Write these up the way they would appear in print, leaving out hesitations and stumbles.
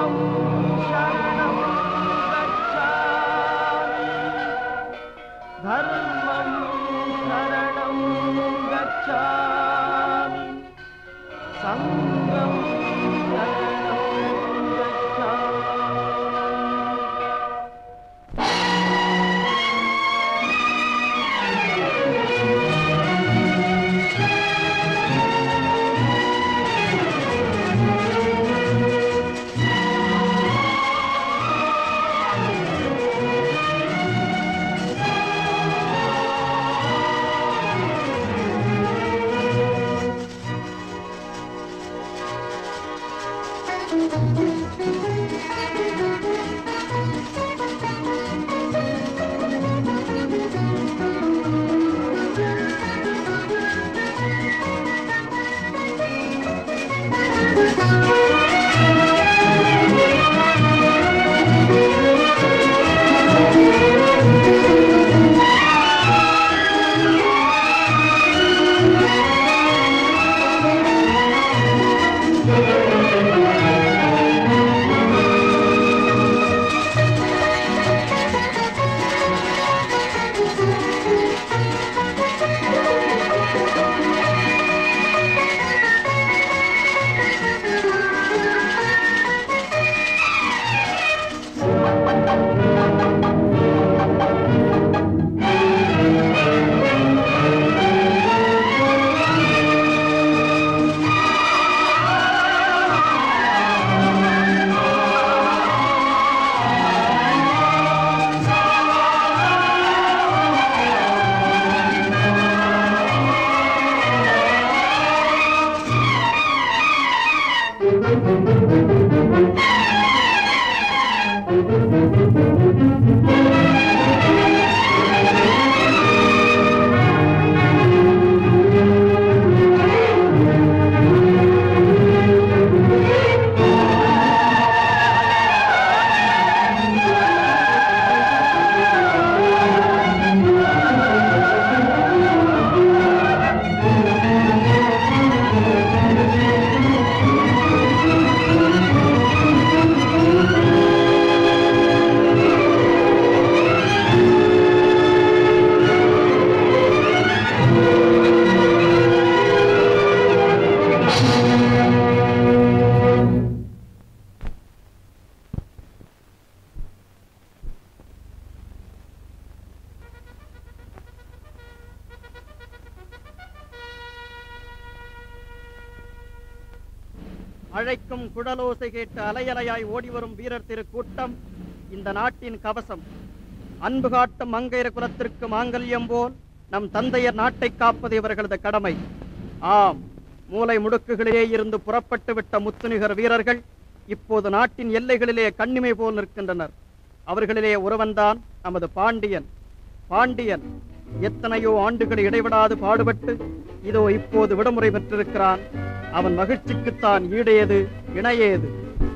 அழைக்கும் குடலோசை கேட்டு அலையலையாய் ஓடிவரும் வீரர் திரு கூட்டம் இந்த நாட்டின் கவசம். அன்பு காட்டும் மங்கையர் குலத்திற்கு மாங்கல்யம் போல் நம் தந்தையர் நாட்டை காப்பது இவர்களது கடமை. ஆம், மூலை முடுக்குகளிலே இருந்து புறப்பட்டு விட்ட முத்துநிகர் வீரர்கள் இப்போது நாட்டின் எல்லைகளிலே கண்ணிமை போல் நிற்கின்றனர். அவர்களிலே ஒருவன்தான் நமது பாண்டியன். பாண்டியன் எத்தனையோ ஆண்டுகள் இடைவிடாது பாடுபட்டு இதோ இப்போது விடுமுறை பெற்றிருக்கிறான். அவன் மகிழ்ச்சிக்குத்தான் ஈடேது இணையேது.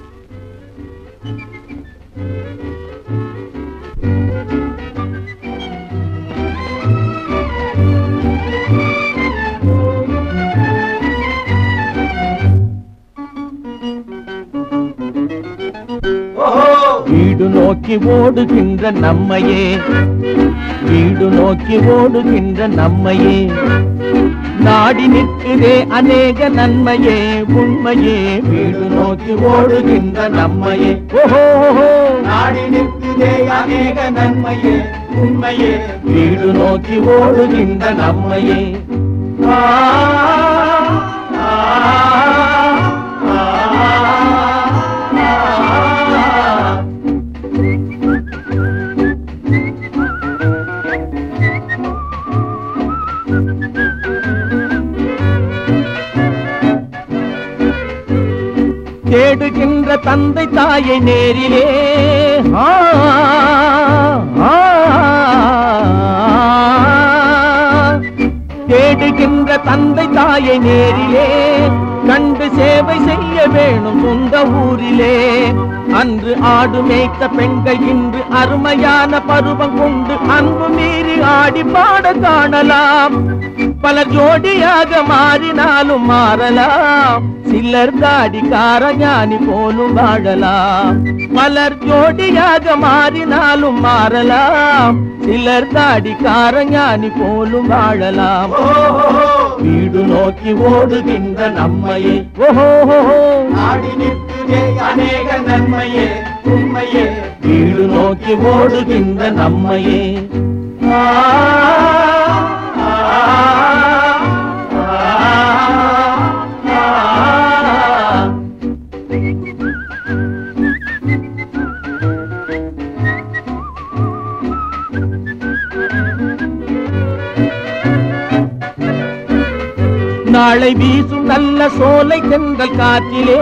வீடு நோக்கி ஓடுகின்ற நம்மையே, வீடு நோக்கி ஓடுகின்ற நம்மையே, நாடி நிற்குதே அநேக நன்மையே உண்மையே. வீடு நோக்கி ஓடுகின்ற நம்மையே, ஓஹோ நாடி நிற்குதே அநேக நன்மையே உண்மையே. வீடு நோக்கி ஓடுகின்ற நம்மையே. தேடுகின்ற தந்தை தாயை நேரிலே, தேடுகின்ற தந்தை தாயை நேரிலே, கண்டு சேவை செய்ய வேணும் சொந்த ஊரிலே. அன்று ஆடு மேய்த்த பெண்கள் இன்று அருமையான பருவம் கொண்டு அன்பு மீறி ஆடி பாட காணலாம். பலர் ஜோடியாக மாறினாலும் மாறலாம், சிலர் தாடிக்கார ஞானி போலும் வாழலாம். பலர் ஜோடியாக மாறினாலும் மாறலாம், சிலர் தாடிக்கார ஞானி போலும் வாழலாம். வீடு நோக்கி ஓடுகின்ற நம்மையே நாடி நிற்குதே அநேக நன்மையே உண்மையே. வீடு நோக்கி ஓடுகின்ற நம்மையே நாளை வீசும் நல்ல சோலை தென்றல் காற்றிலே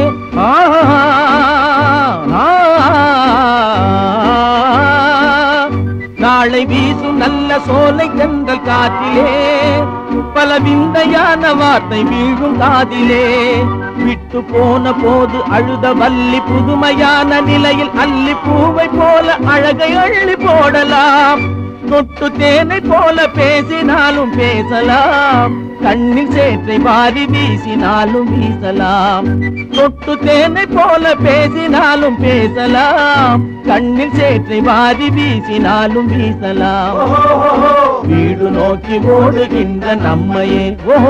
நாளை வீசும் நல்ல சோலை தென்றல் காற்றிலே பல விந்தையான வார்த்தை வீழும் காதிலே. விட்டு போன போது அழுத வள்ளி புதுமையான நிலையில் அள்ளி பூவை போல அழகை அள்ளி போடலாம். தொட்டு தேனை போல பேசினாலும் பேசலாம், கண்ணில் சேற்றை வாரி வீசினாலும் வீசலாம். தொட்டு தேனை போல பேசினாலும் பேசலாம், கண்ணில் சேற்றை வாரி வீசினாலும் வீசலாம். வீடு நோக்கி ஓடுகின்ற நம்மையே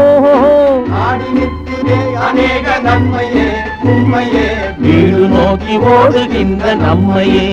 அநேக நன்மையே உண்மையே. வீடு நோக்கி ஓடுகின்ற நம்மையே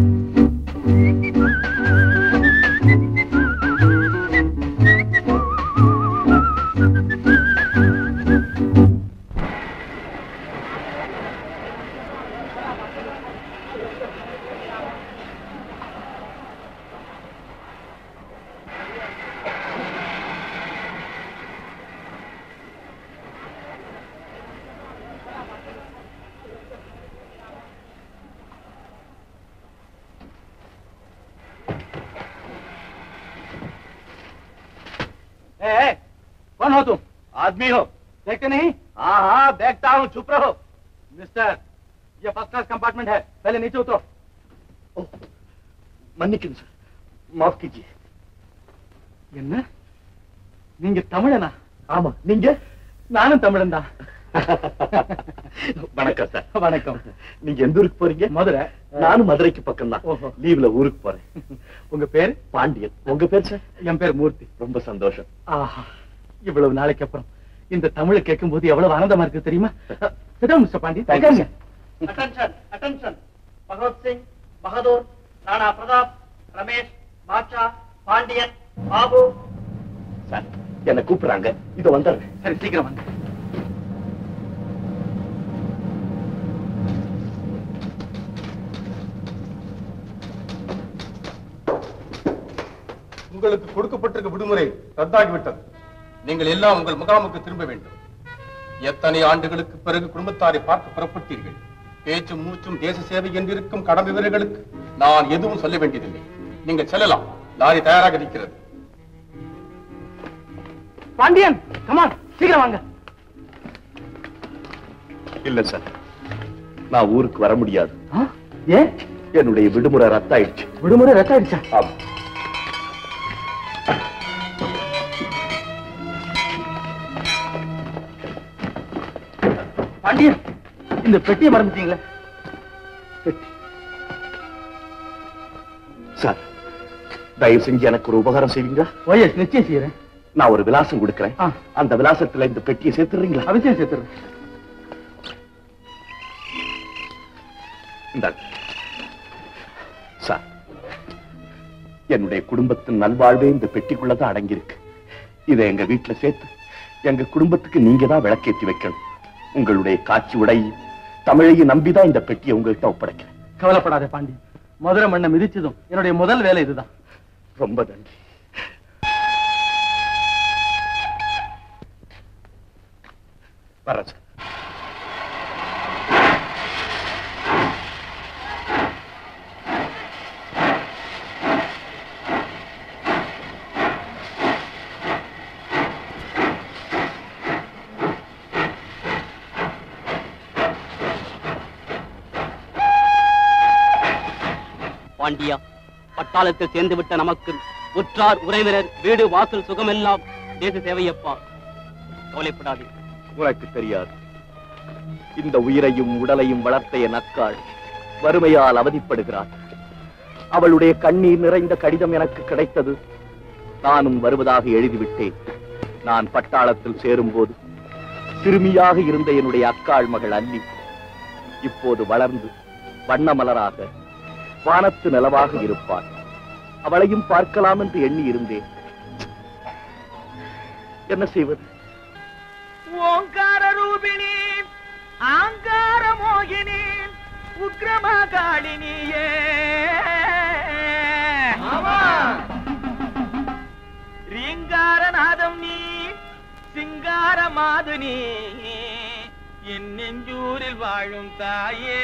कौन हो तुम? आदमी हो, देखते नहीं? हाँ हाँ देखता हूँ, चुप रहो। मिस्टर, ये फर्स्ट क्लास कंपार्टमेंट है, पहले नीचे उतरो। मन्निक्कुंग सर, माफ कीजिए। என்ன நீங்க தமிழனா? ஆமா, நீங்க? நானும் தமிழன் தான். வணக்கம் சார். வணக்கம். நீங்க எந்த ஊருக்கு போறீங்க? மதுரை. நானும் மதுரைக்கு பக்கம் தான். லீவ்ல ஊருக்கு போறேன். உங்க பேர்? பாண்டியன். உங்க பேர் சார்? என் பேர் மூர்த்தி. ரொம்ப சந்தோஷம். ஆஹா, இவ்வளவு நாளைக்கு அப்புறம் இந்த தமிழை கேட்கும் போது எவ்வளவு ஆனந்தமா இருக்கு தெரியுமா? Mister Pandi. Attention attention. Bhagwat Singh, Bahadur, Rana Pratap, Ramesh, Basha, Pandian, Babu. Sir, என்ன கூப்பிடுறாங்க. இது வந்துடுறேன். சரி, சீக்கிரம் வந்து. உங்களுக்கு கொடுக்கப்பட்டிருக்க விடுமுறை ரத்தாகிவிட்டது. நீங்கள் எல்லாம் உங்கள் முகாமுக்கு திரும்ப வேண்டும். எத்தனை ஆண்டுகளுக்கு பிறகு குடும்பத்தாரை பார்க்க புறப்பட்டீர்கள். பேச்சும் மூச்சும் தேச சேவை என்றிருக்கும் கடமை வீரர்களுக்கு நான் எதுவும் சொல்ல வேண்டியதில்லை. நீங்கள் செல்லலாம். லாரி தயாராக இருக்கிறது. பாண்டியன், கமான், சீக்கிரம் வாங்க. இல்ல சார், நான் ஊருக்கு வர முடியாது. ஏன்? என்னுடைய விடுமுறை ரத்தாயிடுச்சு. விடுமுறை ரத்தாயிடுச்சா? ஆமா. பாண்டியன், இந்த பெட்டியை மறந்துட்டீங்களா? சார், தயவு செஞ்சு எனக்கு ஒரு உபகாரம் செய்வீங்களா? ஓஎஸ், நிச்சயம் செய்யறேன். நான் ஒரு விலாசம் கொடுக்கிறேன். அந்த விலாசத்துல இந்த பெட்டியை சேர்த்துறீங்களா? அவசியம் சேர்த்துறேன். சார், என்னுடைய குடும்பத்தின் நல்வாழ்வே இந்த பெட்டிக்குள்ளதான் அடங்கியிருக்கு. இதை எங்க வீட்டுல சேர்த்து எங்க குடும்பத்துக்கு நீங்க தான் விளக்கேற்றி வைக்கணும். உங்களுடைய காட்சி உடையும் தமிழையும் நம்பிதான் இந்த பெட்டியை உங்கள்கிட்ட ஒப்படைக்கிறேன். கவலைப்படாத பாண்டி, மதுரை மண்ணை மிதிச்சதும் என்னுடைய முதல் வேலை இதுதான். ரொம்ப நன்றி. வரேன் சார். பாண்டியா, பட்டாளத்தில் சேர்ந்துவிட்ட நமக்கு உற்றார் உறவினர் வீடு வாசல் சுகமெல்லாம் தேச சேவையப்பா, கவலைப்படாதே. உனக்கு தெரியாது, இந்த உயிரையும் உடலையும் வளர்த்த என் அக்காள் வறுமையால் அவதிப்படுகிறாள். அவளுடைய கண்ணீர் நிறைந்த கடிதம் எனக்கு கிடைத்தது. நானும் வருவதாக எழுதிவிட்டேன். நான் பட்டாளத்தில் சேரும் போது சிறுமியாக இருந்த என்னுடைய அக்காள் மகள் அல்லி இப்போது வளர்ந்து வண்ணமலராக வானத்து நிலவாக இருப்பாள். அவளையும் பார்க்கலாம் என்று எண்ணி இருந்தேன். என்ன செய்வது? ஓங்கார ரூபிணி, ஆங்கார மோகினி, உக்ரமகாளினியே, ரீங்காரநாதம் நீ, சிங்கார மாதுனி, என் நெஞ்சூரில் வாழும் தாயே.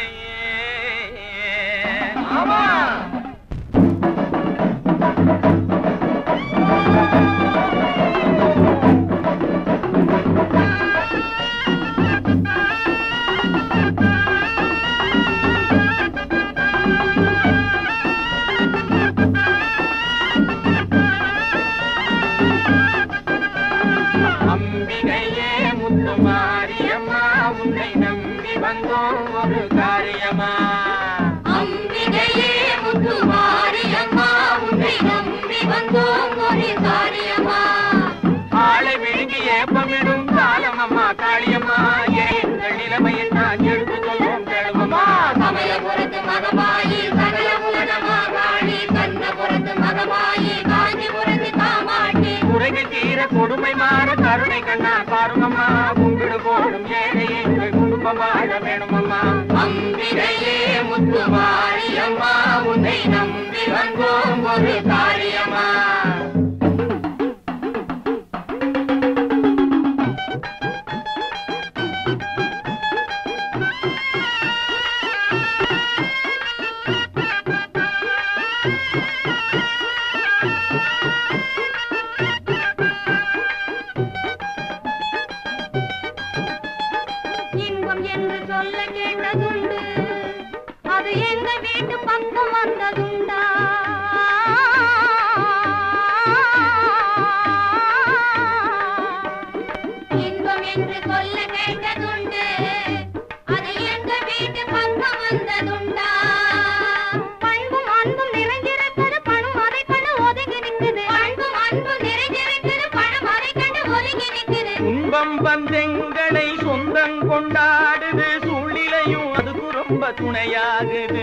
ஒரு காரியமா, அம்பிகையே முத்து மாரியம்மா, உன்னை நம்பி வந்தோம் ஒரு காரியமா. ஆளை விழுங்கி ஏப்பமிடும் காலம் அம்மா காளியம்மா, எங்கள் நிலைமையை நான் எடுத்து சொல்வோம் கேளுமம்மா. சமயபுரத்து மகமாயி சகல பூரணமா காளி, கண்ணபுரத்து மகமாயி காஞ்சிபுரத்து காமாட்சி, குறைகள் தீர கொடுமை மாற கருணை கண்ணா பாருமம்மா. கும்பிடு போடும் ஏழை எங்கள் குடும்பமாக வேணுமம்மா. அம்பிகையே முத்து மாரியம்மா, உன்னை நம்பி வந்தோம் ஒரு காரியமா. பந்தங்களை சொந்தம் கொண்டாடுது, சூழ்நிலையும் அதுக்கு ரொம்ப துணையாகுது.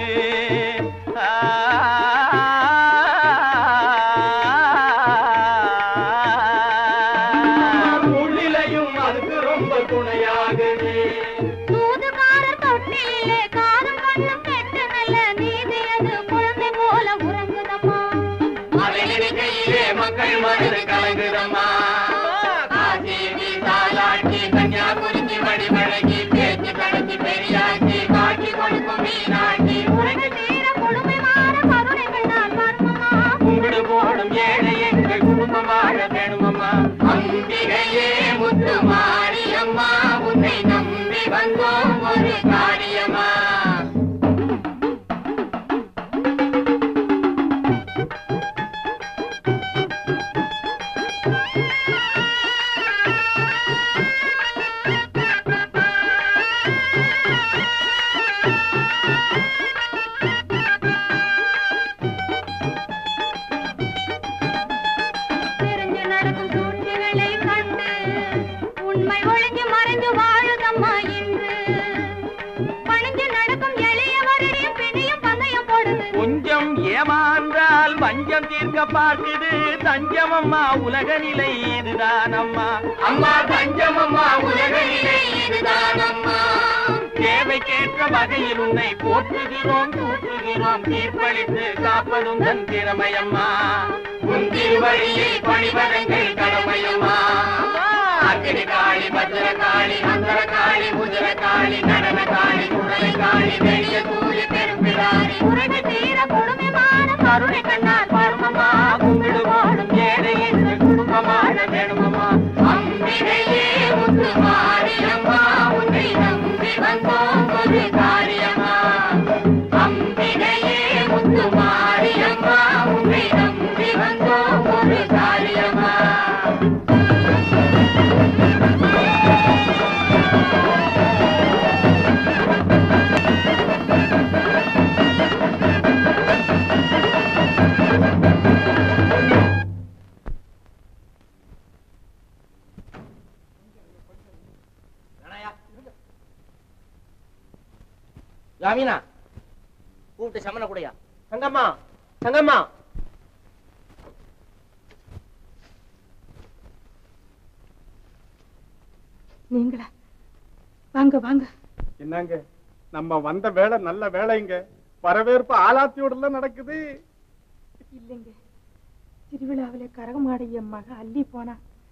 சூழ்நிலையும் அதுக்கு ரொம்ப துணையாகுது. தூதுகாரர் தொட்டிலே காதும் கண்ணும் கெட்டு நல்ல நீதி அது குழந்தை போல உறங்குதம்மா. அதை நினைக்கையிலே மக்கள் மனது கலங்குதம்மா. கன்னியாகுமரி வடிவழகி பேச்சு கடத்தி பெரியாக்கி காட்சி கொடுக்கும் மீனாட்சி, உலக தீர கொடுமை மாற கருணைகள் நான் வருமம்மா. கும்பிடு போடும் ஏழை எங்கள் குடும்பம் வாழ வேணுமம்மா. அம்பிகையே முத்து மாரியம்மா, உன்னை நம்பி வந்தோம் ஒரு காரியமா. ஏமாந்தால் வஞ்சம் தீர்க்க பார்க்குது தஞ்சம் அம்மா, உலக நிலை இதுதான் அம்மா. அம்மா தஞ்சம் அம்மா, உலக நிலை இதுதான் அம்மா. தேவைக்கேற்ற வகையில் உன்னை போற்றுகிறோம் தூற்றுகிறோம், தீர்ப்பளித்து காப்பதும் தன் திறமையம்மா. உன் திருவழியை பணிபதங்கள் கடமையம்மா. அக்கினி காளி, பத்திர காளி, மந்திர காளி, முதிர காளி, நடன காளி, குடலை காளி, வெளிய தூளி பெரும்பிடாரி, உலக தீர கொடுமைமான கருணை கண்ணால் பாருமம்மா. கும்பிடு போடும் ஏழை எங்கள் குடும்பமாக வேணுமம்மா. அம்பிகையே முத்து மாரியம்மா, உன்னை நம்பி வந்தோம் ஒரு காரியமா. அம்பிகையே முத்து மாரியம்மா, உன்னை நம்பி வந்தோம் ஒரு காரியமா. அமீனா கூப்பிட்டு சமன கூடயா? தங்கம்மா, தங்கம்மா. நீங்களா? வாங்க வாங்க. என்னங்க நம்ம வந்த வேலை நல்ல வேலைங்க. வரவேற்பு ஆலாத்தியோட நடக்குது. இல்லைங்க, திருவிழாவில கரகமாடைய மக அள்ளி போனா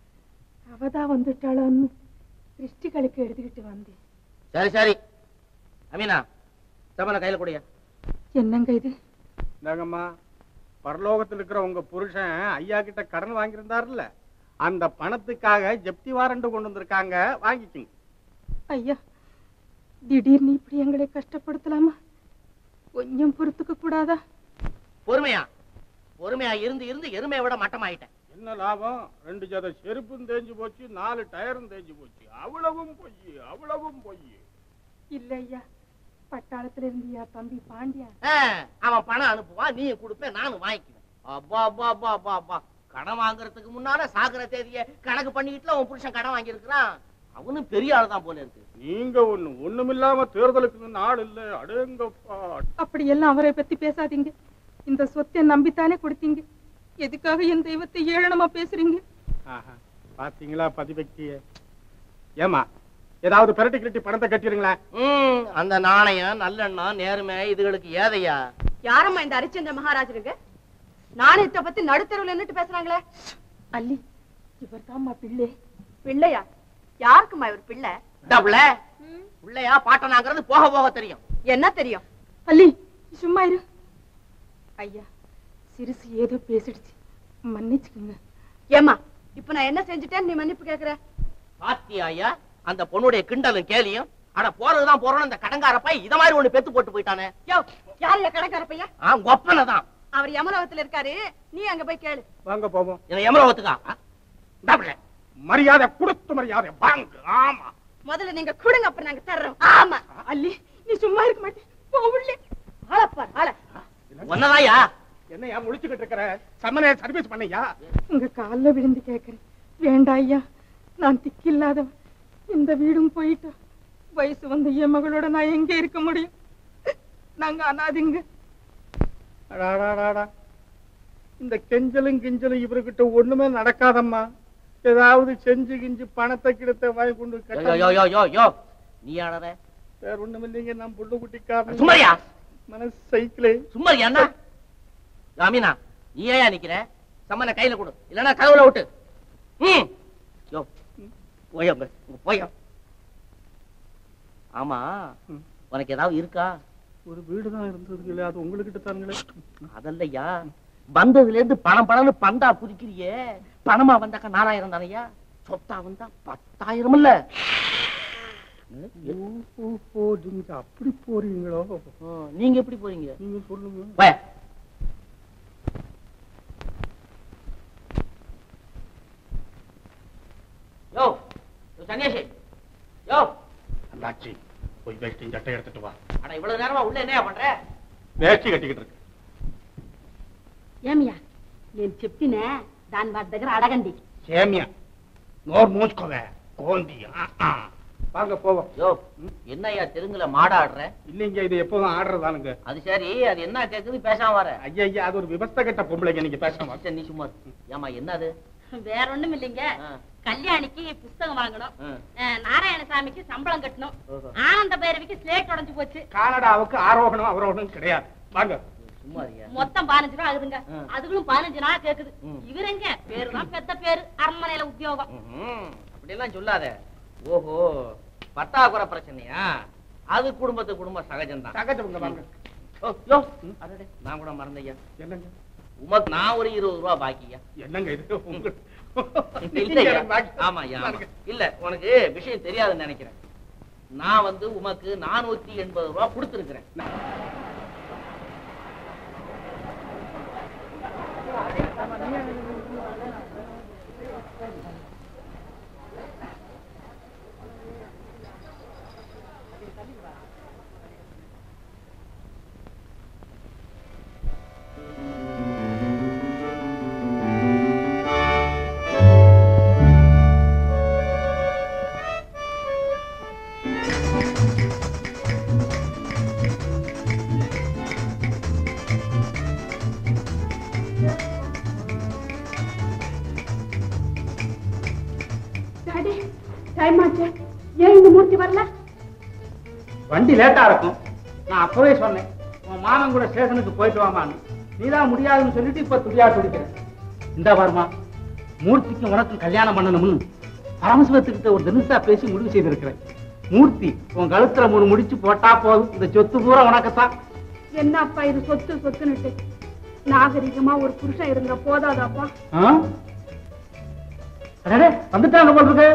அவதான் வந்துட்டாளோன்னு திருஷ்டிகளுக்கு எடுத்துக்கிட்டு வந்தேன். சரி சரி அமீனா சமன கையில கூடயா? என்னங்க இது? நாங்கம்மா பரலோகத்தில் இருக்கிற உங்க புருஷன் ஐயா கிட்ட கடன் வாங்கியிருந்தாருல்ல, அந்த பணத்துக்காக ஜப்தி வாரண்ட் கொண்டு வந்திருக்காங்க, வாங்கிக்கங்க. ஐயா, திடீர்னு இப்படி எங்களை கஷ்டப்படுத்தலாமா? கொஞ்சம் பொறுத்துக்க கூடாதா? பொறுமையா பொறுமையா இருந்து இருந்து எருமையை விட மட்டமாயிட்டேன். என்ன லாபம்? 2 ஜத செருப்பும் தேஞ்சு போச்சு, 4 டயரும் தேஞ்சு போச்சு. அவ்வளவும் பொய், அவ்வளவும் பொய். இல்ல ஐயா, பட்டாளத்துல இருந்தியா தம்பி பாண்டியா? அவன் பணம் அனுப்புவான், நீ கொடுப்பேன், நானும் வாங்கிக்குவேன். அப்பா அப்பா அப்பா அப்பா அப்பா, கடன் வாங்குறதுக்கு முன்னால சாகுற தேதிய கணக்கு பண்ணிக்கிட்டுல உன் புருஷன் கடன் வாங்கி இருக்கிறான். அவனும் பெரிய ஆள் தான் போல இருக்கு. நீங்க ஒண்ணுமில்லாம தேர்தலுக்கு நாள் இல்ல. அடேங்கப்பா. அப்படி எல்லாம் அவரை பத்தி பேசாதீங்க. இந்த சொத்தை நம்பித்தானே கொடுத்தீங்க. எதுக்காக என் தெய்வத்தை ஏளனமா பேசுறீங்க? பாத்தீங்களா பதிபக்திய? ஏமா ஏதாவது பெரட்டி கிரட்டி பணத்தை கட்டிடுங்களா? அந்த நாணயம் நல்லெண்ணம் நேர்மை இதுகளுக்கு ஏதையா? யாரம்மா இந்த ஹரிச்சந்திர மகாராஜருக்கு நாணயத்தை பத்தி நடுத்தருவில் நின்னுட்டு பேசுறாங்களே? அல்லி, இவர் தான்மா பிள்ளை. பிள்ளையா? யாருக்குமா இவர் பிள்ளை? பிள்ளையா பாட்டனாங்கிறது போக போக தெரியும். என்ன தெரியும்? அல்லி சும்மா இரு. ஐயா, சிறுசு ஏதோ பேசிடுச்சு, மன்னிச்சுக்குங்க. ஏமா இப்ப நான் என்ன செஞ்சுட்டேன் நீ மன்னிப்பு கேக்குற? பாத்தியா ஐயா அந்த பொண்ணுடைய கிண்டலும் கேலியும்? ஆனா போறதுதான் போறோம். இந்த கடங்கார பை இத மாதிரி ஒண்ணு பெத்து போட்டு போயிட்டானே. யாரு கடங்கார பையா? கொப்பனதான். அவர் யமலோகத்துல இருக்காரு, நீ அங்க போய் கேளு. வாங்க போவோம். யமலோகத்துக்கா? மரியாதை கொடுத்து மரியாதை வாங்க. ஆமா, முதல்ல நீங்க கொடுங்க, அப்புறம் நாங்க தர்றோம். ஆமா. அல்லி, நீ சும்மா இருக்க மாட்டே. போவுள்ளே ஆளப்பார் ஆள. ஒன்னதாயா? என்னையா முழிச்சுக்கிட்டு இருக்கிற? சமனே சர்வீஸ் பண்ணையா? உங்க கால்ல விழுந்து கேட்கிறேன். வேண்டாம் ஐயா, நான் திக்கில்லாதவன். இந்த வீடும் போயிட்டா வயசு வந்த என் மகளோட நான் எங்க இருக்க முடியும்? நாங்க அனாதிங்க. இந்த கெஞ்சலும் கிஞ்சலும் இவர்கிட்ட ஒண்ணுமே நடக்காதம்மா. ஏதாவது செஞ்சு கிஞ்சு பணத்தை கிடத்த வாங்கி கொண்டு நீ ஆடற? வேற ஒண்ணும் இல்லைங்க, நான் புள்ள குட்டிக்காரன். சும்மாரியா? மனசு சைக்கிளே. சும்மாரியா? என்ன ராமினா நீ ஏயா நிக்கிற? சம்மன கையில கொடு, இல்லன்னா கதவுல விட்டு. போய. ஆமா, உனக்கு ஏதாவது இருக்கா? ஒரு வீடுதான் இருந்தது இல்லையா? அது உங்ககிட்ட தானுங்களே. அதல்லையா, வந்ததுல இருந்து பணம் பணம்னு பந்தா குதிக்கிறியே. பணமா வந்தாக்கா 4000 தானையா, சொத்தா வந்தா 10,000 இல்ல? நீங்க அப்படி போறீங்களோ? நீங்க எப்படி போறீங்க? நீங்க சொல்லுங்க. யோ சன்னியாசி, யோ அண்ணாச்சி, போய் வேஷ்டி சட்டை எடுத்துட்டு வா. அட இவ்வளவு நேரமா உள்ள என்னையா பண்ற? வேஷ்டி கட்டிக்கிட்டு இருக்கு. ఏమియా నేను చెప్తినే దాని వాడి దగ్గర అడగండి. சேமியா நோர் மூச்சுக்கோவே கோந்தி. வாங்க போவோம். யோ என்னய்யா தெலுங்குல மாடாடுற? இல்லைங்க, இது எப்போதும் ஆடுறதானுங்க. அது சரி, அது என்ன கேக்குது பேசாம வர? ஐயா ஐயா, அது ஒரு விவஸ்த கட்ட பொம்பளைங்க, நீங்க பேசாம. நீ சும்மா ஏமா என்னது? வேற ஒண்ணும் இல்லைங்க, கல்யாணிக்கு புஸ்தகம் வாங்கணும், நாராயணசாமிக்கு சம்பளம் கட்டணும், ஆனந்த பைரவிக்கு ஸ்லேட் உடைஞ்சு போச்சு, கானடாவுக்கு ஆரோகணம் அவரோகணம் கிடையாது. வாங்க. மொத்தம் 15 ரூபா ஆகுதுங்க. அதுகளும் 15 நாள் கேக்குது. இவருங்க பேருதான் பெத்த பேரு, அரண்மனையில உத்தியோகம். அப்படி எல்லாம் சொல்லாத. ஓஹோ, பத்தாக்குறை பிரச்சனையா? அது குடும்பம் சகஜம்தான். சகஜம். வாங்க. நான் கூட மறந்தையா. என்னங்க உமக்கு நான் ஒரு 20 ரூபா பாக்கியா? என்னங்க இது? ஆமா இல்ல, உனக்கு விஷயம் தெரியாதுன்னு நினைக்கிறேன். நான் உமக்கு 480 ரூபா கொடுத்திருக்கிறேன். டைம் ஆச்சு, ஏன் இந்த மூர்த்தி வரல? வண்டி லேட்டா இருக்கும். நான் அப்பவே சொன்னேன் உன் மாமன் கூட ஸ்டேஷனுக்கு போயிட்டு வாமான்னு. நீதான் முடியாதுன்னு சொல்லிட்டு இப்ப துடியா துடிக்கிறேன். இந்த வருமா மூர்த்திக்கு உனக்கு கல்யாணம் பண்ணணும்னு பரமசிவத்துக்கிட்ட ஒரு தினசா பேசி முடிவு செய்திருக்கிறேன். மூர்த்தி உன் கழுத்துல 3 முடிச்சு போட்டா போதும், இந்த சொத்து பூரா உனக்குத்தான். என்னப்பா இது சொத்து சொத்துன்னுட்டு? நாகரிகமா ஒரு புருஷன் இருந்த போதாதாப்பா? வந்துட்டாங்க போல் இருக்கு.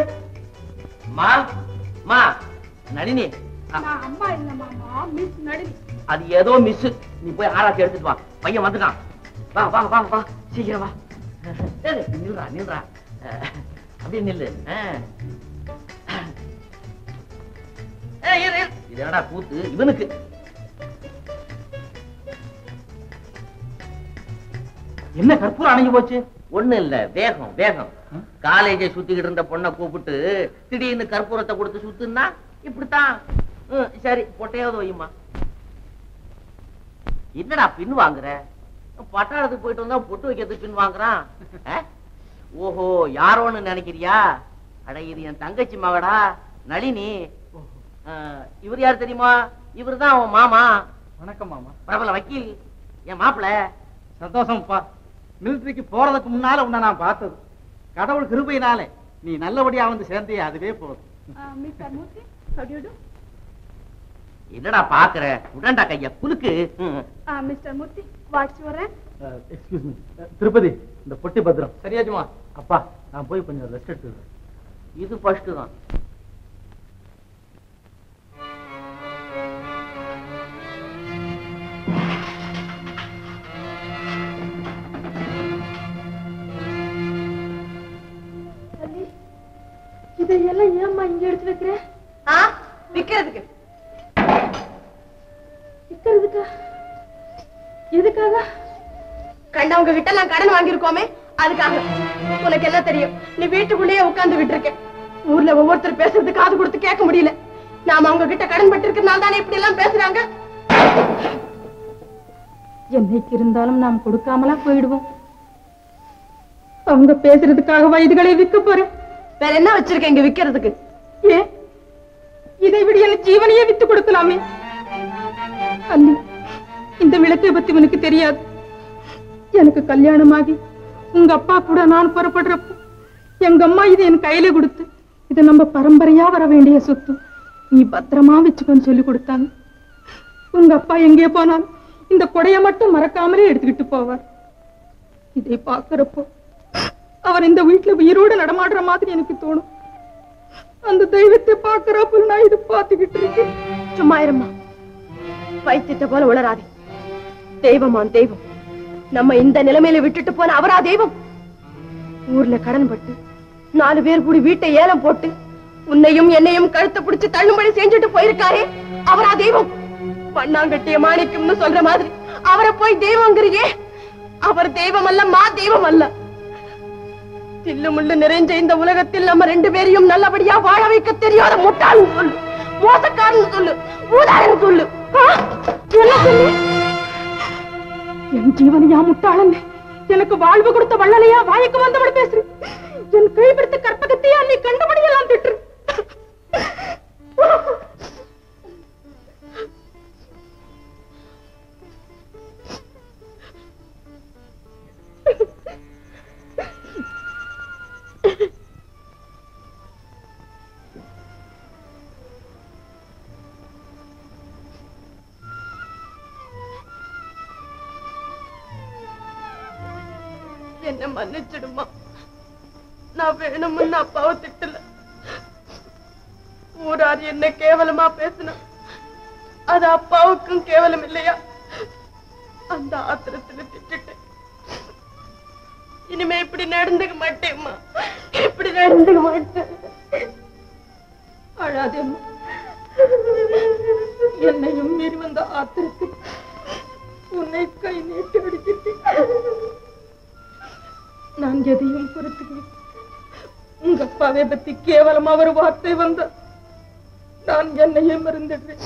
நளினி, அம்மா இல்ல மாமா, மிஸ் நளினி. அது ஏதோ மிஸ். நீ போய் ஆராய்ச்சி எடுத்துட்டு வா. பையன் வந்துட்டான். வா வா வா வா, சீக்கிரம் வா. நில்றா நில்றா, அப்படியே நில்லு. இது என்னடா கூத்து இவனுக்கு? என்ன கற்பூரம் அணைஞ்சு போச்சு? ஒண்ணு இல்ல, வேகம் வேகம். காலேஜை சுத்திக்கிட்டு இருந்த பொண்ணை கூப்பிட்டு திடீர்னு கற்பூரத்தை கொடுத்து சுத்துன்னா இப்படித்தான். சரி, பொட்டையாவது வையுமா. என்னடா பின் வாங்குற? பட்டாளத்துக்கு போயிட்டு வந்தா பொட்டு வைக்கிறதுக்கு பின் வாங்குறான். ஓஹோ, யாரோன்னு நினைக்கிறியா? அட, இது என் தங்கச்சி மகடா நளினி. இவர் யாரு தெரியுமா? இவர் தான் அவன் மாமா. வணக்கம் மாமா. பிரபல வக்கீல், என் மாப்பிள்ள. சந்தோஷம்ப்பா. மிலிட்டரிக்கு போறதுக்கு முன்னால உன்னை நான் பார்த்தது. கடவுள் கிருபையினாலே நீ நல்லபடியா வந்து சேர்ந்தே, அதுவே போதும். என்னடா பாக்குற? உடன்டா கைய குலுக்கு. மிஸ்டர் மூர்த்தி, வாட்ச் வரேன். எக்ஸ்கியூஸ் மீ திருப்பதி, இந்த பொட்டி பத்திரம். சரியாச்சுமா? அப்பா, நான் போய் கொஞ்சம் ரெஸ்ட் எடுத்துக்கிறேன். இது ஃபர்ஸ்ட் தான். இதையெல்லாம் ஏம்மா இங்க எடுத்து வைக்கிறேன்? விக்கிறதுக்கு. விக்கிறதுக்கா? எதுக்காக? கண்டவங்க கிட்ட நான் கடன் வாங்கியிருக்கோமே, அதுக்காக. உனக்கு என்ன தெரியும்? நீ வீட்டுக்குள்ளேயே உட்கார்ந்து விட்டுருக்க. ஊர்ல ஒவ்வொருத்தர் பேசுறது காது கொடுத்து கேட்க முடியல. நாம அவங்க கிட்ட கடன் பட்டிருக்கிறதுனால தானே இப்படி எல்லாம் பேசுறாங்க. என்னைக்கு இருந்தாலும் நாம் கொடுக்காமலா போயிடுவோம். அவங்க பேசுறதுக்காக இதுகளை விற்க போறேன். வேற என்ன வச்சிருக்க இங்க விக்கிறதுக்கு? ஏன் இதை விட என் ஜீவனையே வித்து கொடுக்கலாமே. அண்ணி, இந்த விளக்கை பத்தி உனக்கு தெரியாது. எனக்கு கல்யாணமாகி உங்க அப்பா கூட நான் புறப்படுறப்போ எங்க அம்மா இதை என் கையில கொடுத்து, இதை நம்ம பரம்பரையா வர வேண்டிய சொத்து, நீ பத்திரமா வச்சுக்கோன்னு சொல்லி கொடுத்தாங்க. உங்க அப்பா எங்கே போனாலும் இந்த கொடைய மட்டும் மறக்காமலே எடுத்துக்கிட்டு போவார். இதை பாக்குறப்போ அவர் இந்த வீட்டுல உயிரோட நடமாடுற மாதிரி எனக்கு தோணும். அந்த தெய்வத்தை பாக்குறப்ப நான் இதை பார்த்துக்கிட்டு இருக்கேன். சும்மா இருமா, பைத்தியத்தை போல உளராதே. தெய்வமான் தெய்வம் நம்ம இந்த நிலைமையில விட்டுட்டு போன அவரா தெய்வம்? ஊர்ல கடன் பட்டு 4 பேர் கூடி வீட்டை ஏலம் போட்டு உன்னையும் என்னையும் கழுத்தை பிடிச்சு தள்ளும்படி செஞ்சுட்டு போயிருக்காரே, அவரா தெய்வம்? பண்ணாங்கட்டிய மாணிக்கம்னு சொல்ற மாதிரி அவரை போய் தெய்வங்கிறியே. அவர் தெய்வம் அல்ல, மா தெய்வம் அல்ல. தில்லு முள்ளு நிறைஞ்ச இந்த உலகத்தில் நம்ம 2 பேரையும் நல்லபடியா வாழ வைக்க தெரியாத முட்டாள்னு சொல்லு, மோசக்காரன்னு சொல்லு, ஊதாரன்னு சொல்லு. என்ன சொல்லு? என் ஜீவனையா முட்டாளன்? எனக்கு வாழ்வு கொடுத்த வள்ளலையா வாய்க்கு வந்தவள் பேசு. என் கைப்பிடித்த கற்பகத்தையா நீ கண்டபடியெல்லாம் திட்டு. என்ன மன்னிச்சிடுமா, நான் வேணும்னு அப்பாவை திட்டல. ஊரார் என்ன கேவலமா பேசினா அது அப்பாவுக்கும் கேவலம் இல்லையா? அந்த ஆத்திரத்துல திட்டுட்டேன். இனிமே இப்படி நடந்துக்க மாட்டேம்மா, இப்படி நடந்துக்க மாட்டேன். அழாதேம்மா. என்னையும் மீறி வந்த ஆத்திரத்தில் உன்னை கை நீட்டி அடிச்சிட்டேன். நான் எதையும் பொறுத்துக்கிறேன். உங்க அப்பாவை பத்தி கேவலமா ஒரு வார்த்தை வந்த நான் என்னையே மறந்துடுறேன்.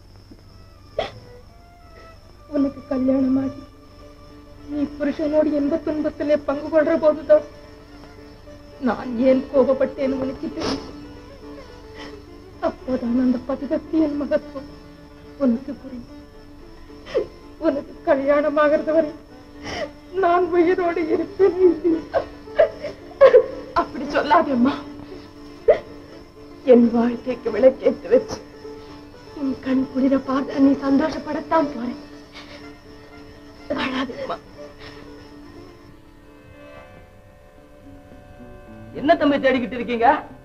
உனக்கு கல்யாணமாகி நீ புருஷனோடு இன்ப துன்பத்திலே பங்கு கொள்ற போதுதான் நான் ஏன் கோபப்பட்டேன்னு உனக்கு தெரியும். அப்போதான் அந்த பதிபக்தியின் மகத்துவம் உனக்கு புரியும். உனக்கு கல்யாணம் ஆகிறது வரை நான் உயிரோடு இருப்பேன். அப்படி சொல்லாதேம்மா. என் வாழ்க்கைக்கு விளக்கேற்று வச்சு உன் கண் குளிர பார்த்து நீ சந்தோஷப்படத்தான் போறேன். என்ன தம்பி தேடிக்கிட்டு இருக்கீங்க?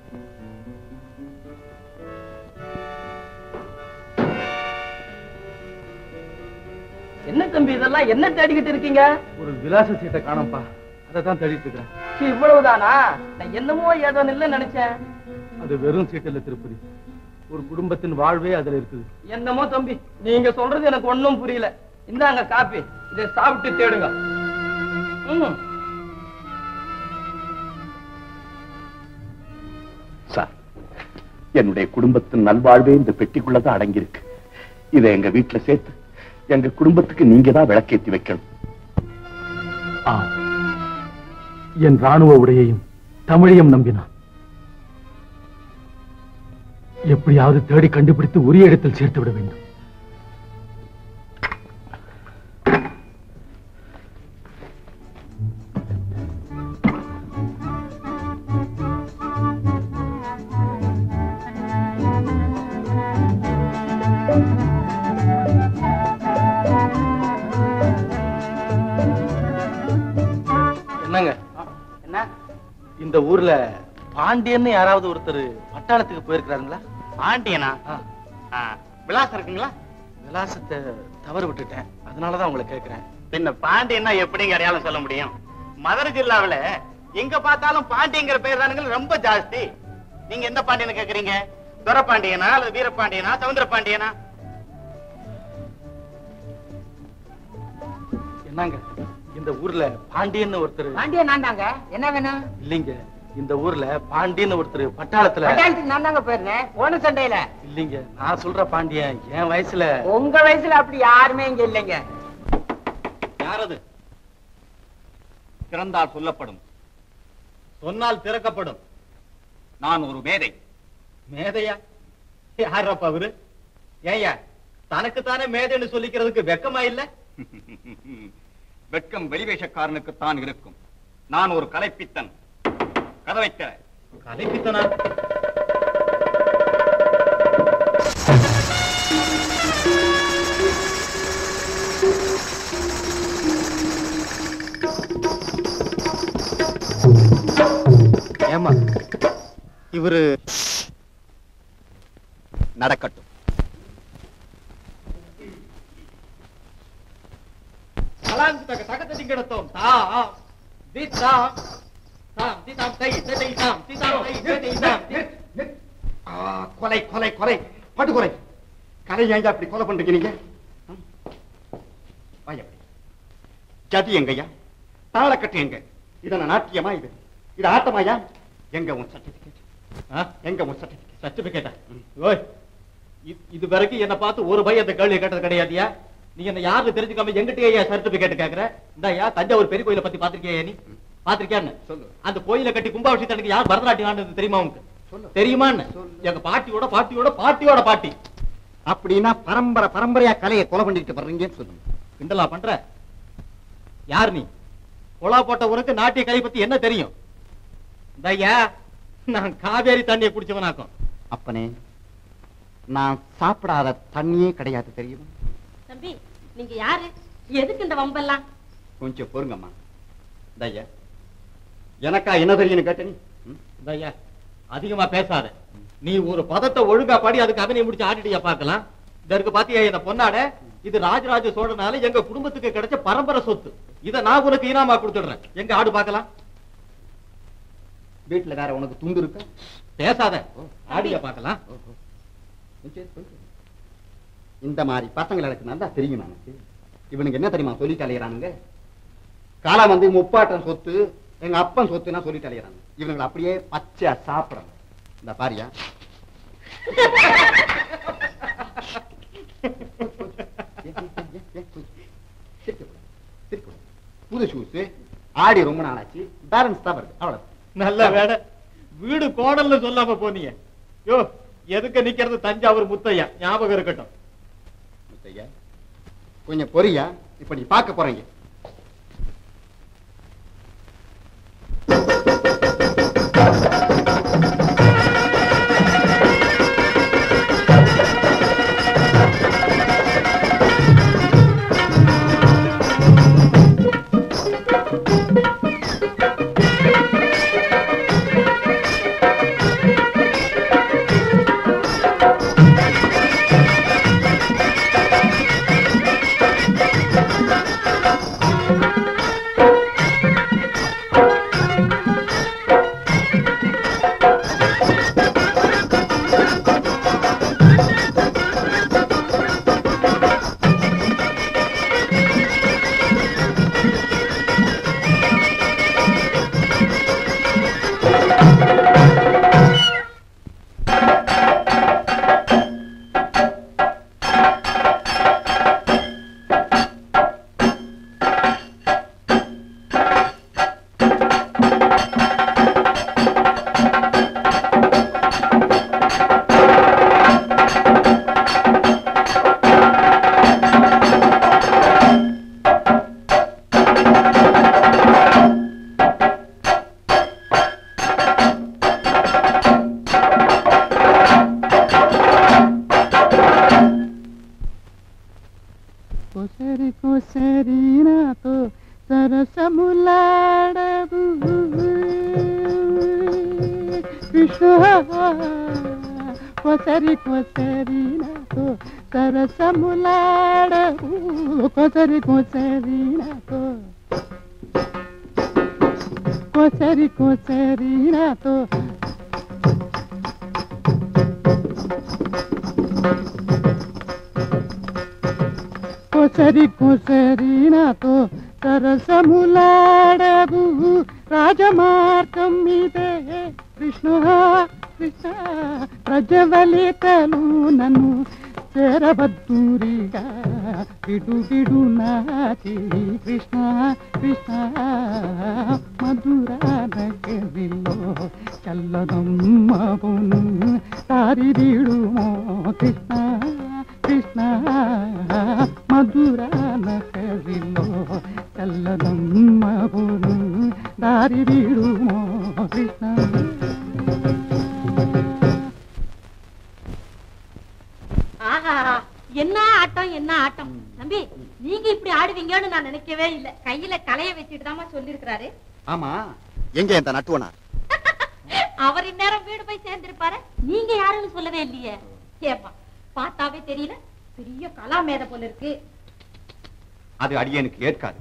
என்ன தம்பி இதெல்லாம் என்ன தேடிக்கிட்டு இருக்கீங்க? ஒரு விலாச சீட்டை காணோம்பா, அதான் தேடிட்டு இருக்கிறேன். இவ்வளவுதானா? நான் என்னமோ ஏதோ இல்ல நினைச்சேன். அது வெறும் சீட்டு இல்ல திருப்பதி, ஒரு குடும்பத்தின் வாழ்வே அதுல இருக்குது. என்னமோ தம்பி நீங்க சொல்றது எனக்கு ஒண்ணும் புரியல. இந்தாங்க காப்பி, இதை சாப்பிட்டு தேடுங்க. சார், என்னுடைய குடும்பத்தின் நல்வாழ்வே இந்த பெட்டிக்குள்ளதான் அடங்கியிருக்கு. இதை எங்க வீட்டுல சேர்த்து எங்க குடும்பத்துக்கு நீங்க தான் விளக்கேற்றி வைக்கணும். என் ராணுவ உடையையும் தமிழையும் நம்பினான். எப்படியாவது தேடி கண்டுபிடித்து உரிய இடத்தில் சேர்த்து விட வேண்டும். இந்த ஊர்ல பாண்டியன்னு யாராவது ஒருத்தர் பட்டாளத்துக்கு போயிருக்கிறாருங்களா? பாண்டியனா? விலாசம் இருக்குங்களா? விலாசத்தை தவறு விட்டுட்டேன், அதனாலதான் உங்களை கேட்கிறேன். பின்ன பாண்டியன்னா எப்படிங்க அடையாளம் சொல்ல முடியும்? மதுரை ஜில்லாவில எங்க பார்த்தாலும் பாண்டியங்கிற பேர் தானுங்க ரொம்ப ஜாஸ்தி. நீங்க எந்த பாண்டியன்னு கேக்குறீங்க? துரை பாண்டியனா அல்லது வீரபாண்டியனா சவுந்தர பாண்டியனா? என்னங்க இந்த ஊர்ல பாண்டியன்னு ஒருத்தர்? பாண்டியன் நான் தாங்க. என்ன வேணும்? இல்லைங்க, இந்த ஊர்ல பாண்டியன்னு ஒருத்தர் பட்டாளத்துல. பட்டாளத்துக்கு நான் தாங்க போயிருந்தேன் போன சண்டையில. இல்லைங்க, நான் சொல்ற பாண்டியன் என் வயசுல. உங்க வயசுல அப்படி யாருமே இங்க இல்லைங்க. யாரது? திறந்தால் சொல்லப்படும், சொன்னால் திறக்கப்படும். நான் ஒரு மேதை. மேதையா? யாரப்பா அவரு? ஏயா தனக்குத்தானே மேதைன்னு சொல்லிக்கிறதுக்கு வெக்கமா இல்ல? வெட்கம் வெளிவேஷக்காரனுக்குத்தான் இருக்கும். நான் ஒரு கலைப்பித்தன். கதவை திற. கலைப்பித்தனா? ஏமா இவரு நடக்கட்டும். கொலை கொலை கொலை படுகொலை. கலை ஏங்க அப்படி கொலை பண்றீங்க நீங்க? ஜதி எங்கய்யா? தாளக்கட்டு எங்க? இதன நாட்டியமா? இது ஆட்டமாயா? எங்க உன் சர்டிபிகேட்? எங்க உன் சர்டிபிகேட்? சர்டிபிகேட்டா? ஓய், இது வரைக்கும் என்ன பார்த்து ஒரு பையன் அந்த கேள்வி கேட்டது கிடையாதியா? நீ என்ன யாரு தெரிஞ்சுக்காம எங்கிட்டே சர்டிபிகேட் கேக்குற? இந்தாயா தஞ்சாவூர் பெரிய கோயிலை பத்தி பாத்திருக்கியா? நீ பாத்திருக்கியான்னு சொல்லு. அந்த கோயிலை கட்டி கும்பாபிஷேகத்துக்கு யார் பரதநாட்டியம் ஆனது தெரியுமா உனக்கு? தெரியுமான்னு? எங்க பாட்டியோட பாட்டியோட பாட்டியோட பாட்டி. அப்படின்னா பரம்பரை பரம்பரையா கலையை கொலை பண்ணிட்டு வர்றீங்கன்னு சொல்லுங்க. கிண்டலா பண்ற? யார் நீ? கொலா போட்ட உனக்கு நாட்டிய கலை பத்தி என்ன தெரியும்? இந்தாயா நான் காவேரி தண்ணியை குடிச்சவனாக்கும். அப்பனே, நான் சாப்பிடாத தண்ணியே கிடையாது தெரியுமா? தம்பி, நீங்க யாரு? எதுக்கு இந்த வம்பெல்லாம்? கொஞ்சம் பொறுங்கம்மா. தய்யா, எனக்கா என்ன தெரியும் கேட்ட? நீ தய்யா அதிகமா பேசாத. நீ ஒரு பதத்தை ஒழுங்கா பாடி அதுக்கு அபிநயம் முடிச்சு ஆடிட்டியா பார்க்கலாம். இதற்கு பாத்தியா இந்த பொன்னாட? இது ராஜராஜ சோழனால எங்க குடும்பத்துக்கு கிடைச்ச பரம்பரை சொத்து. இத நான் உனக்கு ஈனாமா கொடுத்துடுறேன். எங்க ஆடு பார்க்கலாம். வீட்டுல வேற உனக்கு துண்டு இருக்க? பேசாத, ஆடியா பார்க்கலாம். இந்த மாதிரி பசங்களை எனக்கு நல்லா தெரியும். எனக்கு இவனுக்கு என்ன தெரியுமா சொல்லிட்டு அலையிறானுங்க? காலம் வந்து முப்பாட்டம் சொத்து, எங்க அப்பன் சொத்துனா சொல்லிட்டு அலையிறாங்க. இவனுங்களை அப்படியே பச்சை சாப்பிடறாங்க. இந்த பாரியா புது ஷூஸ் ஆடி ரொம்ப நாளாச்சு, பேலன்ஸ் தான் வருது. அவ்வளவு நல்ல வேலை வீடு கோடல்னு சொல்லாம போனீங்க. யோ, எதுக்கு நிக்கிறது தஞ்சாவூர் முத்தையா, ஞாபகம் இருக்கட்டும். முத்தையா கொஞ்சம் பொறியா, இப்ப நீ பார்க்க போறீங்க. ஆமா, எங்க இந்த நட்டுவனா? அவர் இந்நேரம் வீடு போய் சேர்ந்திருப்பாரு. நீங்க யாருன்னு சொல்லவே இல்லையே. ஏப்பா பார்த்தாவே தெரியல, பெரிய கலாமேத போல இருக்கு. அது அடியனுக்கு ஏற்காது.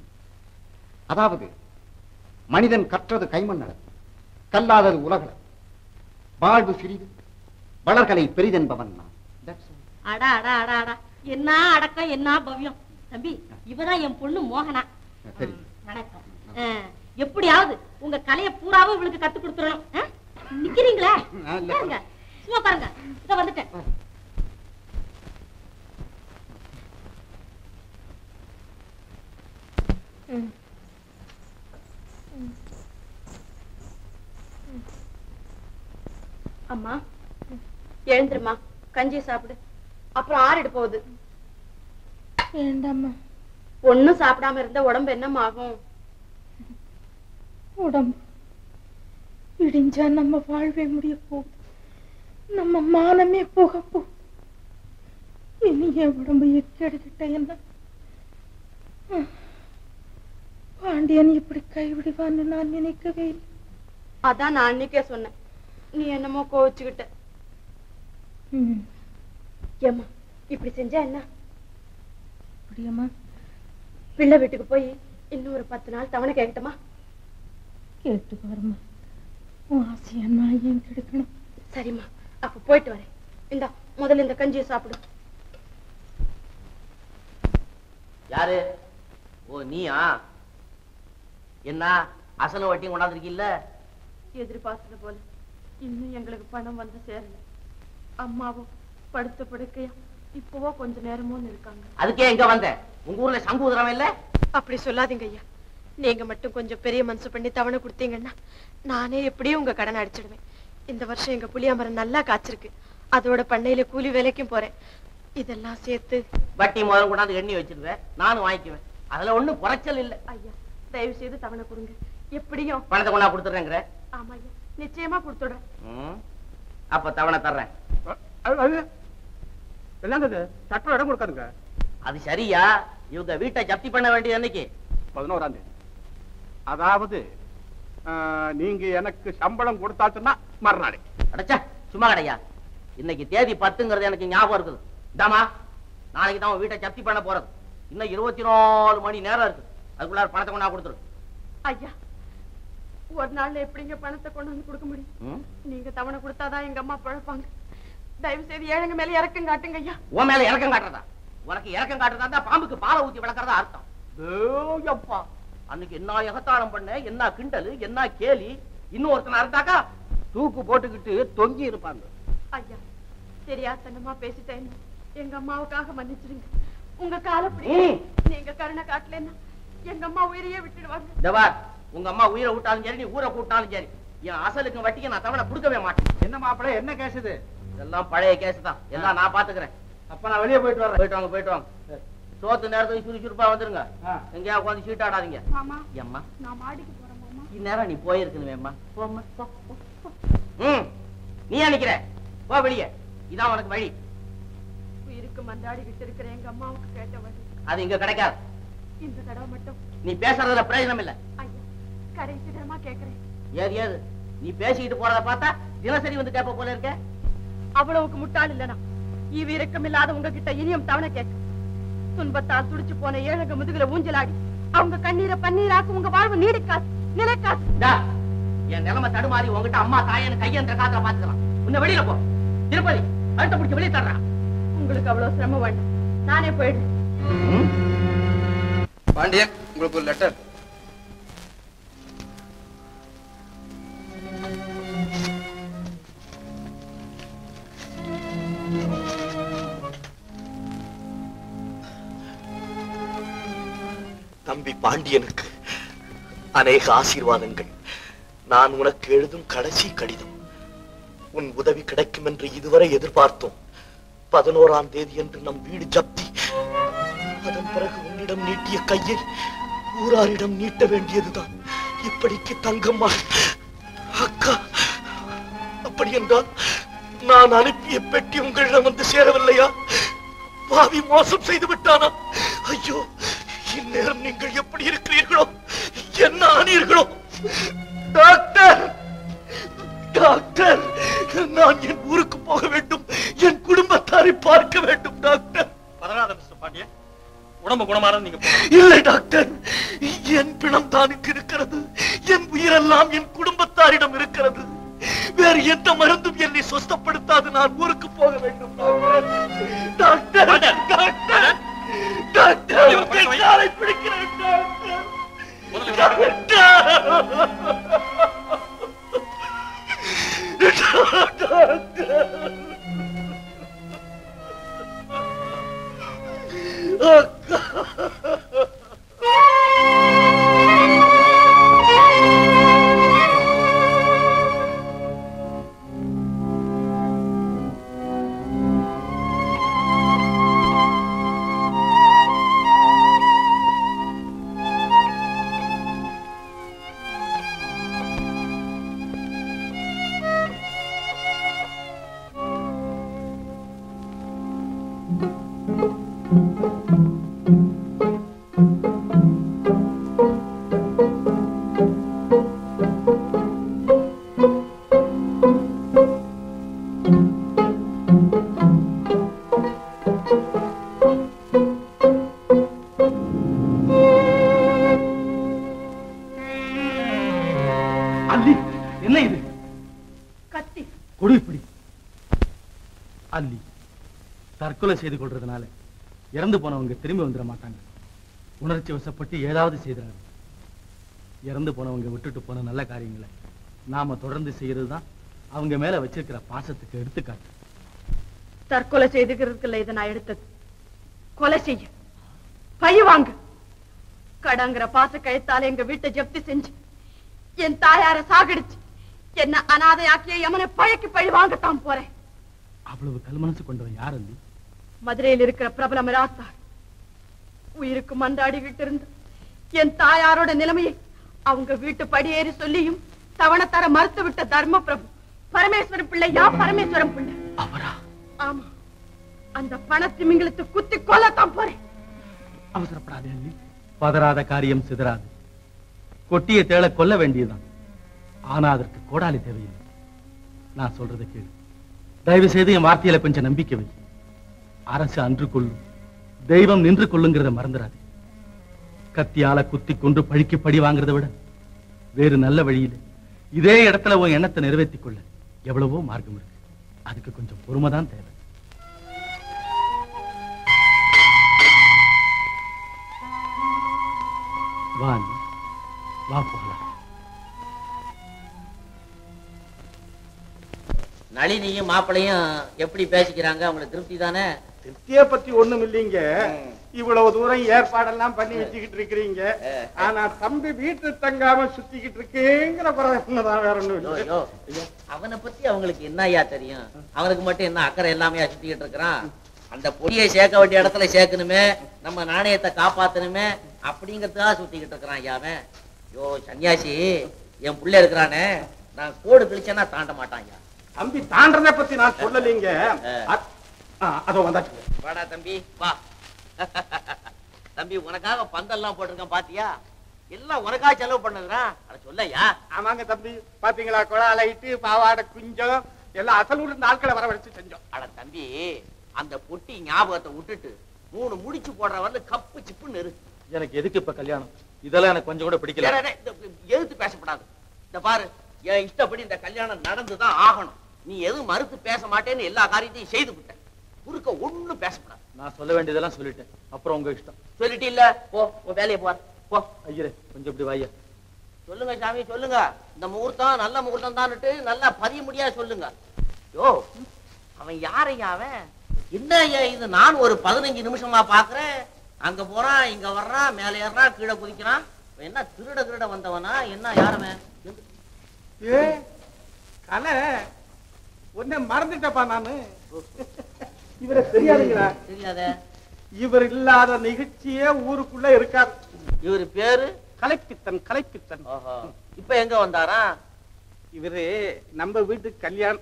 அதாவது மனிதன் கற்றது கைமண்ணள, கல்லாதது உலகள, வாழ்வு சிறிது, வளர்கலை பெரிதென்பவன் நான். அடா அடா அடா அடா, என்ன அடக்கம், என்ன பவ்யம். தம்பி, இவதான் என் பொண்ணு மோகனா. வணக்கம். எப்படியாவது உங்க கலைய பூராவும் இவளுக்கு கத்து கொடுத்துறணும். நிக்கிறீங்களா? சும்மா பாருங்க, இத வந்துட்டேன். அம்மா எழுந்துருமா, கஞ்சி சாப்பிடு, அப்புறம் ஆறிடு போகுது. வேண்டாம்மா. ஒண்ணும் சாப்பிடாம இருந்த உடம்பு என்னம்மா ஆகும்? உடம்பு இடிஞ்சா நம்ம வாழ்வே முடிய போகுது, நம்ம மானமே போக போகுது. இனி என் உடம்பு எக்கெடுக்கிட்ட என்ன? பாண்டியன் இப்படி கைவிடுவான்னு நான் நினைக்கவே இல்லை. அதான் நான் அன்னைக்கே சொன்னேன், நீ என்னமோ கோவிச்சுக்கிட்ட. ஏம்மா இப்படி செஞ்சா என்ன? அப்படியம்மா, பிள்ளை வீட்டுக்கு போய் இன்னும் ஒரு 10 நாள் தவணை கேட்கட்டுமா? கேட்டு பாருமா, உன் ஆசையா நான் ஏன் கெடுக்கணும்? சரிம்மா, அப்ப போயிட்டு வரேன். இந்தா முதல்ல இந்த கஞ்சியை சாப்பிடு. யாரு? ஓ நீயா? என்ன அசல வட்டியும் கொண்டாந்துருக்கீல்ல? எதிர்பார்த்தது போல இன்னும் எங்களுக்கு பணம் வந்து சேரல. அம்மாவும் படுத்த படுக்கையா இப்பவோ கொஞ்ச நேரமும் இருக்காங்க. அதுக்கே எங்க வந்த? உங்க ஊர்ல சங்கூதரம் இல்ல? அப்படி சொல்லாதீங்க ஐயா. நீங்க மட்டும் கொஞ்சம் பெரிய மனசு பண்ணி தவணை கொடுத்தீங்கன்னா நானே எப்படியும் உங்க கடனை அடிச்சிடுவேன். இந்த வருஷம் எங்க புளியாமரம் நல்லா காய்ச்சிருக்கு. அதோட பண்ணையில கூலி வேலைக்கும் போறேன். இதெல்லாம் சேர்த்து வட்டி முதல் கொண்டாந்து எண்ணி வச்சிருவேன், நானும் வாங்கிக்குவேன். அதுல ஒண்ணும் குறைச்சல் இல்ல. ஐயா தயவு செய்து தவணை கொடுங்க. எப்படியும் பணத்தை கொண்டா கொடுத்துறேங்கிற? ஆமா ஐயா, நிச்சயமா கொடுத்துடுறேன். அப்ப தவணை தர்றேன். சட்டம் இடம் கொடுக்காதுங்க. அது சரியா? இவங்க வீட்டை ஜப்தி பண்ண வேண்டியது என்னைக்கு? 11ஆம் தேதி. அதாவது நீங்க எனக்கு சம்பளம் கொடுத்தாச்சுன்னா மறுநாளே. அடச்சா சும்மா கிடையா, இன்னைக்கு தேதி 10ங்கிறது எனக்கு ஞாபகம் இருக்குது. தாமா நாளைக்கு தான் வீட்டை ஜப்தி பண்ண போறது. இன்னும் 24 மணி நேரம் இருக்கு. அதுக்குள்ளார பணத்தை கொண்டா கொடுத்துரு. ஐயா ஒரு நாள்ல எப்படிங்க பணத்தை கொண்டு வந்து கொடுக்க முடியும்? நீங்க தவணை கொடுத்தாதான் எங்க அம்மா பழப்பாங்க. தயவு செய்து ஏழைங்க மேல இறக்கம் காட்டுங்க ஐயா. உன் மேல இறக்கம் காட்டுறதா? உனக்கு இறக்கம் காட்டுறதா பாம்புக்கு பாலை ஊத்தி வளர்க்கறதா அர்த்தம். அப்பா அன்னைக்கு என்ன எகத்தாளம் பண்ண, என்ன கிண்டலு, என்ன கேலி. இன்னும் ஒருத்தனை இருந்தாக்கா தூக்கு போட்டுக்கிட்டு தொங்கி இருப்பாங்க. ஐயா தெரியாதனமா பேசிட்டேன், எங்க அம்மாவுக்காக மன்னிச்சிருங்க. உங்க காலப்படி நீங்க கருணை காட்டலன்னா எங்க அம்மா உயிரையே விட்டுடுவாங்க. ஜவார், உங்க அம்மா உயிரை விட்டாலும் சரி, நீ ஊரை கூட்டாலும் சரி, என் அசலுக்கு வட்டிக்கு நான் தவணை கொடுக்கவே மாட்டேன். என்ன மாப்பிள்ளை, என்ன கேஸ் இது? இதெல்லாம் பழைய கேஸ் தான், எல்லாம் நான் பாத்துக்கிறேன். அப்ப நான் வெளியே போயிட்டு வரேன். போயிட்டு வாங்க, போயிட்டு வாங்க. சோத்து நேரத்துக்கு சுறுசுறுப்பா வந்துருங்க. எங்கேயா உட்காந்து சீட்டாடாதீங்க. அம்மா நான் மாடிக்கு போறேன் மாமா. இந்நேரம் நீ போயிருக்கணுமேம்மா. போம்மா போ. நீ நினைக்கிற போ வெளியே, இதான் உனக்கு வழி. உயிருக்கு மந்தாடிக்கிட்டு இருக்கிற எங்க அம்மாவுக்கு கேட்ட வழி அது இங்க கிடைக்காது. இந்த தடவை மட்டும் நீ பேசுறதுல பிரயோஜனம் இல்ல. ஐயா கடைசி தரமா கேக்குறேன். ஏது நீ பேசிக்கிட்டு போறத பார்த்தா தினசரி வந்து கேட்ப போல இருக்க. அவ்வளவுக்கு முட்டாள் இல்லனா ஈவு இரக்கம் இல்லாத உங்ககிட்ட இனியும் தவணை கேட்க. துன்பத்தால் துடிச்சு போன ஏழக முதுகுல ஊஞ்சலாடி அவங்க கண்ணீரை பன்னீராக்கு உங்க வாழ்வு நீடிக்காது, நிலைக்காது. என் நிலைமை தடுமாறி உங்ககிட்ட அம்மா தாயன்னு கையன்ற காத்துல பாத்துக்கலாம். உன்னை வெளியில போ. திருப்பதி அடுத்த பிடிச்சி வெளியே தர்றான். உங்களுக்கு அவ்வளவு சிரமம் வேண்டாம், நானே போயிடுறேன். பாண்டியன், உங்களுக்கு ஒரு லெட்டர். தம்பி பாண்டியனுக்கு அநேக ஆசீர்வாதங்கள். நான் உனக்கு எழுதும் கடைசி கடிதம். உன் உதவி கிடைக்கும் என்று இதுவரை எதிர்பார்த்தோம். 11ஆம் தேதி என்று நம் வீடு ஜப்தி. அதன் பிறகு உன்னிடம் நீட்டிய கையை ஊராரிடம் நீட்ட வேண்டியதுதான். இப்படிக்கு தங்கம்மா அக்கா, அப்படி என்றால் நான் அனுப்பிய பெட்டி உங்களிடம் வந்து சேரவில்லையா? பாவி மோசம் செய்து விட்டானா? ஐயோ, இந்நேரம் நீங்கள் எப்படி இருக்கிறீர்களோ, என்ன ஆனீர்களோ? டாக்டர், டாக்டர், நான் என் ஊருக்கு போக வேண்டும், என் குடும்பத்தாரை பார்க்க வேண்டும். டாக்டர், பரவாயில்ல மிஸ்டர் பாண்டியன், உடம்பு குணமானது நீங்க இல்லை டாக்டர், என் பிணம் தானுக்கு இருக்கிறது. என் உயிரெல்லாம் என் குடும்பத்தாரிடம் இருக்கிறது. வேறு எந்த மருந்தும் என்னை சொஸ்தப்படுத்தாது. நான் ஊருக்கு போக வேண்டும். டாக்டர், டாக்டர், டாக்டர், காலை பிடிக்கிறேன். என்ன இது? கத்தி. கொடு இப்படி. அல்லி, தற்கொலை செய்து கொள்றதுனால இறந்து போனவங்க திரும்பி வந்துட மாட்டாங்க. உணர்ச்சி வசப்பட்டு ஏதாவது செய்தாங்க. இறந்து போனவங்க விட்டுட்டு போன நல்ல காரியங்களை நாம தொடர்ந்து செய்யறது தான் அவங்க மேல வச்சிருக்கிற பாசத்துக்கு எடுத்துக்காட்டு. தற்கொலை செய்துக்கிறதுக்குள்ள இதை நான் எடுத்தது. கொலை செய்ய, பழி வாங்க, கடங்கிற பாச கழுத்தால எங்க வீட்டை ஜப்தி செஞ்சு என் தாயார சாகடிச்சு என்ன அனாதையாக்கிய யமனை பழக்கி பழி வாங்கத்தான் போறேன். அவ்வளவு கல்மனசு கொண்டவன் யார் அண்ணி? மதுரையில் இருக்கிற பிரபல மிராத்தா உயிருக்கு மன்றாடிக்கிட்டு இருந்து என் தாயாரோட நிலைமையை அவங்க வீட்டு படியேறி சொல்லியும் தவணத்தர மறுத்து விட்ட தர்ம பிரபு பரமேஸ்வரன் பிள்ளை. பரமேஸ்வரன் பிள்ளை அவரா? ஆமா, அந்த பணத்திமிங்களுக்கு குத்தி கொல்லத்தான் போறேன். அவசரப்படாதே அண்ணி. பதறாத காரியம் சிதறாது. கொட்டிய தேள கொல்ல வேண்டியதுதான். ஆனா அதற்கு கோடாலி தேவையில்லை. நான் சொல்றதை கேளு. தயவு செய்து என் வார்த்தையில கொஞ்சம் நம்பிக்கை வை. அரசு அன்று கொள்ளும், தெய்வம் நின்று கொள்ளுங்கிறத மறந்துடாது. கத்தியால குத்தி கொண்டு பழிக்கு படி வாங்குறத விட வேறு நல்ல வழியில இதே இடத்துல உன் எண்ணத்தை நிறைவேற்றிக் கொள்ள எவ்வளவோ மார்க்கம் இருக்கு. அதுக்கு கொஞ்சம் பொறுமைதான் தேவை. வா அண்ணி, வா போகலாம். நளினியும் மாப்பிளையும் எப்படி பேசிக்கிறாங்க? அவங்களுக்கு திருப்தி தானே? திருப்தியை பத்தி ஒண்ணும் இல்லைங்க. இவ்வளவு தூரம் ஏற்பாடெல்லாம் பண்ணி வச்சுக்கிட்டு இருக்கிறீங்க. ஆனா தம்பி வீட்டு தங்காம சுத்திக்கிட்டு இருக்கேங்கிற குறைதான், வேற ஒண்ணும் இல்லை. அவனை பத்தி அவங்களுக்கு என்ன ஐயா தெரியும்? அவனுக்கு மட்டும் என்ன அக்கறை எல்லாமே சுத்திக்கிட்டு இருக்கிறான்? அந்த பொடியை சேர்க்க வேண்டிய இடத்துல சேர்க்கணுமே, நம்ம நாணயத்தை காப்பாத்தணுமே அப்படிங்கறதுக்காக சுத்திக்கிட்டு இருக்கிறான் ஐயாவன். யோ சன்னியாசி, என் புள்ள இருக்கிறானே, நான் கோடு கிழிச்சேன்னா தாண்ட மாட்டான் ஐயா. தம்பி தாண்டறதை பத்தி நான் சொல்லலீங்க. அதோ வந்தாச்சு. வாடா தம்பி வா. தம்பி உனக்காக பந்தெல்லாம் போட்டிருக்கேன் பாத்தியா? எல்லாம் உனக்காக செலவு பண்ணதுடா. அட சொல்லையா? ஆமாங்க தம்பி, பாத்தீங்களா? குழா லைட்டு, பாவாடை, குஞ்சம் எல்லாம் அசலூர் இந்த ஆட்களை வர வச்சு செஞ்சோம். அட தம்பி, அந்த பொட்டி ஞாபகத்தை விட்டுட்டு 3 முடிச்சு போடுற வரல கப்பு சிப்புன்னு இரு. எனக்கு எதுக்கு இப்ப கல்யாணம்? இதெல்லாம் எனக்கு கொஞ்சம் கூட பிடிக்கல. எதிர்த்து பேசப்படாது. இந்த பாரு, என் இஷ்டப்படி இந்த கல்யாணம் நடந்துதான் ஆகணும். நீ எதுவும் மறுத்து பேச மாட்டேன்னு எல்லா காரியத்தையும் செய்து விட்ட. குறுக்க ஒண்ணும் பேசப்படாது. நான் சொல்ல வேண்டியதெல்லாம் சொல்லிட்டேன். அப்புறம் உங்க இஷ்டம். சொல்லிட்டு இல்ல, போ உன் வேலையை போ. போ ஐயரே, கொஞ்சம் இப்படி வாயா. சொல்லுங்க சாமி, சொல்லுங்க. இந்த முகூர்த்தம் நல்ல முகூர்த்தம் தான்ட்டு நல்லா பதிய முடியாது சொல்லுங்க. யோ, அவன் யாரையா? அவன் என்ன ஐயா இது? நான் ஒரு 15 நிமிஷமா பாக்குறேன். அங்க போறான், இங்க வர்றான், மேல ஏறான், கீழே குதிக்கிறான். என்ன திருட வந்தவனா என்ன? யாரவன்? ஏ கலை, ஒன்ன மறந்துட்டப்பா நானு. இவரை தெரியாதுங்களா? தெரியாத. இவர் இல்லாத நிகழ்ச்சியே ஊருக்குள்ள இருக்காரு. இவரு பேரு கலைப்பித்தன். கலைப்பித்தன். இப்ப எங்க வந்தாரா? இவரு நம்ம வீட்டுக்கு கல்யாணம்,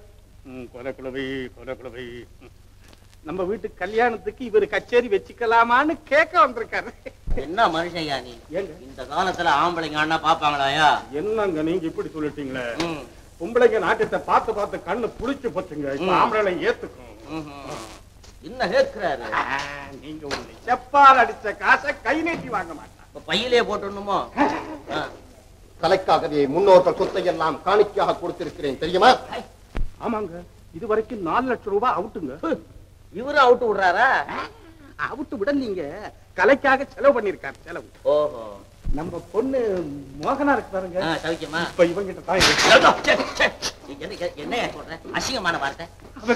கொலை நம்ம வீட்டு கல்யாணத்துக்கு இவரு கச்சேரி வச்சுக்கலாமான்னு கேட்க வந்திருக்காரு. என்ன மனுஷையா நீ? இந்த காலத்துல ஆம்பளைங்க அண்ணா பாப்பாங்களாயா? என்னங்க நீங்க இப்படி சொல்லிட்டீங்களே. பொம்பளைங்க நாட்டத்தை பார்த்து கண்ணு புளிச்சு போச்சுங்க. இப்ப ஆம்பளை ஏத்துக்கும். என்ன கேட்கிறாரு? நீங்க ஒண்ணு செப்பால் அடிச்ச காசை கை நீட்டி வாங்க மாட்டாங்க. பையிலே போட்டுணுமோ? கலைக்காகவே முன்னோர்கள் சொத்தை எல்லாம் காணிக்கையாக கொடுத்திருக்கிறேன் தெரியுமா? ஆமாங்க, இது வரைக்கும் 4 லட்சம் ரூபாய் அவுட்டுங்க. இவரு அவுட்டு விடுறாரா? அவுட்டு விட நீங்க கலைக்காக செலவு பண்ணிருக்காரு. செலவு. ஓஹோ. நம்ம பொண்ணு மோகனா இருக்கு பாருங்க. சௌக்கியமா? இப்ப இவங்கிட்ட தான் என்ன சொல்ற? அசிங்கமான வார்த்தை.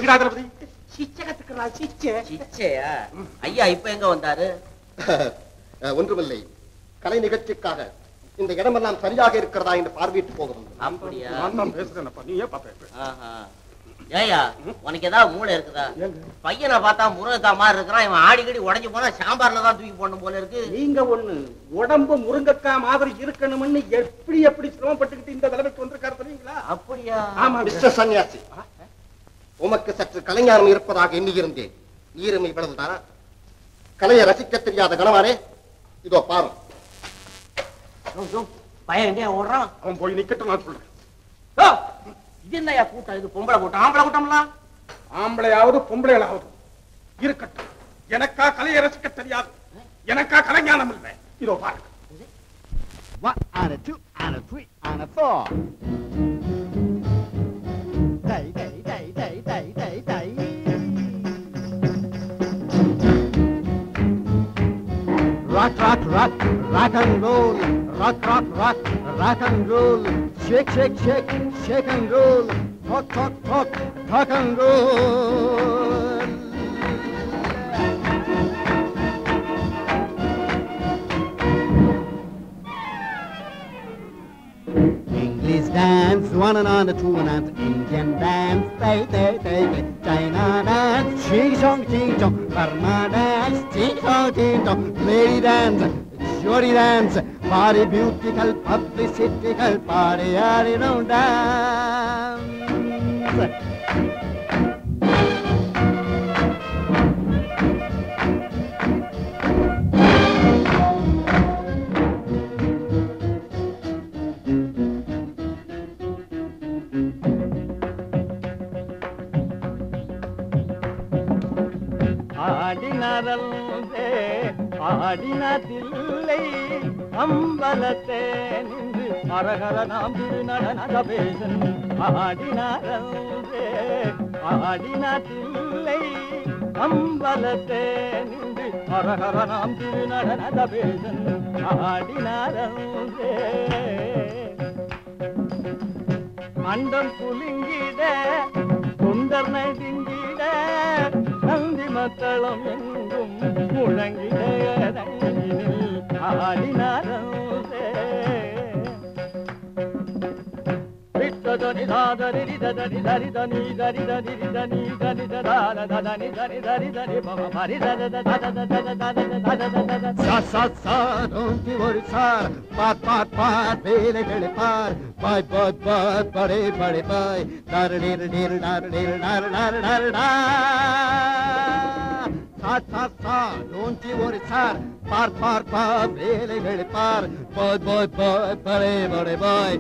ஐயா இப்ப எங்க வந்தாரு? ஒன்றுமில்லை, கலை நிகழ்ச்சிக்காக இந்த இடமெல்லாம் சரியாக இருக்கிறதா என்று பார்வையிட்டு போகிறோம். அப்படியா? நான் பேசுறேன்ப்பா, நீ ஏன் பாப்ப? ஏயா, உனக்கு ஏதாவது மூளை இருக்குதா? பையனை பார்த்தா முருங்கைக்காய் மாதிரி இருக்கிறான். இவன் ஆடிக்கடி உடஞ்சு போனா சாம்பார்ல தான் தூக்கி போடணும் போல இருக்கு. நீங்க ஒண்ணு உடம்பு முருங்கைக்காய் மாதிரி இருக்கணும்னு எப்படி சிரமப்பட்டுக்கிட்டு இந்த நிலைமைக்கு வந்திருக்காரு தெரியுங்களா? அப்படியா? ஆமா மிஸ்டர் சன்னியாசி, உமக்கு சற்று கலைஞானம் இருப்பதாக எண்ணியிருந்தேன். ஈரம் இவ்வளவுதானா? கலையை ரசிக்க தெரியாத கணவானே, இதோ பாரும். பையன் எங்க ஓடுறான்? அவன் போய் நிக்கட்டும், நான் சொல்றேன். இது என்னையா கூட்டம்? இது பொம்பளை கூட்டம், ஆம்பளை கூட்டம்லாம்? ஆம்பளையாவது பொம்பளைகளாவது இருக்கட்டும். எனக்கா கலையை ரசிக்க தெரியாது, எனக்கா கலைஞானம் இல்லை. இதோ பாருங்க. 1 and a 2 and a 3 and a 4. Day, day, day, day, day, day, day. Rock, rock, rock, rock and roll. Rock, rock, rock, rock and roll. Shake, shake, shake, shake and roll. Talk, talk, talk, talk and roll. English dance one and on the two and on the Indian dance, they, China dance, ching chong, Burma dance, ching chong, lady dance, jolly dance, party beautiful, publicity, party, dance. ஆடினாரல்லே ஆடினதில்லை அம்பலத்தே நின்று அரகர நாம் திருநடனதபேசன் ஆடினாரல்லே ஆடினதில்லை அம்பலத்தே நின்று அரகர நாம் திருநடனதபேசன் ஆடினாரல்லே அண்டம் குலுங்கிட சுந்தர் நடுங்கிட நந்தி மத்தளம் எங்கும் முழங்கிட ஆடினாரே தரி தரி தரி தனி தரி தரி தனி தனி தரி தரி தரி தரி பம பரி தத தத தத தத சா don't worry sir பார் வேலைகளை பார் பாய் படே பாய் டர் சா don't worry sir பார் வேலைகளை பார் பாய் படே பாய்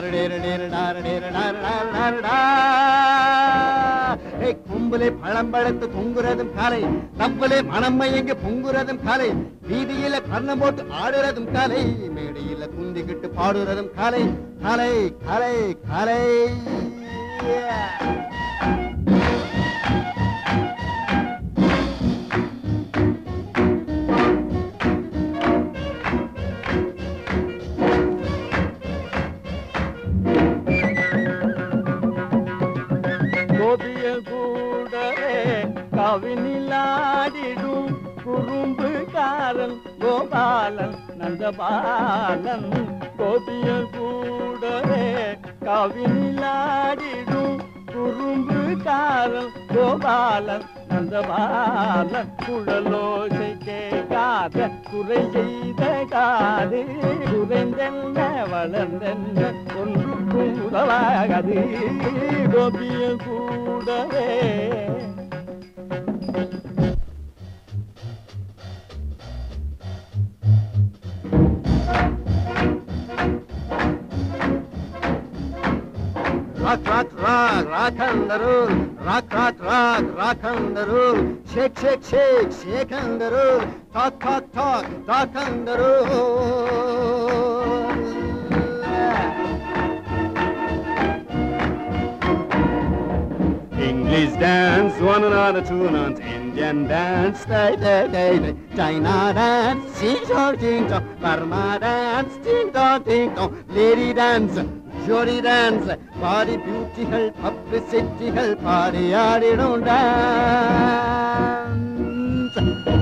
கும்பலே பழம் பழத்து தொங்குறதும் கலை தப்பலே மனம் எங்க பொங்குறதும் கலை வீதியில கர்ணம் போட்டு ஆடுறதும் கலை மேடையில குந்திக்கிட்டு பாடுறதும் கலை கலை கலை கலை கவினிலாடிடும் குறும்புகாரன் கோபாலன் நந்தபாலன் கோபிய கூடவே கவினிலாடிடும் குறும்புகாரன் கோபாலன் நந்தபாலன் குழலோசை கேட்காத குறை செய்த காது குறைந்தென்ன வளர்ந்தென்ன ஒன்றுக்கும் உதவாகாது கோபிய கூடவே rock and roll, rock and roll, shake and roll, talk and roll. English dance, one another, two nuns, Indian dance, China dance, sing song, Burma dance, ding dong, lady dance. Jolly dance, party beautiful, publicity, party don't dance.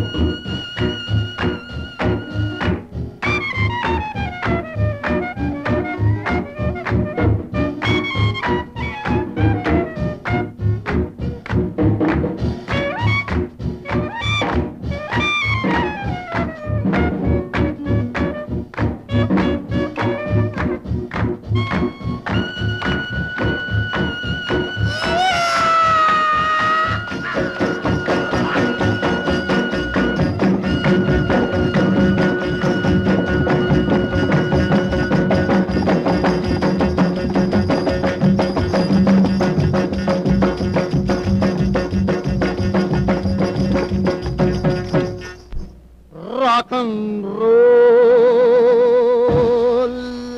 Rock and roll.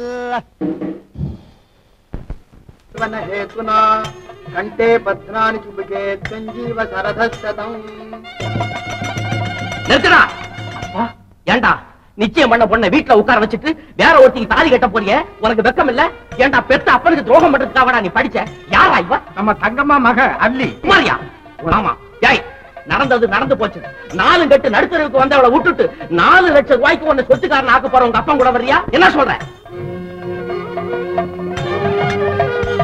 हेतुना कंटे भद्रानि चुबके संजीव सरधस्तम நிறுத்துடா ஏண்டா நிச்சயம் பண்ண பொண்ணை வீட்டுல உட்கார வச்சுட்டு வேற ஒருத்திக்கு தாலி கட்ட போறிய உனக்கு வெக்கம் இல்ல ஏண்டா பெத்த அப்பனுக்கு துரோகம் பண்றதுக்காகடா நீ படிச்ச யாரா இவ நம்ம தங்கம்மா மக அல்லி குமாரியா ஆமா ஏய் நடந்தது நடந்து போச்சு 4 கட்டு நடுத்தருக்கு வந்து அவளை விட்டுட்டு 4 லட்சம் ரூபாய்க்கு உன்னை சொத்துக்காரன் ஆக்க போற உங்க அப்பா கூட வர்றியா என்ன சொல்ற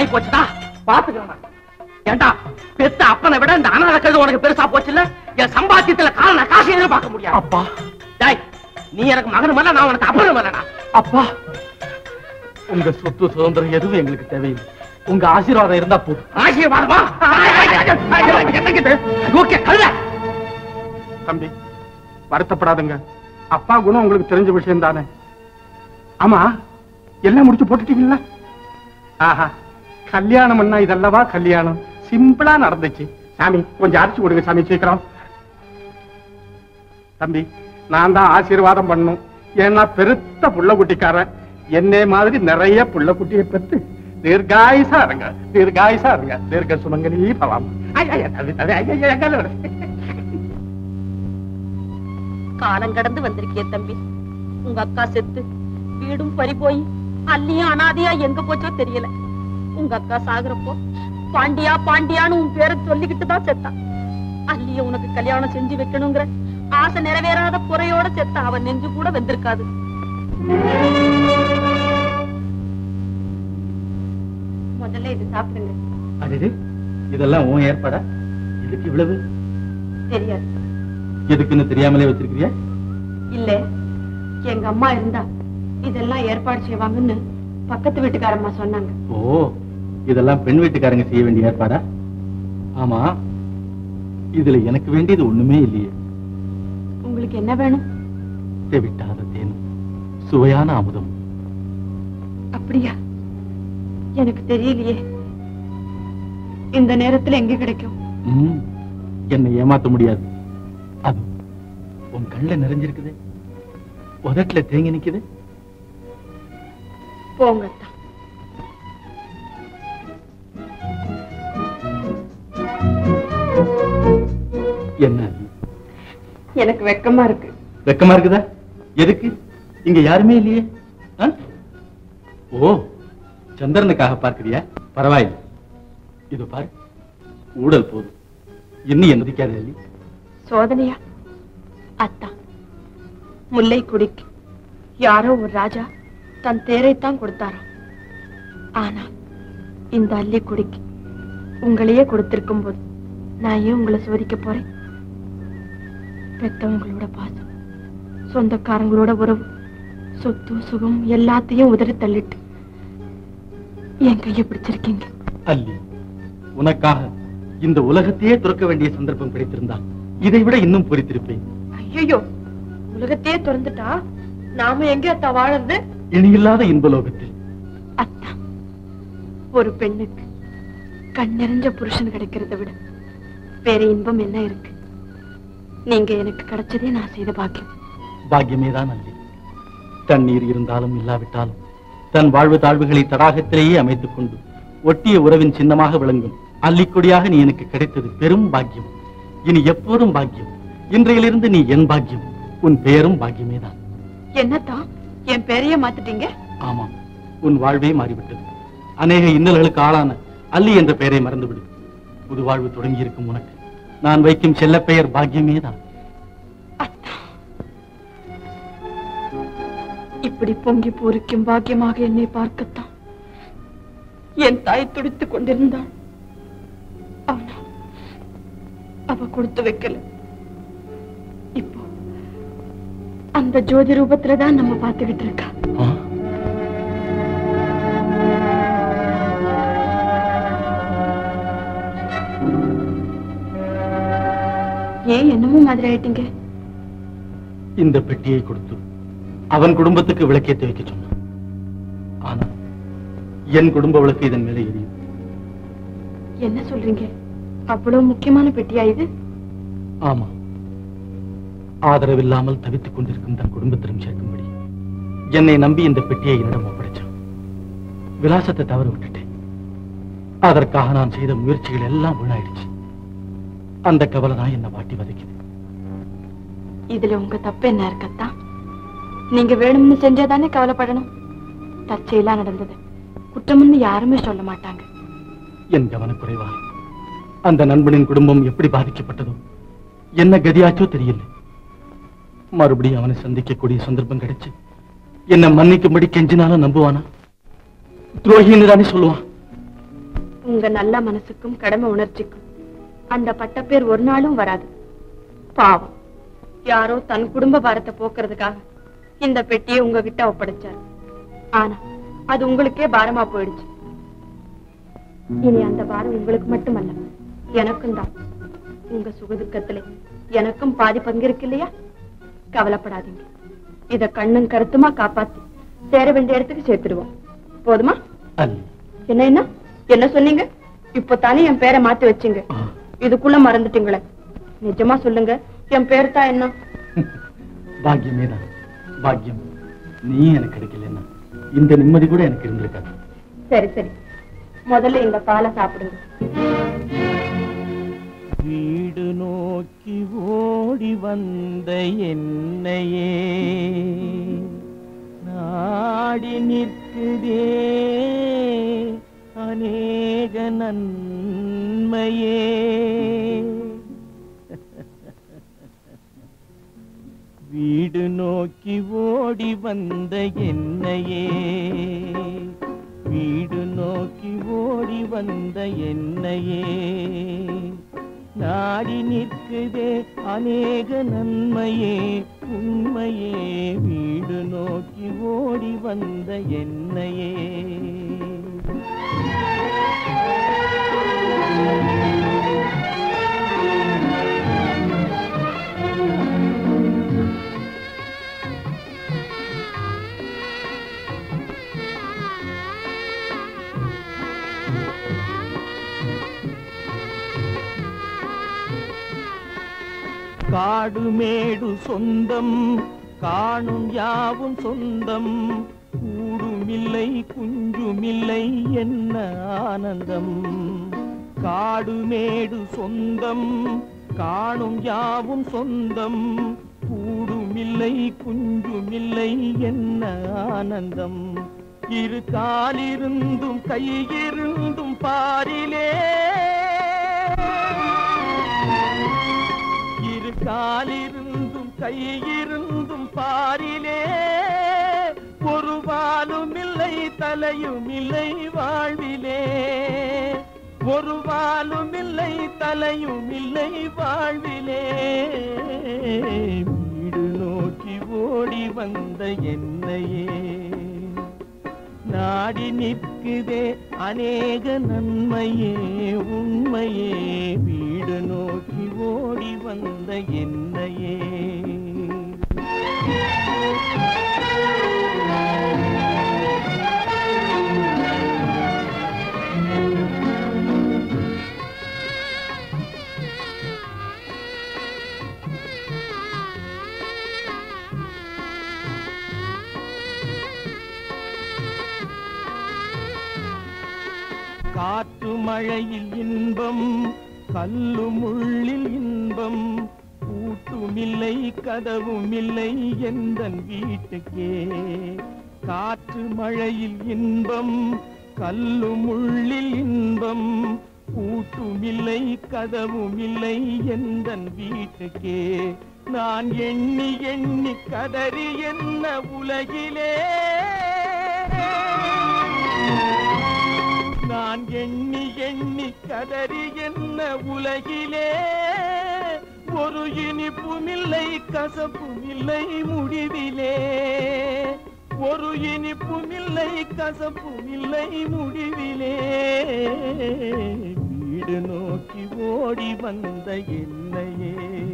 ஆகி போச்சுடா. பாத்துக்கலாம். ஏண்டா பெத்த அப்பனை விட இந்த அனாதை கழுது உனக்கு பெருசா போச்சு இல்ல? என் சம்பாத்தியத்துல காசு எதிர்பார்க்க முடியாது. அப்பா நீ எனக்கு மகனும் இல்ல, நான் உனக்கு அப்பனும் இல்லடா. அப்பா உங்க சொத்து சுதந்திரம் எதுவும் எங்களுக்கு தேவையில்லை. உங்க ஆசீர்வாதம் இருந்தா போதும். ஆசீர்வாதமா? தம்பி வருத்தப்படாதுங்க. அப்பா குணம் உங்களுக்கு தெரிஞ்ச விஷயம் தானே. ஆமா எல்லாம் முடிச்சு போட்டுட்டீங்களா? ஆஹா கல்யாணம் என்ன இதல்லவா கல்யாணம் சிம்பிளா நடந்துச்சு. சாமி கொஞ்சம் அரைச்சு கொடுங்க சாமி சீக்கிரம். தம்பி நான் தான் ஆசீர்வாதம் பண்ணும். ஏன்னா பெருத்த புள்ள குட்டிக்காரன். என்னை மாதிரி நிறைய புள்ள குட்டியை பெற்று தீர்காயுசா இருங்க, தீர்காயுசா இருங்க, தீர்க்க சுமங்கலி பவாம். காலம் கடந்து வந்திருக்கிய தம்பி. உங்க அக்கா செத்து வீடும் பறி போய் அல்லியும் அனாதையா எங்க போச்சோ தெரியல. உங்க அக்கா சாகுறப்போ பாண்டியா பாண்டியான்னு உன் பேரை சொல்லிக்கிட்டு தான் செத்தா. அல்லிய உனக்கு கல்யாணம் செஞ்சு வைக்கணுங்கிற ஆசை நிறைவேறாத குறையோட செத்தா. அவன் நெஞ்சு கூட வெந்திருக்காது. முதல்ல இது சாப்பிடுங்க. அடே இதெல்லாம் உன் ஏற்பாடா? இதுக்கு இவ்வளவு தெரியாது. எதுக்குன்னு தெரியாமலே வச்சிருக்கிறியா? இல்ல எங்க அம்மா இருந்தா இதெல்லாம் ஏற்பாடு செய்வாங்கன்னு பக்கத்து வீட்டுக்காரம்மா சொன்னாங்க. ஓ இதெல்லாம் பெண் வீட்டுக்காரங்க செய்ய வேண்டிய ஏற்பாடா? ஆமா இதுல எனக்கு வேண்டியது ஒண்ணுமே இல்லையே. உங்களுக்கு என்ன வேணும்? விட்டாத தேனும் சுவையான அமுதம். அப்படியா? எனக்கு தெரியலையே. இந்த நேரத்துல எங்க கிடைக்கும்? என்னை ஏமாத்த முடியாது. அது உன் கண்ணுல நிறைஞ்சிருக்குது, உதட்டுல தேங்கி நிக்குது. போங்க. என்ன எனக்கு வெக்கமா இருக்கு. வெக்கமா இருக்குதா? எதுக்கு? இங்க யாருமே இல்லையே. ஓ சந்திரனுக்காக பார்க்கிறியா? பரவாயில்லை. இது பாரு ஊடல் போதும். இன்னும் என்ன மதிக்காத. சோதனையா? அத்தா முல்லை குடிக்கு யாரோ ஒரு ராஜா தன் தேரைத்தான் கொடுத்தாராம். ஆனா இந்த அல்லி குடிக்கு உங்களையே கொடுத்திருக்கும் போது நான் ஏன் உங்களை சோதிக்க போறேன்? பெத்தவங்களோட பாசம், சொந்தக்காரங்களோட உறவு, சொத்து சுகம் எல்லாத்தையும் உதறி தள்ளிட்டு என் கையை பிடிச்சிருக்கீங்க. அல்லி உனக்காக இந்த உலகத்தையே துறக்க வேண்டிய சந்தர்ப்பம் கிடைத்திருந்தால் இதை விட இன்னும் பொறித்திருப்பேன். ஐயோ உலகத்தையே திறந்துட்டா நாம எங்க அத்தா வாழறது? இனியில்லாத இன்பலோகத்தில். அத்தா ஒரு பெண்ணுக்கு கண் நிறைஞ்ச புருஷன் கிடைக்கிறத விட வேற இன்பம் என்ன இருக்கு? நீங்க எனக்கு கிடைச்சதே நான் செய்த பாக்கியம். பாக்கியமேதான் அல்லி. தண்ணீர் இருந்தாலும் இல்லாவிட்டாலும் தன் வாழ்வு தாழ்வுகளை தடாகத்திலேயே அமைத்துக் கொண்டு ஒட்டிய உறவின் சின்னமாக விளங்கும் அல்லிக்கொடியாக நீ எனக்கு கிடைத்தது பெரும் பாக்கியம். இனி எப்போதும் பாக்கியம். இன்றையிலிருந்து நீ என் பாக்கியம். உன் பெயரும் பாக்கியமேதான். என்னத்தான் என் பெயரையே மாத்திட்டீங்க? ஆமாம், உன் வாழ்வே மாறிவிட்டது. அநேக இன்னல்களுக்கு ஆளான அல்லி என்ற பெயரை மறந்துவிடு. புது வாழ்வு தொடங்கி இருக்கும் உனக்கு நான் வைக்கும் செல்ல பெயர் பாக்கியமேதான். இப்படி பொங்கி பூரிக்கும் பாக்கியமாக என்னை பார்க்கத்தான் என் தாய் துடித்துக் கொண்டிருந்தாள். அவ கொடுத்து வைக்கல. இப்போ அந்த ஜோதி ரூபத்துலதான் நம்ம பார்த்துக்கிட்டு இருக்கா. ஏன் என்னமோ மாதிரி ஆயிட்டீங்க? இந்த பெட்டியை கொடுத்து அவன் குடும்பத்துக்கு விளக்கேற்றி வைக்க சொன்னான். ஆனா என் குடும்ப விளக்கு இதன் மேலே எரியும். என்ன சொல்றீங்க? அவ்வளவு முக்கியமான பெட்டியா இது? ஆமா, ஆதரவில்லாமல் தவித்துக் கொண்டிருக்கும் தன் குடும்பத்திலும் சேர்க்கும்படி என்னை நம்பி இந்த பெட்டியை என்னிடம் ஒப்படைச்சான். விலாசத்தை தவற விட்டுட்டேன். அதற்காக நான் செய்த முயற்சிகள் எல்லாம் வீணாயிடுச்சு. அந்த கவலை தான் என்ன வாட்டி வதைக்குது. இதுல உங்க தப்பு என்ன இருக்கத்தா? நீங்க வேணும்னு செஞ்சாதானே கவலைப்படணும். தற்செயலா நடந்தது குற்றம்னு யாருமே சொல்ல மாட்டாங்க. என் கவனக்குறைவா அந்த நண்பனின் குடும்பம் எப்படி பாதிக்கப்பட்டதோ, என்ன கதியாச்சோ தெரியல. மறுபடியும் அவனை சந்திக்கக்கூடிய சந்தர்ப்பம் கிடைச்சு என்ன மன்னிக்கும்படி கெஞ்சினாலும் நம்புவானா? துரோகின்னு தானே சொல்லுவான். உங்க நல்ல மனசுக்கும் கடமை உணர்ச்சிக்கும் அந்த பட்டப்பேர் ஒரு நாளும் வராது. பாவம், யாரோ தன் குடும்ப பாரத்தை போக்குறதுக்காக இந்த பெட்டியை உங்ககிட்ட ஒப்படைச்சாரு. ஆனா அது உங்களுக்கே பாரமா போயிடுச்சு. இனி அந்த பாரம் உங்களுக்கு மட்டுமல்ல, எனக்கும் தான். உங்க சுகதுக்கத்திலே எனக்கும் பாதி பங்கு இருக்கு இல்லையா? கவலைப்படாதீங்க, இத கண்ணும் கருத்துமா காப்பாத்தி சேர வேண்டிய இடத்துக்கு சேர்த்துடுவோம். போதுமா? என்ன என்ன என்ன சொன்னீங்க? இப்ப தானே என் பேரை மாத்தி வச்சீங்க, இதுக்குள்ள மறந்துட்டீங்களே. நிஜமா சொல்லுங்க, என் பேர் தான் என்ன? பாக்கியமே தான். பாக்கியம் நீ எனக்கு கிடைக்கலன்னா இந்த நிம்மதி கூட எனக்கு இருந்திருக்காது. சரி சரி, முதல்ல இந்த பாலை சாப்பிடுங்க. வீடு நோக்கி ஓடி வந்த என்னையே நாடி நிற்குதே அநேக நன்மையே. வீடு நோக்கி ஓடி வந்த என்னையே, வீடு நோக்கி ஓடி வந்த என்னையே நாடி நிற்குதே அநேக நன்மையே உண்மையே. வீடு நோக்கி ஓடி வந்த என்னையே. காடு மேடு சொந்தம் காணும் யாவும் சொந்தம், கூடுமில்லை குஞ்சுமில்லை என்ன ஆனந்தம். காடு மேடு சொந்தம் காணும் யாவும் சொந்தம், கூடுமில்லை குஞ்சுமில்லை என்ன ஆனந்தம். இரு காலிருந்தும் கையிருந்தும் பாரிலே, இரு காலிருந்தும் கையிருந்தும் பாரிலே, ஒரு வாலும் இல்லை தலையும் இல்லை வாழ்விலே, ஒரு வாலும் இல்லை தலையும் இல்லை வாழ்விலே. வீடு நோக்கி ஓடி வந்த என்னையே நாடி நிற்குதே அநேக நன்மையே உண்மையே. வீடு நோக்கி ஓடி வந்த என்னையே. காற்று மழையில் இன்பம் கல்லு முள்ளில் இன்பம், கூட்டுமில்லை கதவுமில்லை எந்தன் வீட்டுக்கே. காற்று மழையில் இன்பம் கல்லு முள்ளில் இன்பம், கூட்டுமில்லை கதவுமில்லை எந்தன் வீட்டுக்கே. நான் எண்ணி எண்ணி கதறி என்ன உலகிலே, நான் எண்ணி எண்ணி கதறி என்ன உலகிலே. ஒரு இனிப்புமில்லை கசப்புமில்லை முடிவிலே, ஒரு இனிப்புமில்லை கசப்புமில்லை முடிவிலே. வீடு நோக்கி ஓடி வந்த என்னையே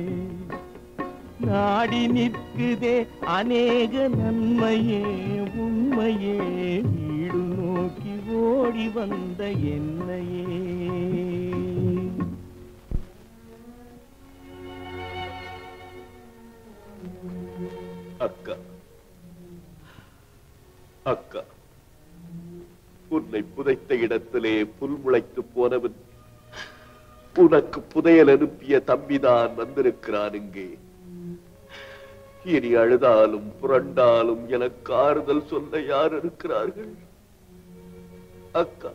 நாடி நிற்குதே அநேக நன்மையே உண்மையே. வீடு நோக்கி ஓடி வந்த என்னையே. அக்கா, அக்கா, உன்னை புதைத்த இடத்திலே புல் முளைத்து போனவன் உனக்கு புதையல் அனுப்பிய தம்பிதான் வந்திருக்கிறான் இங்கே. இனி அழுதாலும் புரண்டாலும் எனக்கு ஆறுதல் சொல்ல யார் இருக்கிறார்கள்? அக்கா,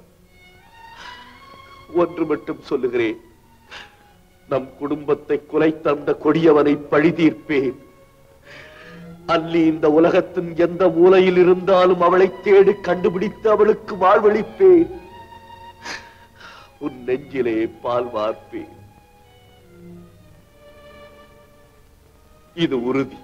ஒன்று மட்டும் சொல்லுகிறேன், நம் குடும்பத்தை குலைத்த அந்த கொடியவனை பழி தீர்ப்பேன். அல்லி இந்த உலகத்தின் எந்த மூலையில் இருந்தாலும் அவளை தேடி கண்டுபிடித்து அவளுக்கு வாழ்வளிப்பேன். உன் நெஞ்சிலே பால் வார்ப்பேன். இது உறுதி.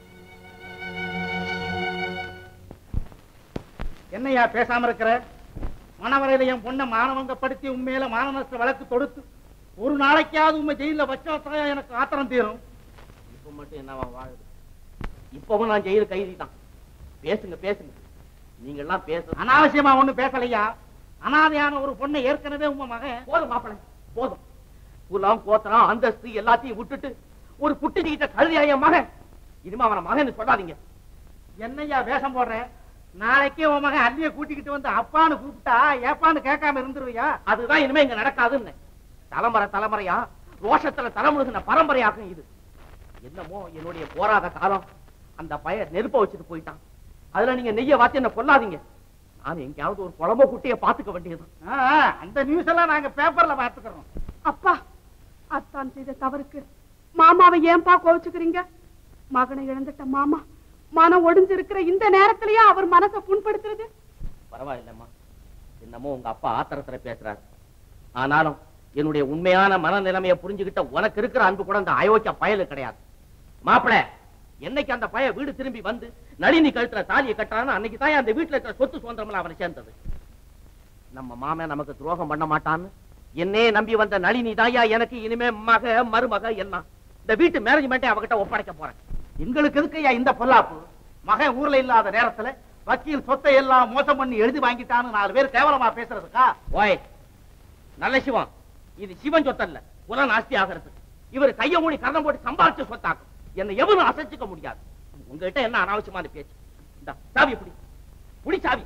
என்னையா பேசாம இருக்கிற? மனவரையில என் பொண்ணை மானவங்கப்படுத்தி உண்மையில மானநஷ்ட வழக்கு தொடுத்து ஒரு நாளைக்காவது உண்மை ஜெயில வச்சா எனக்கு ஆத்திரம் தீரும். இப்ப மட்டும் என்னவா வாழுது? இப்பவும் நான் ஜெயில கைதி தான். பேசுங்க பேசுங்க, நீங்க எல்லாம் பேச. அனாவசியமா ஒண்ணு பேசலையா? அனாதையான ஒரு பொண்ணை ஏற்கனவே உங்க மகன். போதும் மாப்பிள்ளை போதும். குலம் கோத்திரம் அந்தஸ்து எல்லாத்தையும் விட்டுட்டு ஒரு குட்டிக்கிட்ட கழுதியா என் மகன். இனிமே அவன மகன் சொல்லாதீங்க. என்னையா வேஷம் போடுற? நாளைக்கே உன் மகன் அள்ளிய கூட்டிக்கிட்டு வந்து அப்பான்னு கூப்பிட்டா ஏப்பான்னு கேட்காம இருந்துருவியா? அதுதான் இனிமே இங்க நடக்காதுன்னு. தலைமுறை தலைமுறையா ரோஷத்துல தலைமுழுகின பரம்பரையாகும் இது. என்னமோ என்னுடைய போராத காலம் அந்த பையன் நெருப்ப வச்சுட்டு போயிட்டான். அதுல நீங்க நெய்ய வாத்தி என்ன கொல்லாதீங்க. நான் எங்கேயாவது ஒரு குழம்பு குட்டிய பாத்துக்க வேண்டியது. அந்த நியூஸ் எல்லாம் நாங்க பேப்பர்ல பாத்துக்கிறோம். அப்பா, அத்தான் செய்த தவறுக்கு மாமாவை ஏன்பா கோவிச்சுக்கிறீங்க? மகனை இழந்துட்ட மாமா மனம் ஒடிஞ்சிருக்கிற இந்த நேரத்திலேயே அவர் மனசை புண்படுத்துறது. பரவாயில்லம்மா, என்னமோ உங்க அப்பா ஆத்திரத்துல பேசுறாரு. ஆனாலும் என்னுடைய உண்மையான மனநிலைமையை புரிஞ்சுக்கிட்ட உனக்கு இருக்கிற அன்பு கூட அந்த அயோக்கிய பயலு கிடையாது. மாப்பிள்ள, என்னைக்கு அந்த பைய வீடு திரும்பி வந்து நளினி கழுத்துல தாலியை கட்டான அன்னைக்கு தான் அந்த வீட்டுல இருக்கிற சொத்து சுதந்திரம் அவனை சேர்ந்தது. நம்ம மாமன் நமக்கு துரோகம் பண்ண மாட்டான்னு என்னே நம்பி வந்த நளினி தாயா எனக்கு இனிமே மக மருமக எல்லாம். இந்த வீட்டு மேனேஜ்மெண்ட்டை அவகிட்ட ஒப்படைக்க போறேன். எங்களுக்கு எதுக்கையா இந்த பொல்லாப்பு? மகன் ஊர்ல இல்லாத நேரத்துல வக்கீல் சொத்தை எல்லாம் மோசம் பண்ணி எழுதி வாங்கிட்டான்னு 4 பேர் கேவலமா பேசுறதுக்கா? ஓய் நல்ல சிவம், இது சிவன் சொத்தல்ல, குல நாஸ்தி ஆகிறது. இவர் கைய மூடி கரணம் போட்டு சம்பாதிச்ச சொத்தாக்கும். என்னை எவனும் அசைச்சுக்க முடியாது. உங்ககிட்ட என்ன அனாவசியமான பேச்சு? இந்த சாவி புடி புடி சாவி.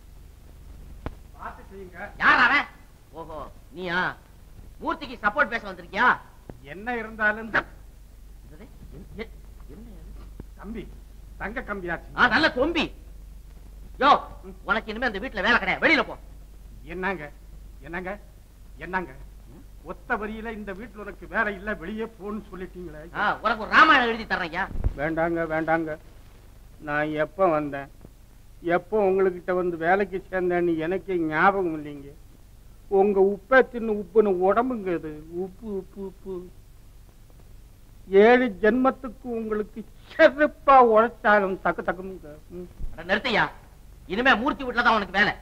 யார் அவன்? ஓஹோ நீயா? மூர்த்திக்கு சப்போர்ட் பேச வந்திருக்கியா? என்ன இருந்தாலும் தம்பி தங்க கம்பியாச்சு. நல்ல தொம்பி. யோ, உனக்கு இனிமே அந்த வீட்டுல வேலை கிடையாது, வெளியில போ. என்னங்க என்னங்க என்னங்க ஒத்த வரியில இந்த வீட்டுல உனக்கு வேலை இல்ல, வெளியே போன்னு சொல்லிட்டீங்களே. உனக்கு ஒரு ராமாயணம் எழுதி தர்றேன். வேண்டாங்க வேண்டாங்க, நான் எப்ப வந்தேன், எப்போ உங்ககிட்ட வந்து வேலைக்கு சேர்ந்தேன்னு எனக்கு ஞாபகம் இல்லைங்க. உங்க உப்பை தின்னு உப்புன்னு உடம்புங்க இது. உப்பு உப்பு உப்பு 7 ஜென்மத்துக்கு உங்களுக்கு செருப்பா உழைச்சாலும் தக்கு தக்குங்க. நிறுத்தையா, இனிமே மூர்த்தி வீட்டுல தான் உனக்கு வேலை.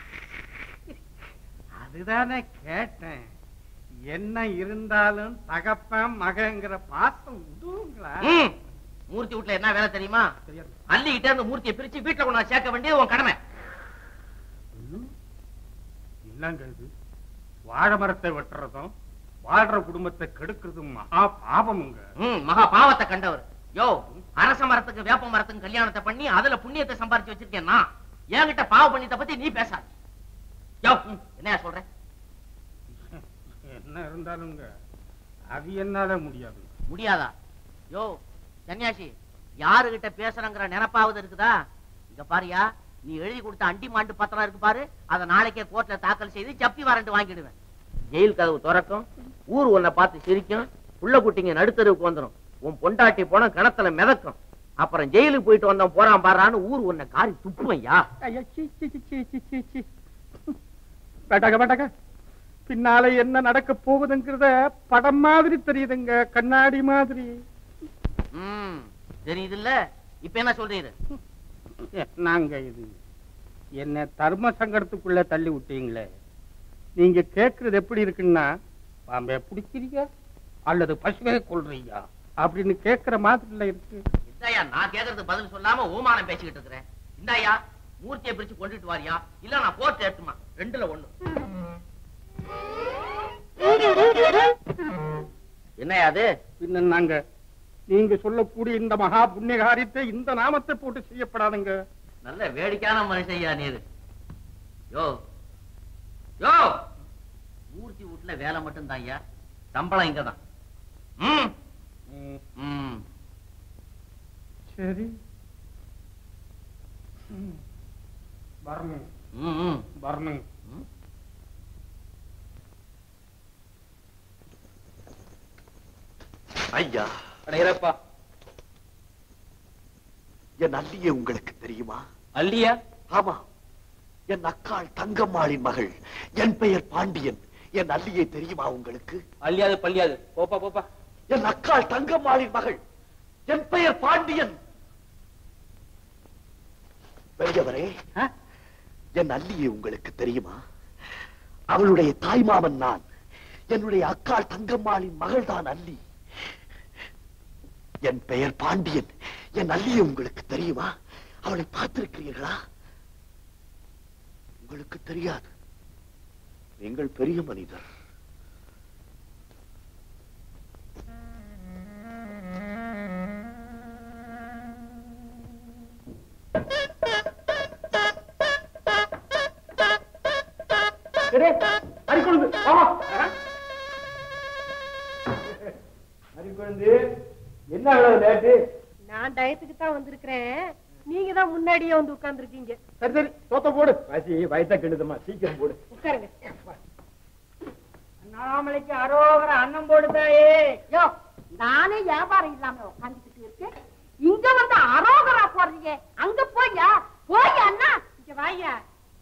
அதுதானே கேட்டேன். என்ன இருந்தாலும் தகப்பன் மகங்கிற பாசம் விடுங்களா? மூர்த்தி வீட்டுல என்ன வேலை தெரியுமா? அள்ளிக்கிட்டே இருந்து மூர்த்தியை பிரிச்சு வீட்டுல கொண்டு சேர்க்க வேண்டியது உன் கடமை. இல்லங்க, இது வாழை மரத்தை வெட்டுறதும் வாழ்ற குடும்பத்தை கெடுக்கிறதும் மகா பாவமுங்க. மகா பாவத்தை கண்டவர். யோ, அரச மரத்துக்கு வேப்ப மரத்துக்கு கல்யாணத்தை பண்ணி அதுல புண்ணியத்தை சம்பாதிச்சு வச்சிருக்கேன்னா என்கிட்ட பாவ புண்ணியத்தை பத்தி நீ பேசாது. யோ, என்ன சொல்ற? என்ன இருந்தாலுங்க அது என்னால முடியாது. முடியாதா? யோ சன்னியாசி, யாருகிட்ட பேசுறங்கிற நினைப்பாவது இருக்குதா? இங்க பாரியா, நீ எழுதி கொடுத்த அண்டி மாண்டு பத்திரம் இருக்கு பாரு, அதை நாளைக்கே கோர்ட்ல தாக்கல் செய்து ஜப்தி வாரண்ட் வாங்கிடுவேன். ஜெயில் கதவு திறக்கும், ஊர் உன்னை பார்த்து சிரிக்கும், புள்ள குட்டிங்க நடுத்தருவுக்கு வந்துடும், உன் பொண்டாட்டி போன கிணத்துல மிதக்கும். அப்புறம் ஜெயிலுக்கு போயிட்டு வந்தோம் போறான் பாறான்னு ஊர் உன்னை காரி துப்புவையா. வேட்டாங்க வேட்டாங்க, பின்னால என்ன நடக்க போகுதுங்கிறத படம் மாதிரி தெரியுதுங்க, கண்ணாடி மாதிரி. தெரியுது இல்ல? இப்ப என்ன சொல்றீரு? நாங்க இது என்ன தர்ம சங்கடத்துக்குள்ள தள்ளி விட்டீங்களே. நீங்க கேக்குறது எப்படி இருக்குன்னா, பாம்பே பிடிக்கிறீங்க அல்லது பசுவே கொள்றீங்க அப்படின்னு கேக்குற மாதிரி இருக்கு. இந்தாயா, நான் கேக்குறது பதில் சொல்லாம ஓமானம் பேசிக்கிட்டு இருக்கிறேன். இந்தாயா, மூர்த்தியை பிரிச்சு கொண்டுட்டு வாரியா, இல்ல நான் கோர்ட் ஏற்றுமா? 2ல 1. என்னையா அது? பின்ன நாங்க நீங்க சொல்லக்கூடிய இந்த மகா புண்ணிய காரியத்தை இந்த நாமத்தை போட்டு செய்யப்படாதுங்க. நல்ல வேடிக்கையான மனுஷையா நீரு. யோ யோ, மூர்த்தி வீட்டுல வேலை மட்டும் தான் ஐயா, சம்பளம் இங்கதான். சரி வரணும் வரணும். ஐயா அடையப்பா, என் அல்லியே உங்களுக்கு தெரியுமா? அல்லியா? ஆமா, என் அக்காள் தங்கம்மாளின் மகள். என் பெயர் பாண்டியன். என் அல்லியை தெரியுமா உங்களுக்கு? அள்ளியாது பள்ளியாது. போப்பா போப்பா. என் அக்காள் தங்கம்மாளின் மகள். என் பெயர் பாண்டியன். பெரியவரே, என் அல்லியை உங்களுக்கு தெரியுமா? அவளுடைய தாய்மாமன் நான். என்னுடைய அக்காள் தங்கம்மாளின் மகள் தான் அல்லி. என் பெயர் பாண்டியன். என் அல்லியை உங்களுக்கு தெரியுமா? அவளை பார்த்திருக்கிறீர்களா? உங்களுக்கு தெரியாது. நீங்கள் பெரிய மனிதர். என்ன லேட்டு? நான் டயத்துக்கு தான் வந்திருக்கிறேன். நீங்க தான் முன்னாடியே வந்து உட்கார்ந்து இருக்கீங்க. சரி சரி, சோத்த போடு. பசி வயிற்ற கெடுதமா, சீக்கிரம் போடு. உட்காருங்க. அண்ணாமலைக்கு அரோகர அன்னம் போடுதாயே. யோ, நானே வியாபாரம் இல்லாம உட்காந்துக்கிட்டு இருக்கேன். இங்க வந்து அரோகரா போறீங்க. அங்க போய்யா போய் அண்ணா. இங்க வாயா.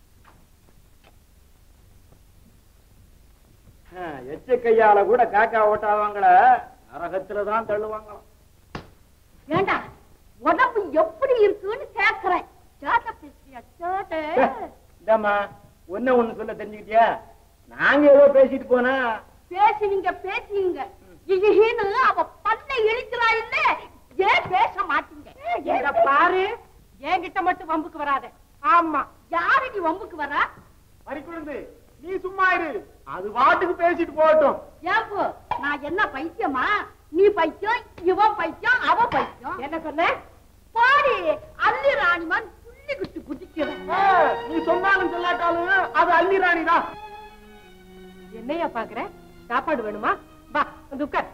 எச்ச கையால கூட காக்கா ஓட்டாவாங்கள, நரகத்துலதான் தள்ளுவாங்களாம். ஏண்டா உடம்பு எப்படி இருக்குன்னு கேக்குறேன். சேட்ட பேசியா சேட்ட? இந்தாமா, ஒண்ணு சொல்ல தெரிஞ்சுக்கிட்டியா? நாங்க ஏதோ பேசிட்டு போனா பேசுவீங்க பேசுவீங்க. இன்னு அவ பல்ல இழிக்கிறா இல்ல, ஏன் பேச மாட்டீங்க? பாரு, என்கிட்ட மட்டும் வம்புக்கு வராத. ஆமா, யாருக்கு வம்புக்கு வரா? மறிக்குழுந்து, நீ சும்மா இரு. அது வாட்டுக்கு பேசிட்டு போகட்டும். ஏப்போ, நான் என்ன பைத்தியமா? நீ பைத்தியம், இவன் பைத்தியம், அவ பைத்தியம். என்ன சொன்ன? பாரு, அல்லி ராணிமான் புள்ளி குட்டி குதிக்கிறேன். நீ சொன்னாலும் சொல்லாட்டாலும் அது அல்லி ராணி தான். என்னையா பாக்குற? சாப்பாடு வேணுமா? வா வந்து உட்கார்.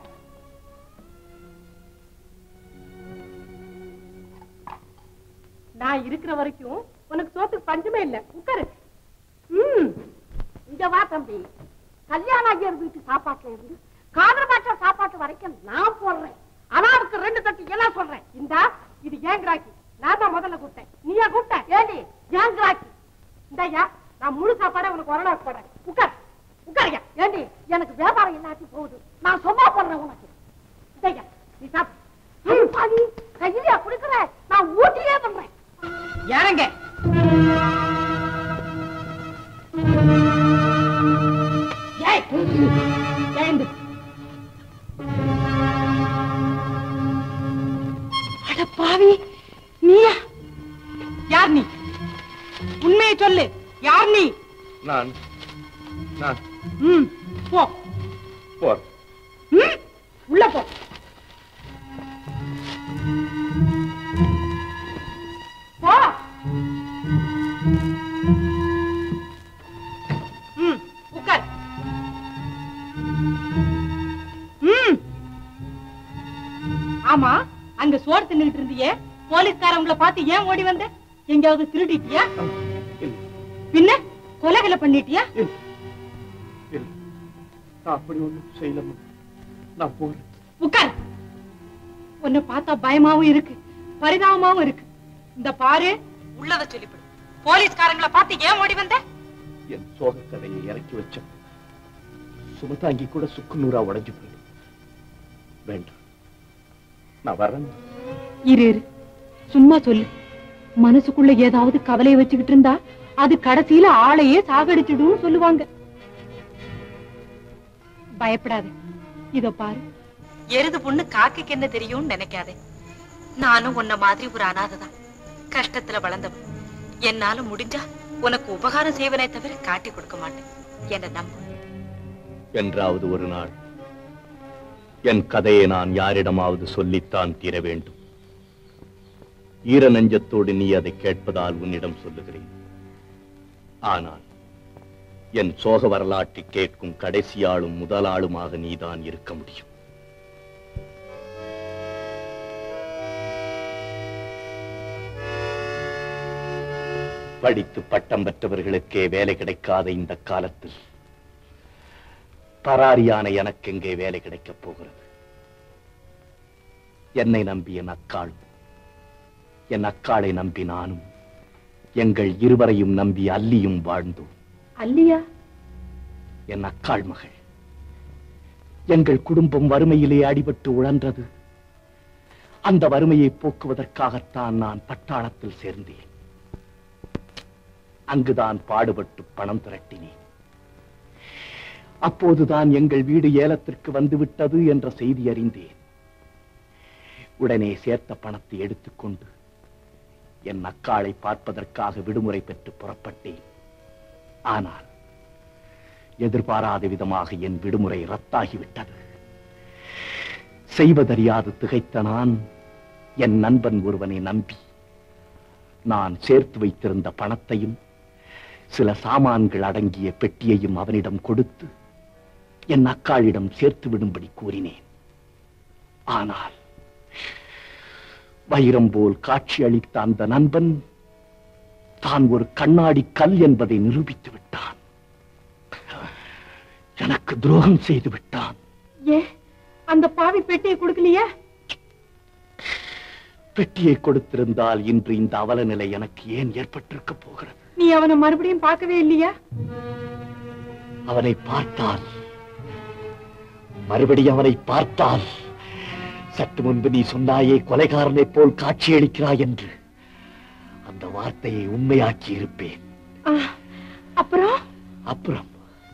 நான் இருக்கிற வரைக்கும் உனக்கு சோத்துக்கு பஞ்சமே இல்ல. உட்காரு. இங்க வா தம்பி. கல்யாணம் ஆகியர் வீட்டு சாப்பாட்டுல இருந்து காதல் பாட்டா சாப்பாட்டு வரைக்கும் நான் போடுறேன். அனாவுக்கு 2 தட்டு எல்லாம் சொல்றேன். இந்தா, இது ஏன் கிராக்கி. நான் தான் முதல்ல கூப்பிட்டேன். நீயா கூப்பிட்ட? ஏடி ஏன் கிராக்கி? இந்தாயா, நான் முழு சாப்பாடை உனக்கு ஒரு நாள் போடுறேன். உட்கார் உட்காருங்க. ஏண்டி, எனக்கு வியாபாரம் இல்லாட்டி போகுது. நான் சும்மா போடுறேன் உனக்கு. இதையா நீ சாப்பிடு. கையிலையா குடுக்குற? நான் ஊட்டியே பண்றேன். யாருங்க? எழுந்து. அட பாவி, நீயா? யார் நீ? உண்மையை சொல்லு. யார் நீ? நான் போ. போர். உள்ள போ. போ. உட்கார். ஆமா, அங்க சோறு தின்னுட்டு இருந்தியே, போலீஸ்காரங்களை பார்த்து ஏன் ஓடி வந்த? எங்கயாவது திருடிட்டியா? பின்ன கொலைகளை பண்ணிட்டியா? அப்படி ஒண்ணும் செய்யலம்மா. நான் போறேன். உட்கார். உன்னை பார்த்தா பயமாவும் இருக்கு, பரிதாபமாவும் இருக்கு. இந்த பாரு, உள்ளத சொல்லிவிடு. போலீஸ்காரங்களை பார்த்து ஏன் ஓடி வந்த? என் சோக கதையை இறக்கி வச்ச சுமதாங்கி கூட சுக்கு நூறா உடைஞ்சு போயிடும். வேண்டாம், நான் வரேன். இரு, சும்மா சொல்லு. மனசுக்குள்ள ஏதாவது கவலையை வச்சுக்கிட்டு இருந்தா அது கடைசியில ஆளையே சாகடிச்சிடும் சொல்லுவாங்க. பயப்படாத. இதோ பாரு, எருது பொண்ணு காக்கைக்கு என்ன தெரியும்னு நினைக்காதே. நானும் உன்ன மாதிரி ஒரு அனாதைதான். கஷ்டத்துல வளர்ந்தவன். என்னால முடிஞ்சா உனக்கு உபகாரம் செய்வனே தவிர காட்டி கொடுக்க மாட்டேன். என்ன நம்பு. என்றாவது ஒரு நாள் என் கதையை நான் யாரிடமாவது சொல்லித்தான் தீர வேண்டும். ஈர நெஞ்சத்தோடு நீ அதை கேட்பதால் உன்னிடம் சொல்லுகிறேன். ஆனால் என் சோக வரலாற்றை கேட்கும் கடைசியாளும் முதலாளுமாக நீதான் இருக்க முடியும். படித்து பட்டம் பெற்றவர்களுக்கே வேலை கிடைக்காத இந்த காலத்தில் பராரியான எனக்கு எங்கே வேலை கிடைக்கப் போகிறது? என்னை நம்பி என் அக்காளும், என் அக்காளை நம்பி நானும், எங்கள் இருவரையும் நம்பி அல்லியும் வாழ்ந்தோம். அல்லியா? என் அக்காள் மகள். எங்கள் குடும்பம் வறுமையிலே அடிபட்டு உழன்றது. அந்த வறுமையை போக்குவதற்காகத்தான் நான் பட்டாளத்தில் சேர்ந்தேன். அங்குதான் பாடுபட்டு பணம் திரட்டினேன். அப்போதுதான் எங்கள் வீடு ஏலத்திற்கு வந்துவிட்டது என்ற செய்தி அறிந்தேன். உடனே சேர்த்த பணத்தை எடுத்துக்கொண்டு என் அக்காளை பார்ப்பதற்காக விடுமுறை பெற்று புறப்பட்டேன். ஆனால் எதிர்பாராத விதமாக என் விடுமுறை ரத்தாகிவிட்டது. செய்வதறியாது திகைத்த நான் என் நண்பன் ஒருவனை நம்பி நான் சேர்த்து வைத்திருந்த பணத்தையும் சில சாமான்கள் அடங்கிய பெட்டியையும் அவனிடம் கொடுத்து என் அக்காளிடம் சேர்த்து விடும்படி கூறினேன். ஆனால் வைரம் போல் காட்சி அளித்த அந்த நண்பன் தான் ஒரு கண்ணாடி கல் என்பதை நிரூபித்து விட்டான். எனக்கு துரோகம் செய்து விட்டான். அந்த பாவி பெட்டியை கொடுக்கலையா? பெட்டியை கொடுத்திருந்தால் இன்று இந்த அவல நிலை எனக்கு ஏன் ஏற்பட்டிருக்க போகிறது? நீ அவனை மறுபடியும் பார்க்கவே இல்லையா? அவனை பார்த்தால், மறுபடியும் அவனை பார்த்தால், சற்று முன்பு நீ சொன்னாயே கொலைகாரனை போல் காட்சியளிக்கிறாய் என்று அந்த வார்த்தையை உண்மையாக்கி இருப்பேன். அப்புறம் அப்புறம்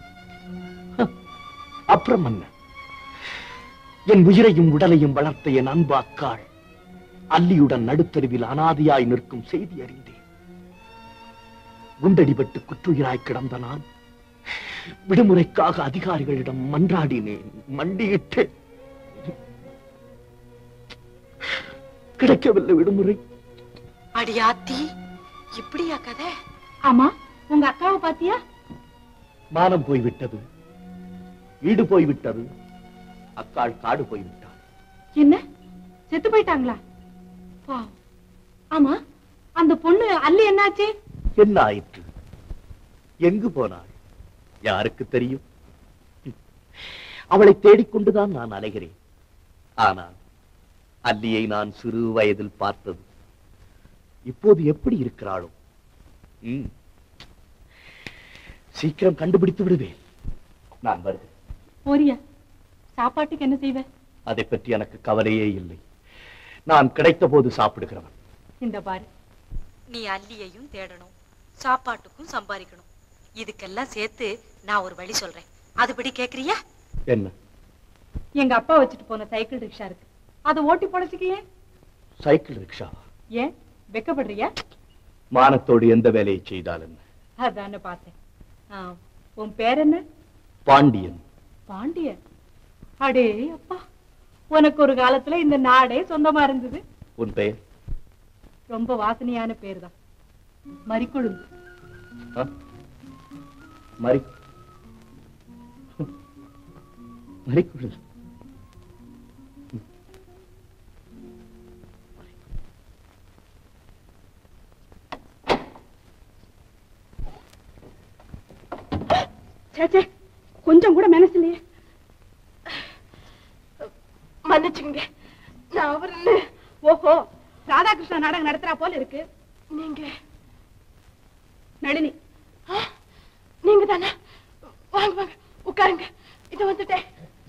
அப்புறம் என்ன? என் உயிரையும் உடலையும் வளர்த்த என் அன்பு அக்காள் அல்லியுடன் நடுத்தருவில் அனாதையாய் நிற்கும் செய்தி அறிந்தேன். குண்டடிபட்டு குற்றுயிராய் கிடந்த நான் விடுமுறைக்காக அதிகாரிகளிடம் மன்றாடினேன், மண்டியிட்டு கிடைக்கவில்லை விடுமுறை. அடியாத்தி, இப்படியா கதை? ஆமா, உங்க அக்காவை பாத்தியா? மானம் போய்விட்டது, ஈடு போய்விட்டது, அக்காள் காடு போய்விட்டாள். என்ன, செத்து போயிட்டாங்களா? ஆமா, அந்த பொண்ணு அல்லி என்னாச்சு? என்ன ஆயிற்று? எங்கு போனாள்? யாருக்கு தெரியும்? அவளை தேடிக்கொண்டுதான் நான் அலைகிறேன். ஆனால் அல்லியை நான் சிறு வயதில் பார்த்தது. இப்போது எப்படி இருக்கிறாளோ? சீக்கிரம் கண்டுபிடித்து விடுவேன். நான் வருகிறேன். போறியா? சாப்பாட்டுக்கு என்ன செய்வ? அதை பற்றி எனக்கு கவலையே இல்லை. நான் கிடைத்த போது சாப்பிடுகிறவன். இந்த பாரு, நீ அல்லியையும் தேடணும், சாப்பாட்டுக்கும் சம்பாதிக்கணும். இதுக்கெல்லாம் சேர்த்து நான் ஒரு வழி சொல்றேன். அதுபடி கேக்குறியா? என்ன? எங்க அப்பா வச்சுட்டு போன சைக்கிள் ரிக்ஷா இருக்கு, அதை ஓட்டி பொழைச்சிக்க. Cycle rickshaw? ஏன் வெக்கப்படுறியா? மானத்தோடு எந்த வேலையை செய்தால் என்ன? அதான பார்த்தேன். உன் பேர் என்ன? பாண்டியன். பாண்டியன்? அடே அப்பா, உனக்கு ஒரு காலத்துல இந்த நாடே சொந்தமா இருந்தது. உன் பெயர்? ரொம்ப வாசனையான பேர் தான், மறிக்கொழுந்து. மறிக்கொழுந்து. கொஞ்சம் கூட மனசு இல்லையே. மன்னிச்சுங்க, நான் அவரு. ஓஹோ, ராதாகிருஷ்ண நாடகம் நடத்துறா போல இருக்கு. நீங்க நளினி? நீங்க தானே? வாங்க வாங்க, உட்காருங்க. இத வந்துட்டேன்.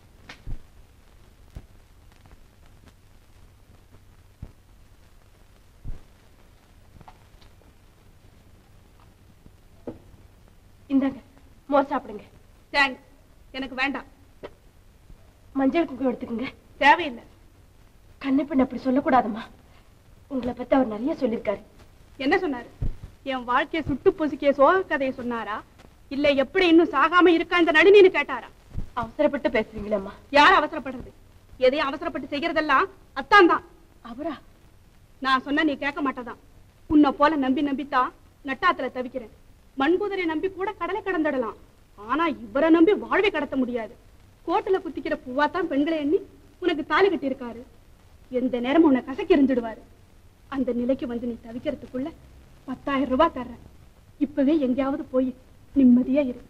இந்தாங்க, மோர் சாப்பிடுங்க. தேங்க்ஸ், எனக்கு வேண்டாம். மஞ்சள் குங்குமம் எடுத்துக்கங்க. தேவையில்லை. கண்ணு பெண் அப்படி சொல்லக்கூடாதம்மா. உங்களை பத்தி அவர் நிறைய சொல்லியிருக்காரு. என்ன சொன்னாரு? என் வாழ்க்கையை சுட்டு பொசுக்கிய சோக கதையை சொன்னாரா, இல்ல எப்படி இன்னும் சாகாம இருக்கா இந்த நளினின்னு கேட்டாரா? அவசரப்பட்டு பேசுறீங்களேம்மா. யார் அவசரப்படுறது? எதையும் அவசரப்பட்டு செய்யறதெல்லாம் அத்தான் தான். அவரா? நான் சொன்னா நீ கேட்க மாட்டதான். உன்னை போல நம்பி நம்பித்தான் நட்டாத்துல தவிக்கிறேன். மண்புதரை நம்பி கூட கடலை கடந்துடலாம், ஆனா இவரை நம்பி வாழ்வை கடத்த முடியாது. கோட்டுல குத்திக்கிற பூவாத்தான் பெண்களை எண்ணி உனக்கு தாலி கட்டி இருக்காரு. எந்த நேரமும் உன்னை கசக்கி இருந்துடுவாரு. அந்த நிலைக்கு வந்து நீ தவிக்கிறதுக்குள்ள 10,000 ரூபாய் தர்றேன். இப்பவே எங்கேயாவது போய் நிம்மதியா இரு.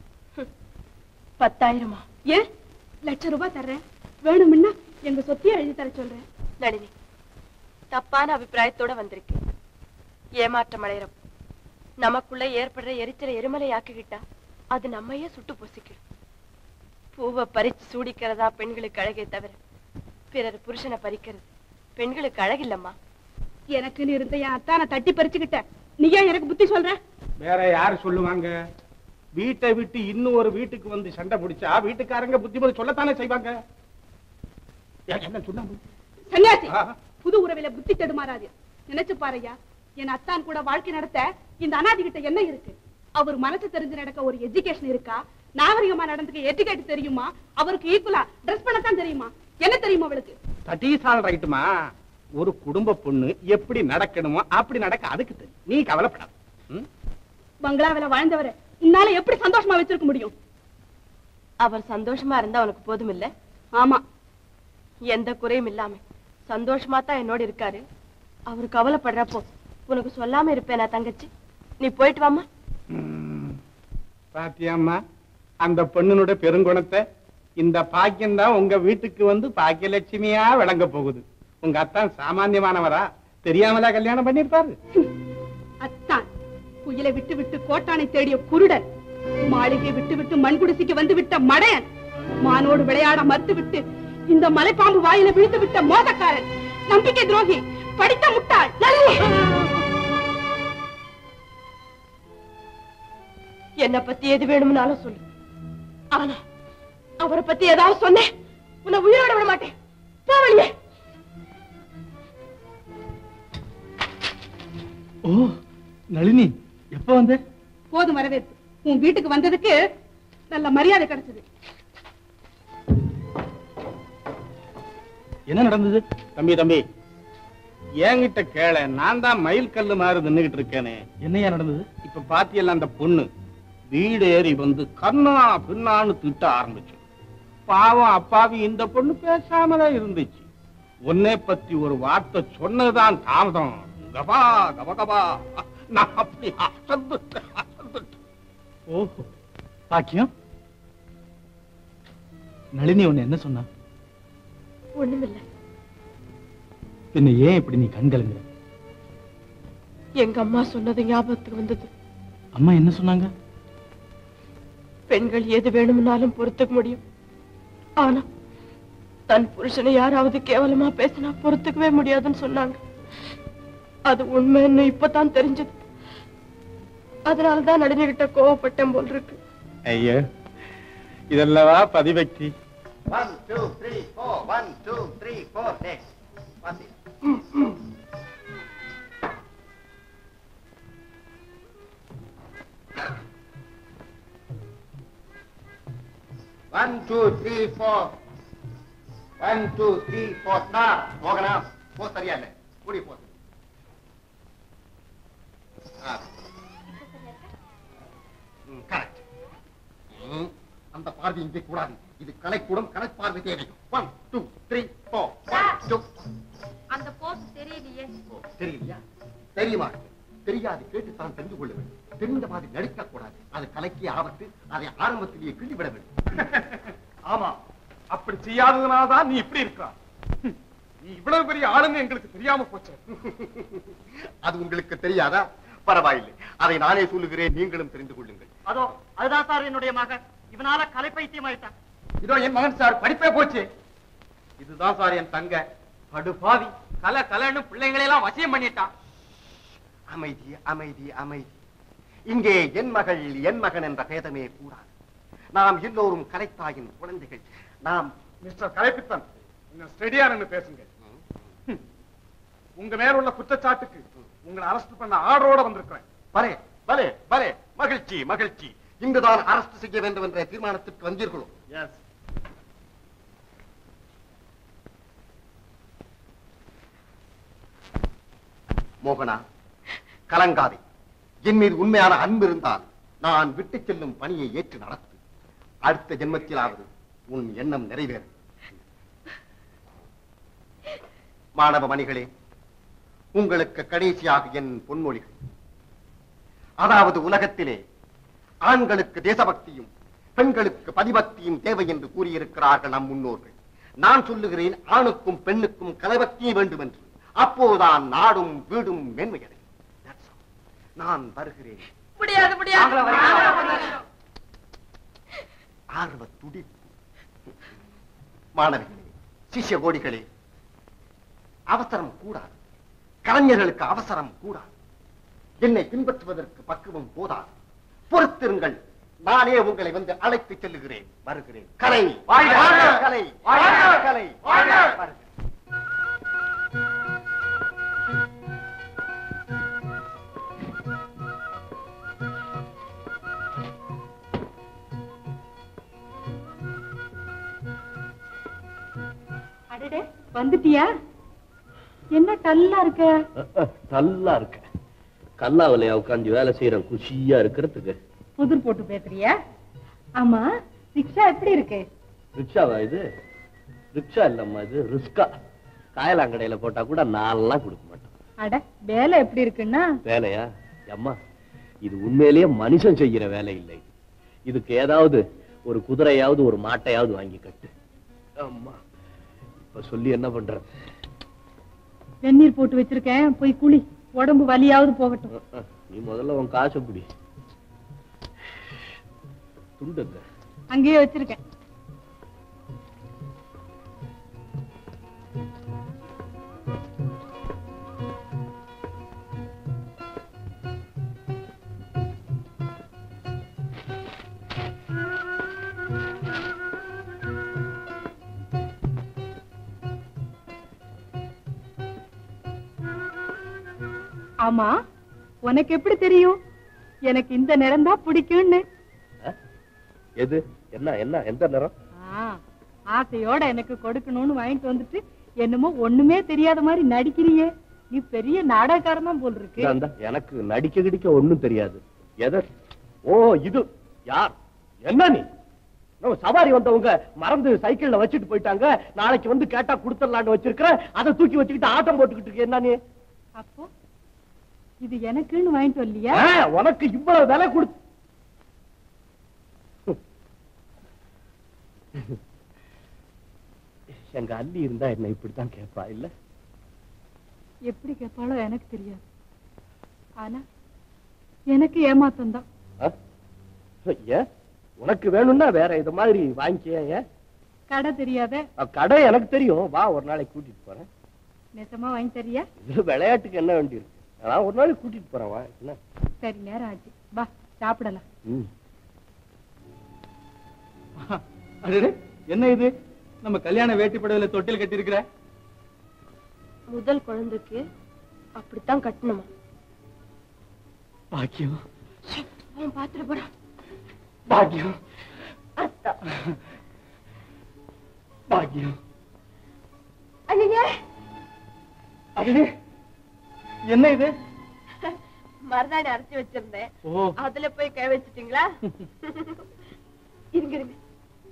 10,000? ஏன், 1,00,000 ரூபாய் தர்றேன். வேணும்னா எங்க சொத்தையே எழுதி தர சொல்றேன். நளினி, தப்பான அபிப்பிராயத்தோட வந்திருக்கு. ஏமாற்றம் அடையிறப்போ நமக்குள்ள ஏற்படுற எரிச்சலை எரிமலை ஆக்கிக்கிட்டா அது நம்மையே சுட்டு பொசிக்கிடும். பூவை பறிச்சு சூடிக்கிறதா பெண்களுக்கு அழகே தவிர பிறர் புருஷனை பறிக்கிறது பெண்களுக்கு அழகில்லம்மா. எனக்குன்னு இருந்த என் அத்தானை தட்டி பறிச்சுக்கிட்ட நீயா எனக்கு புத்தி சொல்ற? வேற யாரு சொல்லுவாங்க? வீட்டை விட்டு இன்னும் ஒரு வீட்டுக்கு வந்து சண்டை பிடிச்சா வீட்டுக்காரங்க புத்திமதி சொல்லத்தானே செய்வாங்க. என்ன சொன்னா சன்னியாசி, புது உறவில புத்தி தடுமாறாது. நினைச்சு பாருயா, என் அத்தான் கூட வாழ்க்கை நடத்த இந்த அனாதி கிட்ட என்ன இருக்கு? அவர் மனசு தெரிஞ்சு நடக்க ஒரு எஜுகேஷன் இருக்கா? நாகரிகமா நடந்துக்க எட்டிகேட் தெரியுமா? அவருக்கு ஈக்குவலா ட்ரெஸ் பண்ணத்தான் தெரியுமா? என்ன தெரியுமா அவளுக்கு? தட்டீசால் ரைட்டுமா, ஒரு குடும்ப பொண்ணு எப்படி நடக்கணுமோ அப்படி நடக்க அதுக்கு தெரியும். நீ கவலைப்படாத. பங்களாவில வாழ்ந்தவரை உன்னால எப்படி சந்தோஷமா வச்சிருக்க முடியும்? அவர் சந்தோஷமா இருந்தா அவனுக்கு போதும் இல்ல? ஆமா, எந்த குறையும் இல்லாம சந்தோஷமா தான் என்னோட இருக்காரு. அவரு கவலைப்படுறப்போ உனக்கு சொல்லாம இருப்பேனா தங்கச்சி? நீ போயிட்டு வாமா. பாத்தியாம்மா, அந்த பொண்ணுனுடைய பெருங்குணத்தை. இந்த பாக்கியம் தான் உங்க வீட்டுக்கு வந்து பாக்கியலட்சுமியா விளங்க போகுது. உங்க அத்தான் சாமான்யமானவரா? தெரியாமலா கல்யாணம் பண்ணிருப்பாரு? அத்தான் குயிலை விட்டு விட்டு கோட்டானை தேடிய குருடன், மாளிகை விட்டு விட்டு மண்குடிசைக்கு வந்து விட்ட மடையன், மானோடு விளையாட மறுத்து விட்டு இந்த மலைப்பாம்பு வாயில விழுந்து விட்ட மோசக்காரன், நம்பிக்கை துரோகி, படித்த முட்டாள். என்ன பத்தி எது வேணும்னாலும் சொல்லு. ஆனா அவரை பத்தி ஏதாவது சொன்னேன் உன்னை உயிரோட விட மாட்டேன். போவலியே. ஓ நளினி, எப்ப வந்த? போதும் வரவேற்பு. உன் வீட்டுக்கு வந்ததுக்கு நல்ல மரியாதை கிடைச்சது. என்ன நடந்தது? தம்பி தம்பி, என்கிட்ட கேள. நான் தான் மயில் கல்லு மாதிரி நின்னுகிட்டு இருக்கேனே. என்னையா நடந்தது? இப்ப பாத்தியல்ல, அந்த பொண்ணு வீடு ஏறி வந்து கண்ணா பின்னான்னு திட்ட ஆரம்பிச்சு. பாவம் அப்பாவி இந்த பொண்ணு பேசாமதான் இருந்துச்சு. உன்னை பத்தி ஒரு வார்த்தை சொன்னதுதான் தாமதம். கபா கபகபா, நான் அப்படி அசந்துட்டேன். ஓஹோ, பாக்கியம். நளினி உன்னை என்ன சொன்னா? ஒண்ணுமில்ல. பின்ன ஏன் இப்படி நீ கண்கலங்குற? எங்க அம்மா சொன்னது ஞாபகத்துக்கு வந்தது. அம்மா என்ன சொன்னாங்க? பெண்கள் எது வேணும்னாலும் பொறுத்துக்க முடியும், ஆனா தன் புருஷனை யாராவது கேவலமா பேசினா பொறுத்துக்கவே முடியாதுன்னு சொன்னாங்க. அது உண்மைன்னு இப்பதான் தெரிஞ்சது. அதனாலதான் நளினிகிட்ட கோவப்பட்டேன் போல் இருக்கு. ஐயோ, இதெல்லவா பதிபக்தி. 1 2 3 4 1 2 3 4 next Pathi. 1 2 3 4 1 2 3 4 ஸ்டார். போகனா போ, சரியா இல்ல கூடி போ. கரெக்ட். அந்த பார்வை இங்கே கூடாது. இது கலைக்கூடம், கலைப்பார்வை தேவை. 1 2 3 4 1 2. அந்த போஸ் தெரியலையே. தெரியலையா? தெரியுமா? தெரியாது, கேட்டு தான் தெரிந்து கொள்ள வேண்டும். தெரிந்த மாதிரி நடிக்க கூடாது. அது கலைக்கு ஆபத்து. அதை ஆரம்பத்திலேயே கிள்ளிவிட வேண்டும். ஆமா, அப்படி செய்யாததுனாலதான் நீ இப்படி இருக்கா. நீ இவ்வளவு பெரிய ஆளுன்னு எங்களுக்கு தெரியாம போச்சு. அது உங்களுக்கு தெரியாதா? பரவாயில்லை, அதை நானே சொல்லுகிறேன், நீங்களும் தெரிந்து கொள்ளுங்கள். அதோ அதுதான் சார் என்னுடைய மகன். இவனால கலை பைத்தியம் ஆயிட்டான். இதோ என் மகன் சார், படிப்பே போச்சு. இதுதான் சார் என் தங்க படுபாவி. கலன்னு பிள்ளைங்களை எல்லாம் வசியம் பண்ணிட்டான். அமைதி அமைதி அமைதி. இங்கே என் மகள் என் மகன் என்ற பேதமே கூடாது. நாம் எல்லோரும் கலைத்தாயின் குழந்தைகள். நாம் மிஸ்டர் கலைப்பித்தன், ஸ்டெடியா நின்னு பேசுங்க. உங்க மேல உள்ள குற்றச்சாட்டுக்கு உங்களை அரெஸ்ட் பண்ண ஆர்டரோட வந்திருக்கிறேன். பலே பலே பலே, மகிழ்ச்சி மகிழ்ச்சி. இங்குதான் அரெஸ்ட் செய்ய வேண்டும் என்ற தீர்மானத்திற்கு வந்தீர்களோ? எஸ். மோகனா, கலங்காதே. என் மீது உண்மையான அன்பு இருந்தால் நான் விட்டு செல்லும் பணியை ஏற்று நடத்து. அடுத்த ஜென்மத்திலாவது உன் எண்ணம் நிறைவேறும். மாணவ மணிகளே, உங்களுக்கு கடைசியாக என் பொன்மொழிகள். அதாவது உலகத்திலே ஆண்களுக்கு தேசபக்தியும் பெண்களுக்கு பதிபக்தியும் தேவை என்று கூறியிருக்கிறார்கள் நம் முன்னோர்கள். நான் சொல்லுகிறேன், ஆணுக்கும் பெண்ணுக்கும் கலைபக்தியும் வேண்டும் என்று. அப்போதுதான் நாடும் வீடும் மேன்மையடையும். நான் வருகிறேன். முடியாது முடியாது. ஆர்வ துடிப்பு. மாணவிகளே, சிஷ்ய கோடிகளே, அவசரம் கூடாது. கலைஞர்களுக்கு அவசரம் கூடாது. என்னை பின்பற்றுவதற்கு பக்குவம் போதாது. பொறுத்திருங்கள், நானே உங்களை வந்து அழைத்து செல்லுகிறேன். வருகிறேன். கலை கலை கலை வருகிறேன். வந்துட்டியா? என்ன டல்லா இருக்க? நல்லா இருக்க. கல்லாவிலையா உட்காந்து வேலை செய்யறேன் குஷியா இருக்கிறதுக்கு. புதிர் போட்டு பேசுறியா? ஆமா, ரிக்ஷா எப்படி இருக்கு? ரிக்ஷாவா இது? ரிக்ஷா இல்லம்மா, இது ரிஸ்கா. காயலாங்கடையில போட்டா கூட நாலாம் கொடுக்க மாட்டோம். அட, வேலை எப்படி இருக்குன்னா? வேலையா அம்மா, இது உண்மையிலேயே மனுஷன் செய்யற வேலை இல்லை. இதுக்கு ஏதாவது ஒரு குதிரையாவது ஒரு மாட்டையாவது வாங்கி கட்டு. அம்மா, இப்ப சொல்லி என்ன பண்றது? வெந்நீர் போட்டு வச்சிருக்கேன், போய் குளி. உடம்பு வலியாவது போகட்டும். நீ முதல்ல உன் காசை பிடி. துண்டு அங்கேயே வச்சிருக்கேன். ஆமா, உனக்கு எப்படி தெரியும் எனக்கு இந்த நிறம் தான் பிடிக்கும்னு? எது? என்ன என்ன எந்த நிறம்? ஆசையோட எனக்கு கொடுக்கணும்னு வாங்கிட்டு வந்துட்டு என்னமோ ஒண்ணுமே தெரியாத மாதிரி நடிக்கிறியே. நீ பெரிய நாடகக்காரன் தான் போல் இருக்கு. எனக்கு நடிக்க கிடிக்க ஒண்ணும் தெரியாது. எது? ஓ, இது யார்? என்ன நீ? சவாரி வந்தவங்க மறந்து சைக்கிள்ல வச்சுட்டு போயிட்டாங்க. நாளைக்கு வந்து கேட்டா கொடுத்துடலான்னு வச்சிருக்கிற. அதை தூக்கி வச்சுக்கிட்டு ஆட்டம் போட்டுக்கிட்டு இருக்க. என்ன நீ? அப்போ இது எனக்குன்னு வாங்கிட்டு வரலையா? உனக்கு இவ்வளவு விலை கொடுத்து எங்க அள்ளி இருந்தா என்ன இப்படித்தான் கேட்பா இல்ல? எப்படி கேட்பாளோ எனக்கு தெரியாது. ஆனா எனக்கு ஏமாத்தம் தான். உனக்கு வேணும்னா வேற இது மாதிரி வாங்கிக்க. கடை தெரியாத? கடை எனக்கு தெரியும். வா, ஒரு நாளைக்கு கூட்டிட்டு போறேன். நெசமா வாங்கி தரியா? இது விளையாட்டுக்கு என்ன வேண்டி இருக்கு? நான் ஒரு நாளைக்கு கூட்டிட்டு போறேன். வா. என்ன? சரி, நேரம் ஆச்சு, வா சாப்பிடலாம். என்ன இது? நம்ம கல்யாண வேட்டி புடவையில தொட்டில் கட்டி இருக்கிற? முதல் குழந்தைக்கு அப்படித்தான் கட்டணுமா? பாக்கியம். அவன் பாத்துட்டு போறான். பாக்கியம். பாக்கியம். ஐயே, என்ன இது? மறுநாடு அரைச்சு வச்சிருந்தேன். அதுல போய் கை வச்சிட்டீங்களா? இருங்க இருங்க.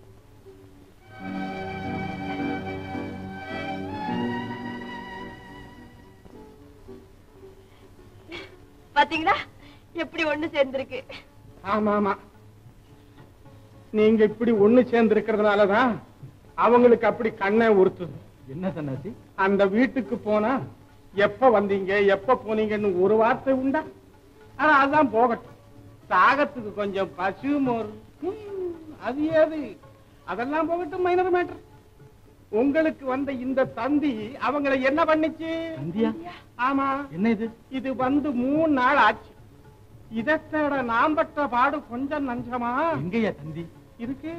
பாத்தீங்களா எப்படி ஒண்ணு சேர்ந்திருக்கு? ஆமா ஆமா, நீங்க இப்படி ஒண்ணு சேர்ந்து இருக்கிறதுனாலதான் அவங்களுக்கு அப்படி கண்ணை உறுத்துது. என்ன சன்னாசி? அந்த வீட்டுக்கு போனா எப்ப வந்தீங்க எப்ப போனீங்கன்னு ஒரு வார்த்தை உண்டா? ஆனா அதான் போகட்டும். சாகத்துக்கு கொஞ்சம் பசு மோர், அது ஏது? அதெல்லாம் போகட்டும், மைனர் மேட்டர். உங்களுக்கு வந்த இந்த தந்தி அவங்களை என்ன பண்ணிச்சு? ஆமா, என்ன இது? இது வந்து 3 நாள் ஆச்சு. இதோட நாம் பட்ட பாடு கொஞ்சம் நஞ்சமா? எங்கயா தந்தி இருக்கு.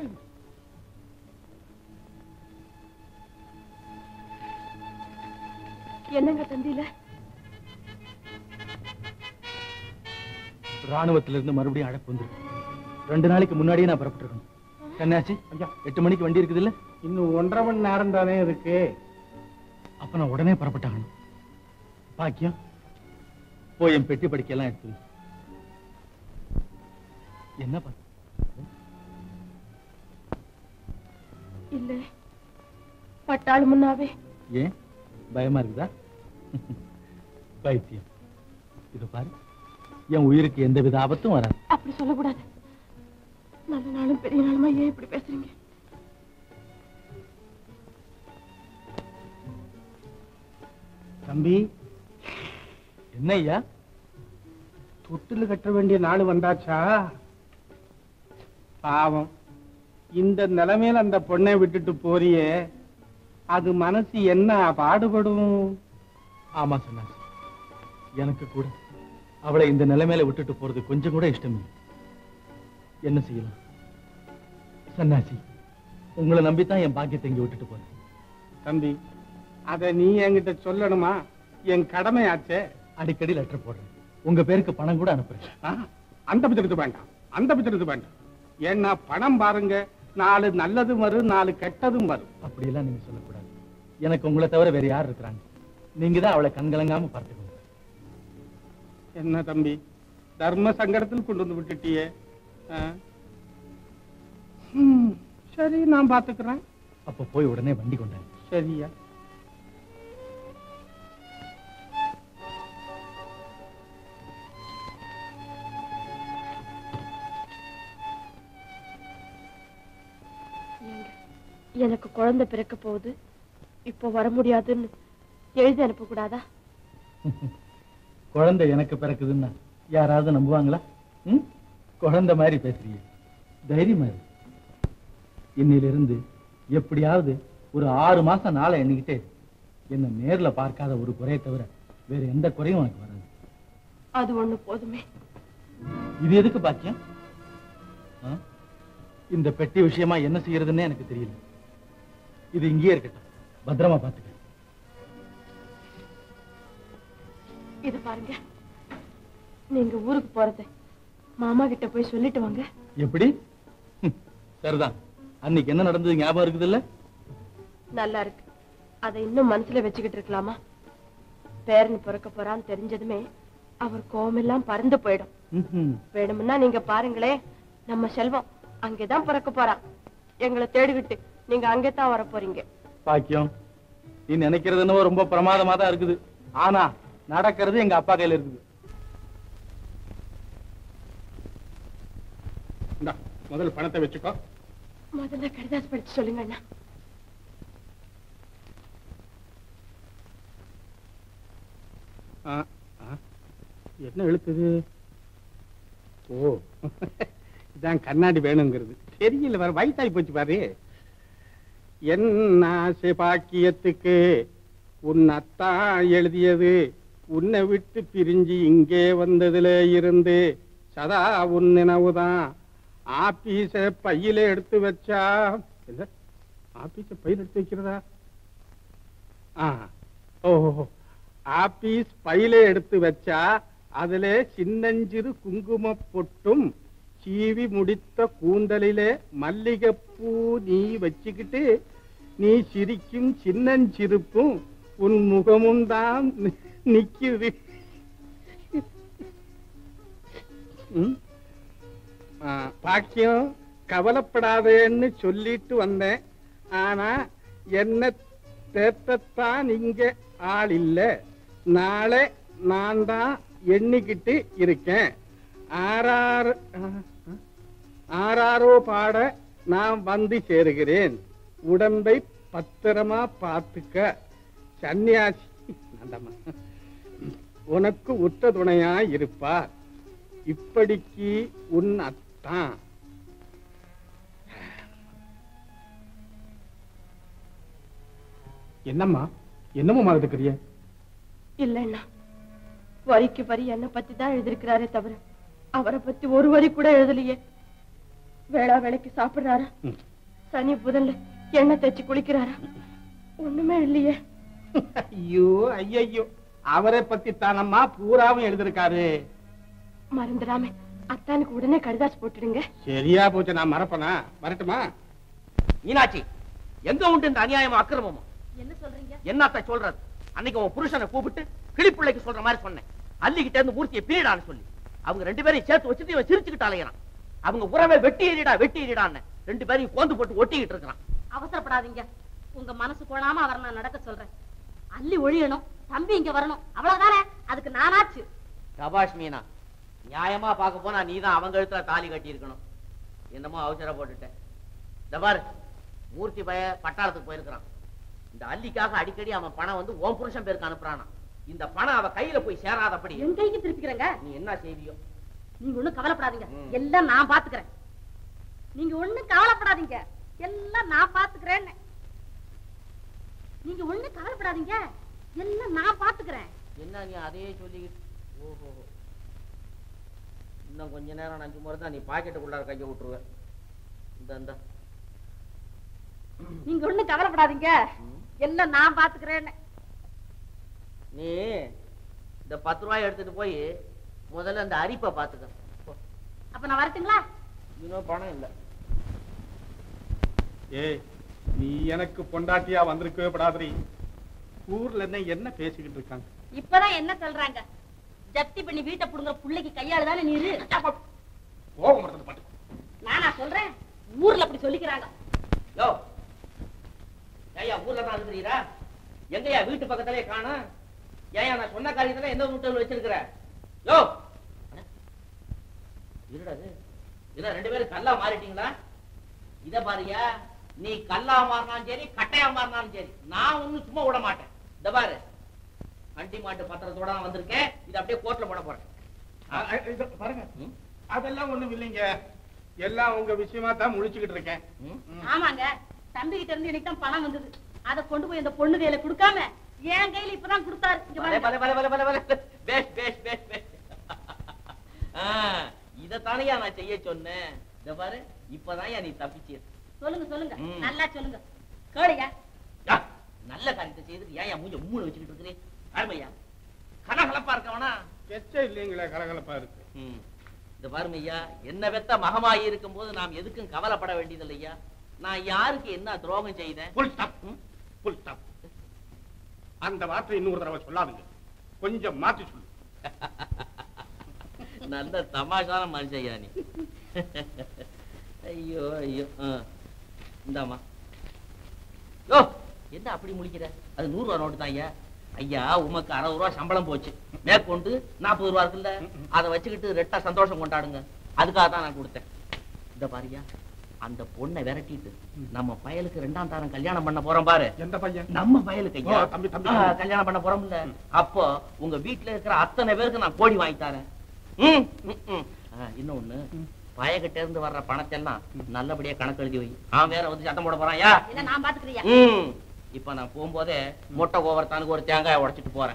என்னங்க தந்தியில? ராணுவத்தில இருந்து மறுபடியும் அழைப்பு வந்துருக்கு. 2 நாளைக்கு முன்னாடியே நான் புறப்பட்டிருக்கணும். கண்ணாச்சி, 8 மணிக்கு வண்டி இருக்குது இல்ல? இன்னும் 1.5 மணி நேரம் தானே இருக்கு. அப்ப நான் உடனே புறப்பட்டாகணும். பாக்கியம், போய் என் பெட்டி படிக்கலாம் எடுத்து. என்ன பண்ண? இல்ல, பட்டாளு முன்னாவே. ஏன் பயமா இருக்குதா? பைத்தியம். இத பாரு, என் உயிருக்கு எந்த வித ஆபத்தும் வராது. அப்படி சொல்லக்கூடாது. நல்ல நாளும் பெரிய நாளுமா ஏன் இப்படி பேசுறீங்க? தம்பி, என்ன ஐயா? தொட்டில் கட்ட வேண்டிய நாள் வந்தாச்சா? பாவம், இந்த நிலைமையில அந்த பொண்ணை விட்டுட்டு போறியே, அது மனசு என்ன பாடுபடும்? ஆமா சன்னாசி, எனக்கு கூட அவளை இந்த நிலைமையில விட்டுட்டு போறது கொஞ்சம் கூட இஷ்டம் இல்லை. என்ன செய்யலாம் சன்னாசி? உங்களை நம்பித்தான் என் பாக்கியத்தை இங்க விட்டுட்டு போறேன். தம்பி, அத நீ என்கிட்ட சொல்லணுமா? என் கடமையாச்சே. அடிக்கடி லெட்டர் போடுறேன், உங்க பேருக்கு பணம் கூட அனுப்புறேன். அந்த பிச்சை வேண்டாம், அந்த பிச்சை வேண்டாம். ஏன்னா பணம் பாருங்க, 4 நல்லதும் வரும், 4 கெட்டதும் வரும். அப்படியெல்லாம் நீங்க சொல்லக்கூடாது. எனக்கு உங்களை தவிர வேற யார் இருக்கிறாங்க? நீங்க தான் அவளை கண்கலங்காம பார்த்துக்கணும். என்ன தம்பி, தர்ம சங்கடத்தில் கொண்டு வந்து விட்டுட்டியே. சரி, நான் பாத்துக்கிறேன். அப்ப போய் உடனே வண்டி கொண்டாங்க. சரியா? எனக்கு குழந்தை பிறக்க போகுது, இப்போ வர முடியாதுன்னு எழுதி அனுப்ப கூடாதா? குழந்தை எனக்கு பிறக்குதுன்னா யாராவது நம்புவாங்களா? குழந்தை மாதிரி பேசுறீங்க, தைரியமா இருக்கு. இன்னிலிருந்து எப்படியாவது ஒரு 6 மாசம் நாளை எண்ணிக்கிட்டே என்ன நேர்ல பார்க்காத ஒரு குறையை தவிர வேற எந்த குறையும் உனக்கு வராது. அது ஒண்ணு போதுமே. இது எதுக்கு பாக்கியம்? இந்த பெட்டி விஷயமா என்ன செய்யறதுன்னு எனக்கு தெரியல. இது இங்கேயே இருக்கட்டும், பத்திரமா பாத்துக்க. இது பாருங்க, நீங்க ஊருக்கு போறது மாமா கிட்ட போய் சொல்லிட்டு வாங்க. எப்படி? சரிதான். அன்னைக்கு என்ன நடந்தது ஞாபகம் இருக்குது இல்ல? நல்லா இருக்கு. அதை இன்னும் மனசுல வச்சுக்கிட்டு இருக்கலாமா? பேரன் பிறக்க போறான்னு தெரிஞ்சதுமே அவர் கோவமெல்லாம் பறந்து போயிடும். வேணும்னா நீங்க பாருங்களே, நம்ம செல்வம் அங்கேதான் பிறக்க போறான். எங்களை தேடிவிட்டு நீங்க அங்கேதான் வர போறீங்க. பாக்கியம், நீ நினைக்கிறது என்னவோ ரொம்ப பிரமாதமா தான் இருக்குது. ஆனா நடக்கிறது எங்க அப்பா கையில இருக்குது. முதல்ல பணத்தை வச்சுக்கோ. முதல்ல கடிதாஸ் படிச்சு சொல்லுங்க அண்ணா. என்ன எழுத்துது? ஓ, இதான் கண்ணாடி வேணுங்கிறது. தெரியல, வர வயசாகி போச்சு பாரு. என்ன ஆசை பாக்கியத்துக்கு உன் அத்தா எழுதியது, உன்னை விட்டு பிரிஞ்சு இங்கே வந்ததுல இருந்து சதா உன் நினைவுதான். ஆபீஸ பையில எடுத்து வச்சா, ஆபீஸ பையில எடுத்து வைக்கிறதா? ஓஹோ, ஆபீஸ் பையில எடுத்து வச்சா அதுல சின்னஞ்சிறு குங்கும பொட்டும் சீவி முடித்த கூந்தலிலே மல்லிகைப்பூ நீ வச்சுக்கிட்டு நீ சிரிக்கும் சின்னஞ்சிரிப்பும் உன் முகமும் தான் நிக்குது. பாக்கியம், கவலைப்படாதேன்னு சொல்லிட்டு வந்தேன். ஆனா என்ன தேத்தத்தான் இங்க ஆள் இல்ல. நாளை நான் தான் எண்ணிக்கிட்டு இருக்கேன். ஆறாரோ பாட நான் வந்து சேருகிறேன். உடம்பை பத்திரமா பார்த்துக்க. சன்னியாசி உனக்கு உற்ற துணையா இருப்பார். இப்படிக்கு உன் அத்தான். என்னம்மா, என்னமோ இருக்கிறிய? இல்லைன்னா வரிக்கு வரி என்ன பத்தி தான் எழுதிருக்கிறாரே தவிர அவரை பத்தி ஒரு வரி கூட எழுதலையே. வேளா வேலைக்கு சாப்பிடுறாரா? சனி புதன்ல எண்ணெய் தேய்ச்சி குளிக்கிறாரா? ஒண்ணுமே இல்லையே. ஐயோ ஐயோ, அவரை பத்தி தானம்மா பூராவும் எழுதிருக்காரு. மறந்துடாம அத்தானுக்கு உடனே கடிதாஸ் போட்டுடுங்க. சரியா போச்சு, நான் மறப்பனா? வரட்டுமா? மீனாட்சி, எங்க உண்டு இந்த அநியாயமா அக்கிரமமா? என்ன சொல்றீங்க? என்னத்த சொல்றது? அன்னைக்கு உன் புருஷனை கூப்பிட்டு கிளிப்பிள்ளைக்கு சொல்ற மாதிரி சொன்னேன். அள்ளிக்கிட்ட இருந்து மூர்த்தியை பீடான்னு சொல்லி அவங்க 2 பேரையும் சேர்த்து வச்சுட்டு இவன் சிரிச்சுக்கிட்டு அலையறான். அவங்க உறவை வெட்டி எறிடான்னு 2 பேரையும் கோந்து போட்டு ஒட்டிக்கிட்டு இருக்கிறான். அவசரப்படாதீங்க, உங்க மனசு கோணாம அவரை நான் நடக்க சொல்றேன். அள்ளி ஒழியணும், தம்பி இங்க வரணும், அவ்வளவுதானே. அதுக்கு நானாச்சு. சபாஷ் மீனா, நியாயமா பார்க்க போனா நீதான் அவங்க எழுத்துல தாலி கட்டி இருக்கணும். என்னமோ அவசர போட்டுட்டேன். தபார், மூர்த்தி பைய பட்டாளத்துக்கு போயிருக்கிறான். இந்த அள்ளிக்காக அடிக்கடி அவன் பணம் வந்து உன் புருஷன் பேருக்கு அனுப்புறானா. இந்த பணம் அவ கையில போய் சேராதபடி என் கைக்கு திருப்பிக்கிறேங்க. நீ என்ன செய்வியோ? நீங்க ஒண்ணும் கவலைப்படாதீங்க, எல்லாம் நான் பாத்துக்கிறேன். நீங்க ஒண்ணும் கவலைப்படாதீங்க, எல்லாம் நான் பாத்துக்கிறேன். நீங்க ஒண்ணும் கவலைப்படாதீங்க, எல்லாம் நான் பாத்துக்கிறேன். என்ன நீ அதையே சொல்லிக்கிட்டு? ஓஹோ, இன்னும் கொஞ்ச நேரம் 5 முறை தான் நீ பாக்கெட்டுக்குள்ளார கைய விட்டுருவேன். இந்த நீங்க ஒண்ணும் கவலைப்படாதீங்க, எல்லாம் நான் பாத்துக்கிறேன். நீ இந்த 10 ரூபாய் எடுத்துட்டு போய் முதல்ல அந்த அரிப்பை பாத்துக்க. அப்ப நான் வரட்டுங்களா? இன்னும் பணம் இல்ல. ஏய், நீ எனக்கு பொண்டாட்டியா வந்திருக்கவே படாதீ. ஊர்ல என்ன பேசிக்கிட்டு இருக்காங்க? இப்பதான் என்ன சொல்றாங்க? ஜப்தி பண்ணி வீட்டை புடுங்குற புள்ளைக்கு கையாளுதானே நீரு. நானா சொல்றேன், ஊர்ல அப்படி சொல்லிக்கிறாங்க. யோ ஏயா ஊர்ல தான் இருக்கிறீரா? எங்கயா வீட்டு பக்கத்திலே காணோம்? ஏயா நான் சொன்ன காரியத்துல எந்த வீட்டில் வச்சிருக்கிற? யோ இருடாது, இத 2 பேரும் கல்லா மாறிட்டீங்களா? இத பாருயா, நீ கல்லா மாறினாலும் சரி கட்டையா மாறினாலும் சரி, நான் ஒன்னும் சும்மா விட மாட்டேன். இந்த பாரு, அண்டி மாட்டு பத்திரத்தோட நான் வந்திருக்கேன். இதை அப்படியே கோர்ட்ல போட போறேன். பாருங்க, அதெல்லாம் ஒண்ணும் இல்லைங்க, எல்லாம் உங்க விஷயமா தான் முழிச்சுக்கிட்டு இருக்கேன். ஆமாங்க, தம்பி கிட்ட இருந்து எனக்கு தான் பணம் வந்தது. அதை கொண்டு போய் அந்த பொண்ணு கையில கொடுக்காம என் கையில இப்பதான் கொடுத்தாரு. இதத்தானையா நான் செய்ய சொன்னேன். இந்த பாரு, இப்பதான் நீ தப்பிச்சு. சொல்லுங்க சொல்லுங்க, நல்லா சொல்லுங்க. கேளுங்க. நல்ல காரியத்தை செய்துட்டு ஏன் மூஞ்ச மூணு வச்சுக்கிட்டு இருக்கிறேன்? ஆமையா கலகலப்பா இருக்கவனா? இல்லைங்களா, கலகலப்பா இருக்கு. இந்த பாருமையா, என்ன வெத்த மகமாயி இருக்கும் போது நாம் எதுக்கும் கவலைப்பட வேண்டியது இல்லையா? நான் யாருக்கு என்ன துரோகம் செய்தேன்? அந்த வார்த்தை இன்னொரு தடவை சொல்லாதுங்க, கொஞ்சம் மாத்தி சொல்லு. நல்ல தமாஷான மனுஷையா நீ. ஐயோ ஐயோ, இந்தாமா. யோ என்ன அப்படி முழிக்கிற? அது 100 ரூபா நோட்டு தான் ஐயா. ஐயா உமக்கு 60 ரூபா சம்பளம் போச்சு, மேற்கொண்டு 40 ரூபா இருக்குல்ல, அதை வச்சுக்கிட்டு ரெட்டா சந்தோஷம் கொண்டாடுங்க. அதுக்காக தான் நான் கொடுத்தேன். இந்த பாரியா, அந்த பொண்ணை விரட்டிட்டு நம்ம பயலுக்கு 2ஆம் தாரம் கல்யாணம் பண்ண போறோம் பாரு. எந்த பையன்? நம்ம பயலுக்கு கல்யாணம் பண்ண போறோம்ல. அப்போ உங்க வீட்டுல இருக்கிற அத்தனை பேருக்கு நான் கோழி வாங்கி தரேன். இன்னொன்னு, பயகிட்ட இருந்து வர்ற பணத்தை எல்லாம் நல்லபடியா கணக்கு எழுதி வை. அவன் வேற வந்து சத்தம் போட போறான். நான் பாத்துக்கிறியா? இப்ப நான் போகும்போதே மொட்டை கோவரத்தானுக்கு ஒரு தேங்காய் உடைச்சிட்டு போறேன்.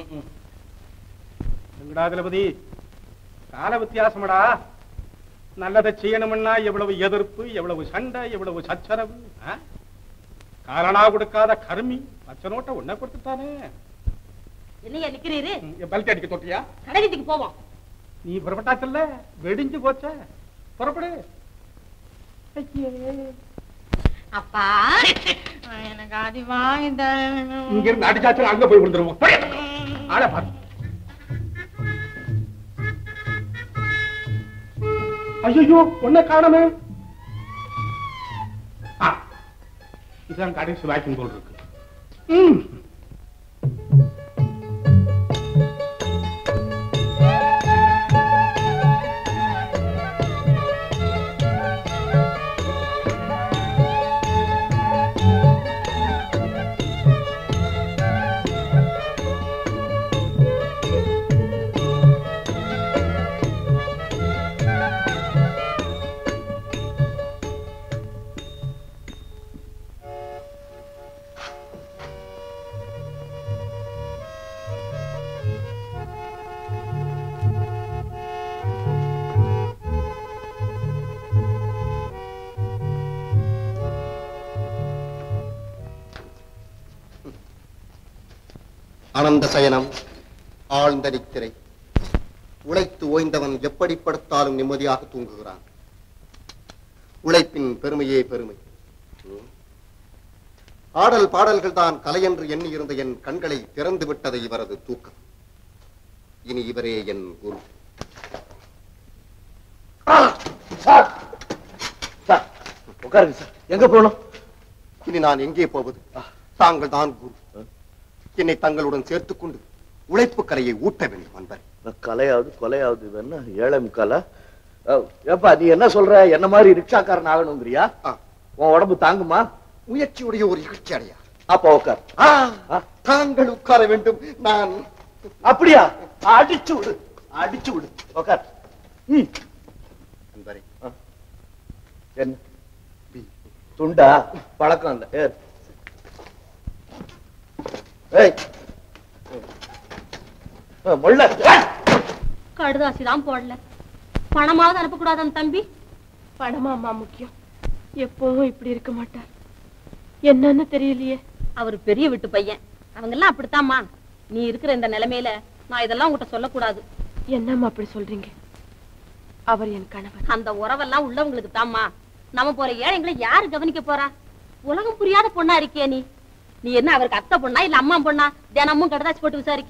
வெங்கடாதிபதி, கால வித்தியாசமடா. நல்லதை செய்யணும்னா எவ்வளவு எதிர்ப்பு, எவ்வளவு சண்டை, எவ்வளவு சச்சரவு. காரணா கொடுக்காத கருமி பச்சை நோட்டை உன்னை கொடுத்துட்டானே. என்னையா நிக்கிறீரு? பல்டி அடிக்க தொட்டியா? கடைக்கு போவோம். நீ புறப்பட்டாச்சல்ல, வெடிஞ்சு போச்ச, புறப்படு. அப்பா எனக்கு அடி வாங்கி இங்க இருந்து அடிச்சாச்சு, அங்க போய் விழுந்துருவோம். ஆள பாரு. ஐயோ, ஒன்ன காணமே. இதான் கடைசி வாக்கிங் போல் இருக்கு. ஆனந்த சயனம், ஆழ்ந்த நித்திரை. உழைத்து ஓய்ந்தவன் எப்படி படுத்தாலும் நிம்மதியாக தூங்குகிறான். உழைப்பின் பெருமையே பெருமை. ஆடல் பாடல்கள் தான் கலை என்று எண்ணி இருந்த என் கண்களை திறந்து விட்டது இவரது தூக்கம். இனி இவரே என் குரு. உட்காருங்க சார். எங்க போகணும்? இனி நான் எங்கே போவது? தாங்கள் தான் குரு. என்னை தங்களுடன் சேர்த்துக் கொண்டு உழைப்பு கலையை ஊட்ட வேண்டும் அன்பர். கலையாவது கொலையாவது, இது என்ன ஏழை முக்காலா? ஏப்பா நீ என்ன சொல்ற? என்ன மாதிரி ரிக்ஷாக்காரன் ஆகணுங்கிறியா? உன் உடம்பு தாங்குமா? முயற்சியுடைய ஒரு இகழ்ச்சி அடையா. அப்ப உட்கார். தாங்கள் உட்கார வேண்டும். நான் அப்படியா? அடிச்சு விடு, அடிச்சு விடு. உட்கார். அன்பரே, என்ன துண்டா? பழக்கம் இல்ல. கடுதாசிதான் போடல. பணமாவது அனுப்பக்கூடாதான் தம்பி? பணமா அம்மா முக்கியம்? எப்பவும் இப்படி இருக்க மாட்டார். என்னன்னு தெரியலையே. அவர் பெரிய வீட்டு பையன். அவங்க எல்லாம் அப்படித்தாம்மா. நீ இருக்கிற இந்த நிலைமையில நான் இதெல்லாம் உங்ககிட்ட சொல்லக்கூடாது. என்னம்மா அப்படி சொல்றீங்க? அவர் என் கணவர். அந்த உறவெல்லாம் உள்ளவங்களுக்கு தாம்மா. நம்ம போற ஏழைங்களை யாரு கவனிக்க போறா? உலகம் புரியாத பொண்ணா இருக்கிய நீ. நீ என்ன அவருக்கு அத்தை பொண்ணா இல்ல அம்மா பொண்ணா? தினமும் கடதாச்சு போட்டு விசாரிக்க.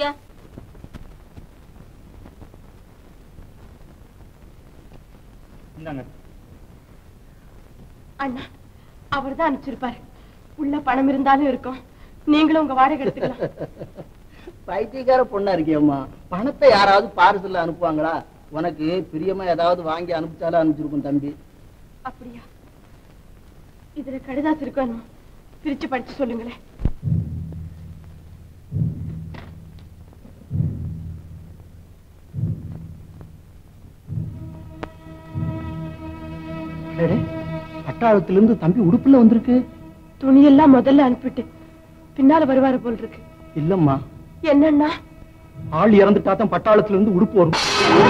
அண்ணா அவர் தான் அனுப்பிச்சிருப்பாரு. உள்ள பணம் இருந்தாலும் இருக்கும். நீங்களும் உங்க வாடகை எடுத்துக்கலாம். பைத்தியக்கார பொண்ணா இருக்கியம்மா. பணத்தை யாராவது பார்சல்ல அனுப்புவாங்களா? உனக்கு பிரியமா ஏதாவது வாங்கி அனுப்பிச்சாலும் அனுப்பிச்சிருக்கும் தம்பி. அப்படியா? இதுல கடிதாசு இருக்கணும். பிரிச்சு படிச்சு சொல்லுங்களேன். பட்டாளத்திலிருந்து தம்பி உடுப்புல வந்திருக்கு. துணியெல்லாம் முதல்ல அனுப்பிட்டு பின்னால வருவாரு போல் இருக்கு. இல்லம்மா. என்னன்னா? ஆள் இறந்துட்டாதான் பட்டாளத்திலிருந்து உடுப்பு வரும்.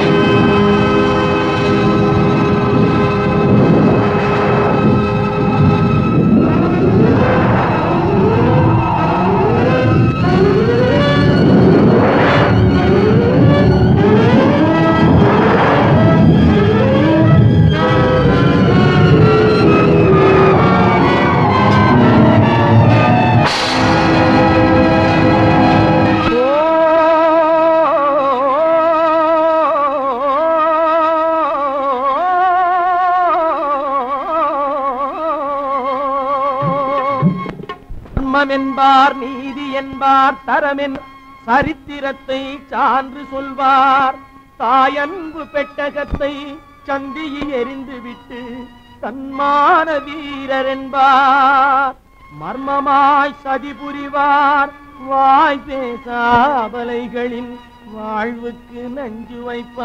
என்பார் நீதி என்பார் தரமென் சரித்திரத்தை சான்று சொல்வார். தாயன்பு பெட்டகத்தை சந்தியில் எரிந்து விட்டு தன்மான வீரர் என்பார். மர்மமாய் சதி புரிவார் வாய் பேசாபலைகளின் வாழ்வுக்கு நஞ்சு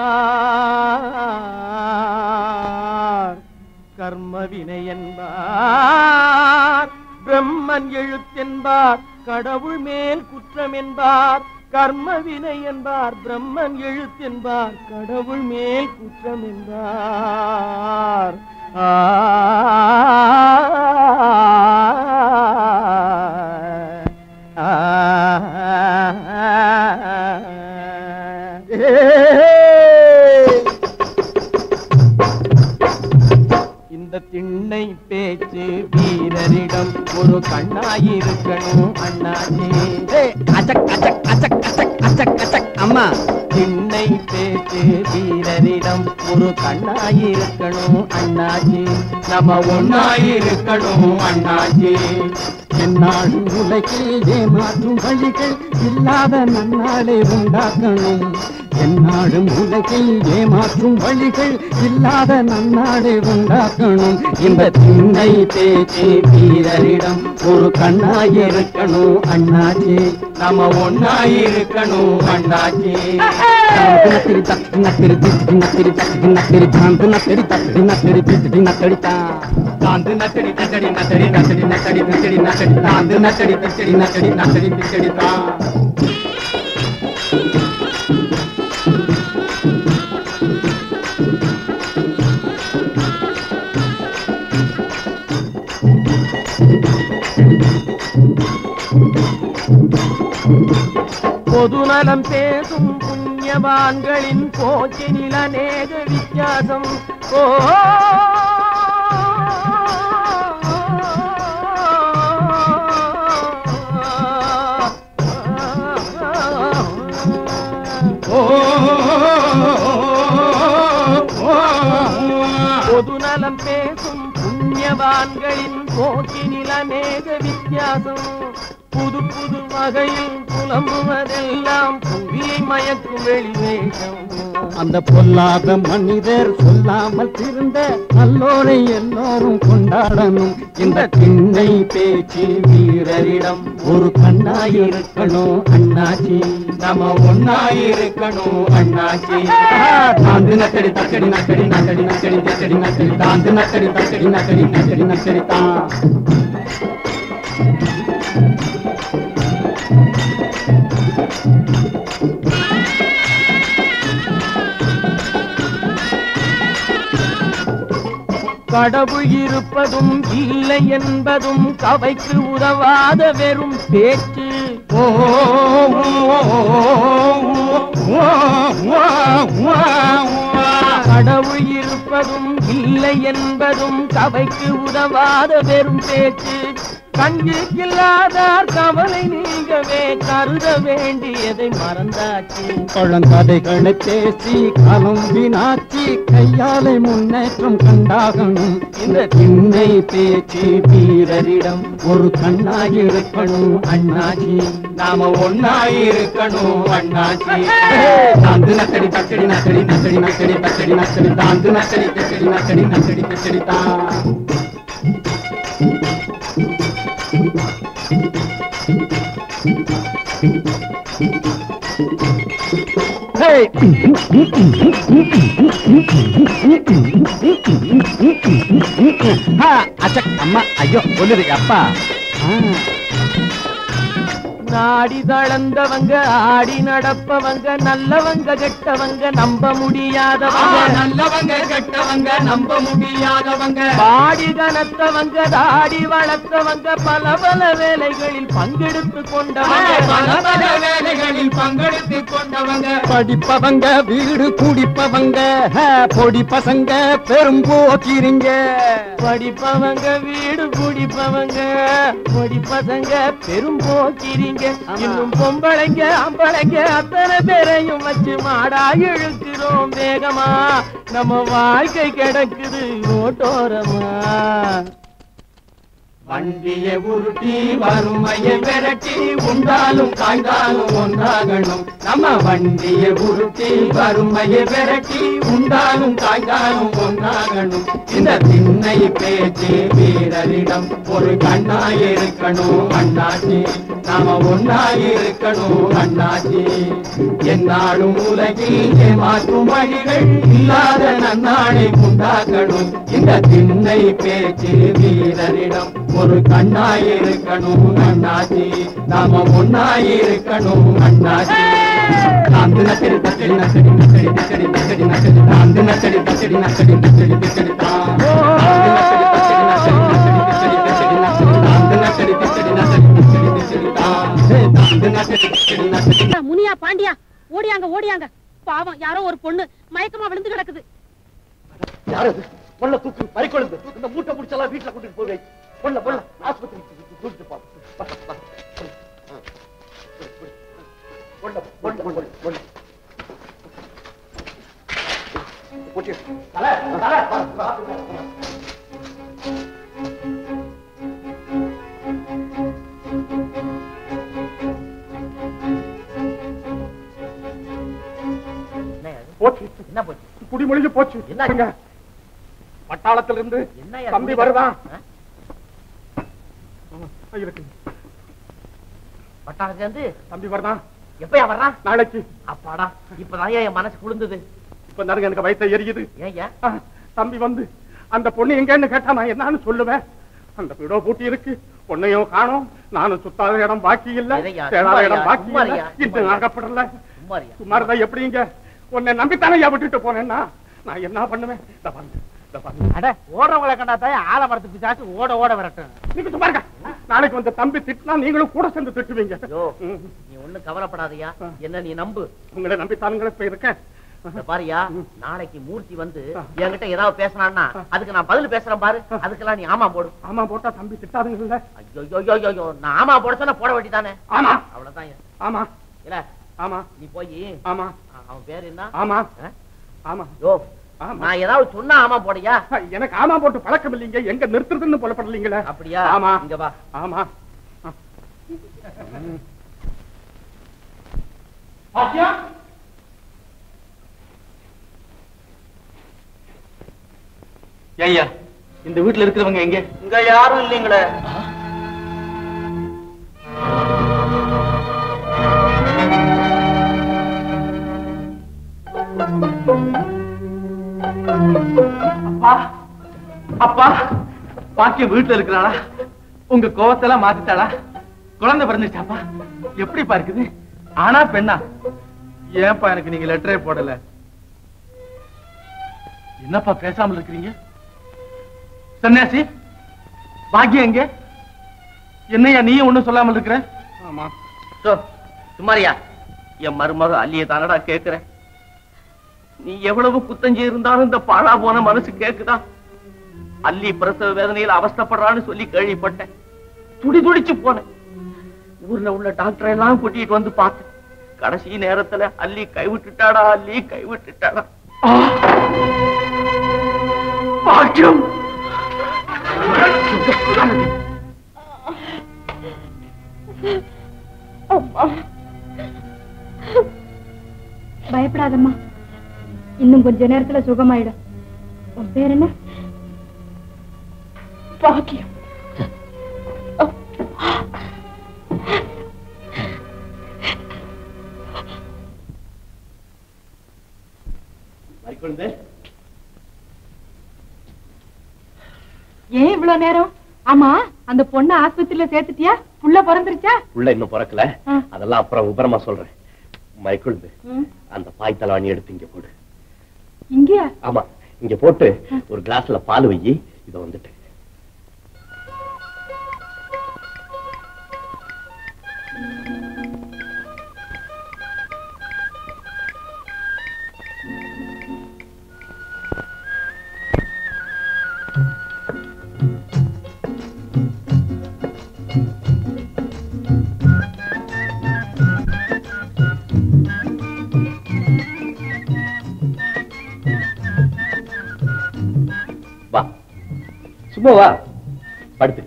வைப்பார். கர்ம வினை என்பார் பிரம்மன் எழுத்தென்பார். கடவுள் மேல் குற்றம் என்பார். கர்ம வினை என்பார் பிரம்மன் எழுத்தென்பார். கடவுள் மேல் குற்றம் என்பார். இந்த திண்ணை பேச்சு வீரரிடம் ஒரு கண்ணாயிருக்கணும் அண்ணாச்சி. அச்சக் அச்சக் அச்சக் அச்சக் அச்சக் அச்சக். அம்மா, திண்ணை பேச்சு வீரரிடம் ஒரு கண்ணாயிருக்கணும் அண்ணாச்சி. நம்ம ஒண்ணாயிருக்கணும் அண்ணாச்சி. என்னாடு உலகில் ஏமாற்றும் வழிகள் இல்லாத நன்னாளை உண்டாக்கணும். என்னாடும் உலகில் ஏமாற்றும் வழிகள் இல்லாத நன்னாடை உண்டாக்கணும். இந்த திண்ணை பேச்சு வீரரிடம் ஒரு கண்ணாயிருக்கணும் அண்ணாச்சி. நம்ம ஒண்ணாயிருக்கணும் அண்ணாச்சி. பொதுநலம் பேசும் புண்ணியவான்களின் போக்கினில் அநேக வித்தியாசம். பொதுநலம் பேசும் புண்ணியவான்களின் போக்கினில் அநேக வித்தியாசம். புது புது வகையில் புலம்புவதெல்லாம் புவியை மயக்கும் வெளிவேஷம். அந்த பொல்லாத மனிதர் சொல்லாமல் திருந்த நல்லோரை எல்லோரும் கொண்டாடணும். இந்த திண்ணை பேச்சு வீரரிடம் ஒரு கண்ணாயிருக்கணும் அண்ணாச்சி. நம்ம ஒன்னாயிருக்கணும் அண்ணாச்சி. தாந்து நக்கடி தக்கடி நக்கடி நக்கடி நக்கடி தக்கடி நக்கடி தாந்து நக்கடி தக்கடி நக்கடி நக்கடி நக்கடி தான். கடவுள் இருப்பதும் இல்லை என்பதும் கவைக்கு உதவாத வெறும் பேச்சு. கடவுள் இருப்பதும் இல்லை என்பதும் கவைக்கு உதவாத வெறும் பேச்சு. கண்ணில்லாதார் கவலை நீங்கவே கருத வேண்டியதை மறந்தாச்சு. பழங்கதைகளை பேசி காலம் வீணாச்சி கையாலை முன்னேற்றம் கண்டாகணும். இந்த திண்ணை பேச்சு வீரரிடம் ஒரு கண்ணாயிருக்கணும் அண்ணாச்சி. நாம ஒன்னாயிருக்கணும் அண்ணாச்சி. தாந்து நக்கடி தக்கடி நக்கடி நக்கடி நக்கடி தக்கடி நக்கடி தாந்து நக்கடி தக்கடி நக்கடி நக்கடி தக்கடி தான். அம்மா ஐயோ சொல்லுது அப்பா. நாடி தளர்ந்தவங்க ஆடி நடப்பவங்க நல்லவங்க கெட்டவங்க நம்ப முடியாதவங்க. நல்லவங்க கெட்டவங்க நம்ப முடியாதவங்க. பாடி கனத்தவங்க தாடி வளர்த்தவங்க பல பல வேலைகளில் பங்கெடுத்து கொண்டவங்க. பல பல வேலைகளில் பங்கெடுத்து கொண்டவங்க. படிப்பவங்க வீடு குடிப்பவங்க பொடி பசங்க பெரும் போக்கிரிங்க. படிப்பவங்க வீடு குடிப்பவங்க பொடி பசங்க பெரும் போக்கிரிங்க. இன்னும் பொம்பளைங்க அம்பளைங்க அத்தனை பேரையும் வச்சு மாடா இழுக்கிறோம் வேகமா. நம்ம வாழ்க்கை கிடக்குது ரோட்டோரமா. வண்டியை உருட்டி வறுமையை விரட்டி உண்டாலும் காய்ந்தாலும் ஒன்றாகணும். நம்ம வண்டியை உருட்டி வறுமையை விரட்டி உண்டாலும் காய்ந்தாலும் ஒன்றாகணும். இந்த திண்ணை பேச்சு வீரரிடம் ஒரு கண்ணாயிருக்கணும் அண்ணாச்சி. நாம ஒன்னாயிருக்கணும் அண்ணாச்சி. என்னாலும் உலகில் ஏமாற்றும் வழிகள் இல்லாத நன்னாளை உண்டாக்கணும். இந்த திண்ணை பேச்சு வீரரிடம் ஒரு கண்ணாயிருக்கணும் அண்ணாச்சி. நாம ஒன்னாயிருக்கணும் அண்ணாச்சி. தாந்து நக்கடி தக்கடி நக்கடி நக்கடி நக்கடி நக்கடி நக்கடி தாந்து நக்கடி தக்கடி நக்கடி நக்கடி நக்கடி தான். முனியா பாண்டியா ஓடியாங்க ஓடியாங்க. பாவம் யாரோ ஒரு பொண்ணு மயக்கமா விழுந்து கிடக்குது. யாரு பொண்ண தூக்கு பறிக்கொழுந்து இந்த மூட்டை முடிச்செல்லாம் வீட்டுல கொண்டு போய் பொண்ண பொண்ண ஆஸ்பத்திரி தூக்கிட்டு போ. போச்சு. என்ன போச்சு? குடிமொழிஞ்சு போச்சு. என்ன பட்டாளத்திலிருந்து தம்பி வருதான். பட்டாளத்துல இருந்து தம்பி வருதான். எப்பயா வர்றான்? நாளைக்கு. அப்பாடா இப்பதான் என் மனசு குளிர்ந்தது. இப்ப நிறைய எனக்கு வயசை எரியுது. ஏன் தம்பி வந்து அந்த பொண்ணு எங்கன்னு கேட்டா நான் என்னன்னு சொல்லுவேன்? அந்த வீடோ பூட்டி இருக்கு, பொண்ணையும் காணோம். நானும் சுத்தாத இடம் பாக்கி இல்ல, தேடாத இடம் பாக்கி இல்ல. இன்னும் ஆகப்படல. சுமார் எப்படிங்க உன்னை நம்பித்தானே விட்டுட்டு போனேன்னா நான் என்ன பண்ணுவேன்? ஓடுறவங்களை கண்டாதான் ஆல மரத்துக்கு பிசாசு ஓட ஓட வரட்டும். நீங்க சும்மாருங்க. நாளைக்கு வந்து தம்பி திட்டினா நீங்களும் கூட சேர்ந்து திட்டுவீங்க. நீ ஒண்ணும் கவலைப்படாதயா, என்ன நீ நம்பு. உங்களை நம்பித்தானுங்களே இப்ப இருக்கேன். பாரியா, நாளைக்கு மூர்த்தி வந்து என்கிட்ட ஏதாவது பேசினான்னா அதுக்கு நான் பதில் பேசுறேன் பாரு. அதுக்கெல்லாம் நீ ஆமா போடு. ஆமா போட்டா தம்பி திட்டாதுங்கல்ல. ஐயோ நான் ஆமா போட சொன்னா போட வேண்டியதானே. ஆமா அவ்வளவுதான். ஆமா இல்ல ஆமா நீ போய். ஆமா அவன் பேரு என்ன? ஆமா ஆமா யோ நான் ஏதாவது சொன்னா ஆமா போடையா? எனக்கு ஆமா போட்டு பழக்கம் இல்லைங்க. எங்க நிறுத்துறதுன்னு புலப்படலீங்களே. அப்படியா? ஆமா இங்க வா. ஆமா ஐயா, இந்த வீட்டுல இருக்கிறவங்க எங்க? இங்க யாரும் இல்லைங்களே. அப்பா, அப்பா, பாக்கிய வீட்டுல இருக்கிறாளா? உங்க கோவத்தெல்லாம் மாத்திட்டாளா? குழந்தை பிறந்துச்சாப்பா? எப்படிப்பா இருக்குது? ஆனா பெண்ணா? ஏன்பா எனக்கு நீங்க லெட்டரே போடல? என்னப்பா பேசாமல் இருக்கிறீங்க? சன்னியாசி, பாக்கியம் எங்க? என்னையா நீயும் ஒண்ணும் சொல்லாமல் இருக்கிற? ஆமா சுமாரியா, என் மருமக அல்லிய தானடா கேக்குற. நீ எவ்வளவு குத்தஞ்சி இருந்தாலும் இந்த பாழா போன மனசு கேக்குதா? அல்லி பிரசவ வேதனையில் அவஸ்தப்படுறான்னு சொல்லி கேள்விப்பட்டேன். துடி துடிச்சு போனேன். ஊர்ல உள்ள டாக்டர் எல்லாம் கூட்டிட்டு வந்து பார்த்தேன். கடைசி நேரத்துல அல்லி கைவிட்டுட்டாடா, அல்லி கைவிட்டுட்டாடா. பாக்கியம், பயப்படாதம்மா, இன்னும் கொஞ்ச நேரத்துல சுகமாயிடும். உன் பேர் என்ன? பாக்கியம். ஏன் இவ்வளவு நேரம்? ஆமா, அந்த பொண்ணு ஆஸ்பத்திரியில சேர்த்துட்டியா? புள்ள பிறந்துருச்சா? புள்ள இன்னும் பிறக்கல, அதெல்லாம் அப்புறம் விபரமா சொல்றேன். மைக்குழுந்து, அந்த பாய் தலவாணி எடுத்து இங்க போடு. இங்கயா? ஆமா, இங்க போட்டு ஒரு கிளாஸ்ல பால் வை. இத வந்துட்டு வா, சும்மா வா, படுத்து.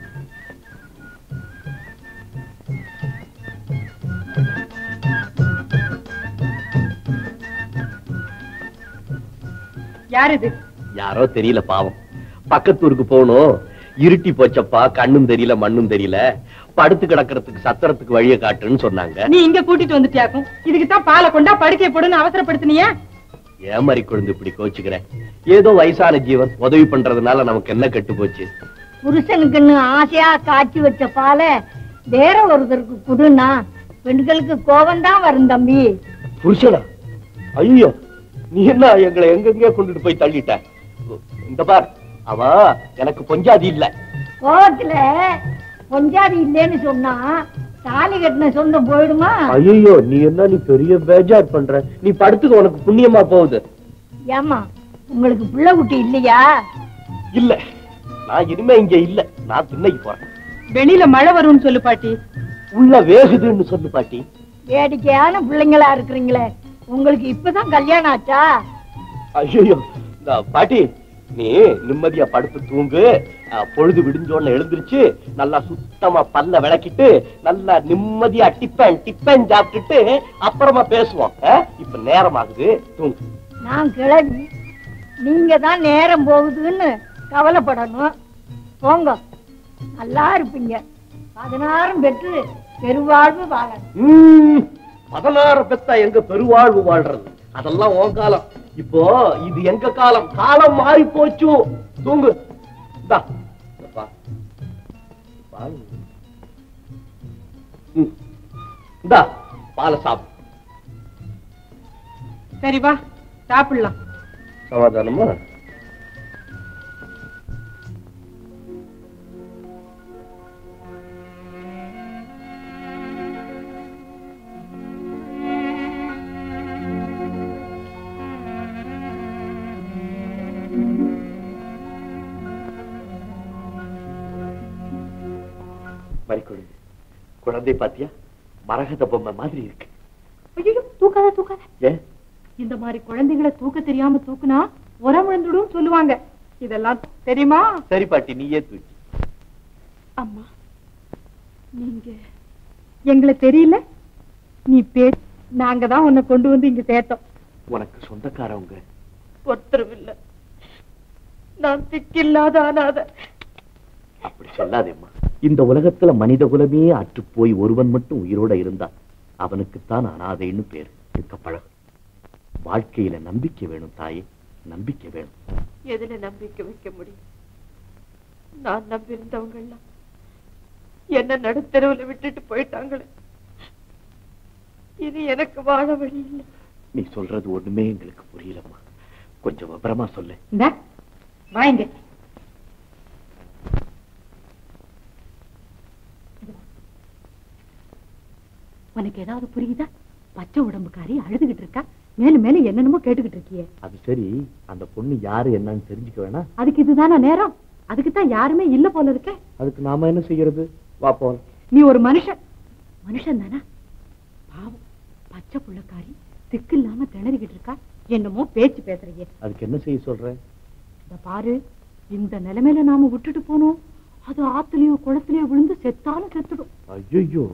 யார் இது? யாரோ தெரியல, பாவம். பக்கத்தூருக்கு போகணும், இருட்டி போச்சப்பா, கண்ணும் தெரியல மண்ணும் தெரியல, படுத்து கிடக்கிறதுக்கு சத்திரத்துக்கு வழியை காட்டுன்னு சொன்னாங்க. நீ இங்க கூட்டிட்டு வந்துட்டியாக்கும். இதுக்கு தான் பாலை கொண்டா படுக்கை போடுன்னு அவசரப்படுத்தினியா? ஏன் மாதிரி குழந்தை இப்படி கோச்சுக்கிறேன்? ஏதோ வயசான ஜீவன் உதவி பண்றதுனால நமக்கு என்ன கெட்டு போச்சு? புருஷனுக்குன்னு ஆசையா காய்ச்சி வச்ச பாலை வேற ஒருத்தருக்கு குடுனா பெண்களுக்கு கோபம் தான் வரும் தம்பி. புருஷனா? ஐயோ, நீ என்ன எங்களை எங்கெங்கே கொண்டுட்டு போய் தள்ளிட்ட? இந்த பார், அவ எனக்கு பொஞ்சாதி இல்ல. கோபத்துல பொஞ்சாதி இல்லேன்னு சொன்னா தாலி கட்டின சொந்தம் போயிடுமா? ஐயோ, நீ என்ன, நீ பெரிய பேஜார் பண்ற. நீ படுத்துக்க, உனக்கு புண்ணியமா போகுது. ஏமா, உங்களுக்கு பிள்ளை குட்டி இல்லையா? இல்ல, நான் இனிமே இங்க இல்ல, நான் திண்ணைக்கு போறேன். வெளியில மழை வரும்னு சொல்லு பாட்டி. உள்ள வேகுதுன்னு சொல்லு பாட்டி. வேடிக்கையான பிள்ளைங்களா இருக்கிறீங்களே, உங்களுக்கு இப்பதான் கல்யாணம் ஆச்சா? ஐயோ பாட்டி, நீ நிம்மதியா படுத்து தூங்கு. பொழுது விடிஞ்சோன்னு எழுந்திருச்சு நல்லா சுத்தமா பல்ல விளக்கிட்டு நல்லா நிம்மதியா டிப்பன் டிப்பன் சாப்பிட்டுட்டு அப்புறமா பேசுவோம். இப்ப நேரம் ஆகுது, தூங்கு. நான் கிளம்பி, நீங்க தான் நேரம் போகுதுன்னு கவலைப்படணும். போங்க, நல்லா இருப்பீங்க. 16 பெற்று பெருவாழ்வு வாழணும். 16 பெத்தா எங்க பெருவாழ்வு வாழ்றது? அதெல்லாம் உன் காலம். இப்போ இது எங்க காலம். காலம் மாறி போச்சு. தூங்கு. பாலை சாப்பிடு. சரி வா, சாப்பிடலாம். சமாதானமா? குழந்தை பாத்தியா? மரகத பொம்மை மாதிரி இருக்கு. ஐயோ, தூக்காத தூக்காத. ஏன்? இந்த மாதிரி குழந்தைகளை தூக்க தெரியாம தூக்குனா உரம் விழுந்துடும் சொல்லுவாங்க. இதெல்லாம் தெரியுமா? சரி பாட்டி, நீயே தூக்கி. அம்மா, நீங்க எங்களை தெரியல, நீ நாங்க தான் உன்னை கொண்டு வந்து இங்க சேர்த்தோம். உனக்கு சொந்தக்காரவங்க ஒருத்தரும் இல்ல, நான் திக்கில்லாத அனாதை. அப்படி சொல்லாதேம்மா. இந்த உலகத்துல மனித குலமே அற்று போய் ஒருவன் மட்டும் உயிரோட இருந்தா அவனுக்குத்தான் அனாதைன்னு பேரு. பழகு. வாழ்க்கையில நம்பிக்கை வேணும் தாயே, நம்பிக்கை வேணும். எதுல நம்பிக்கை வைக்க முடியும்? நான் நம்பியிருந்தவங்க எல்லாம் என்ன நடுத்தெருவுல விட்டுட்டு போயிட்டாங்களே. இது எனக்கு வாழ வழி இல்லை. நீ சொல்றது ஒண்ணுமே எங்களுக்கு புரியலம்மா. கொஞ்சம் விபரமா சொல்லு. வாங்க. உனக்கு ஏதாவது புரியுதா? பச்சை உடம்புக்காரி அழுதுகிட்டு இருக்கா, மேலும் மேலும் என்னென்னமோ கேட்டுக்கிட்டு இருக்கியே. அது சரி, அந்த பொண்ணு யாரு என்னன்னு தெரிஞ்சுக்க வேணாம்? அதுக்கு இதுதானா நேரம்? அதுக்குத்தான் யாருமே இல்ல போல இருக்க. அதுக்கு நாம என்ன செய்யறது? வா போல. நீ ஒரு மனுஷன் தானா? பாவம், பச்சை புள்ளக்காரி திக்கு இல்லாம திணறிக்கிட்டு இருக்கா, என்னமோ பேச்சு பேசுறீங்க. அதுக்கு என்ன செய்ய சொல்ற? இத பாரு, இந்த நிலைமையில நாம விட்டுட்டு போனோம், அது ஆத்துலயோ குளத்திலயோ விழுந்து செத்தாலும் செத்துடும். ஐயோ,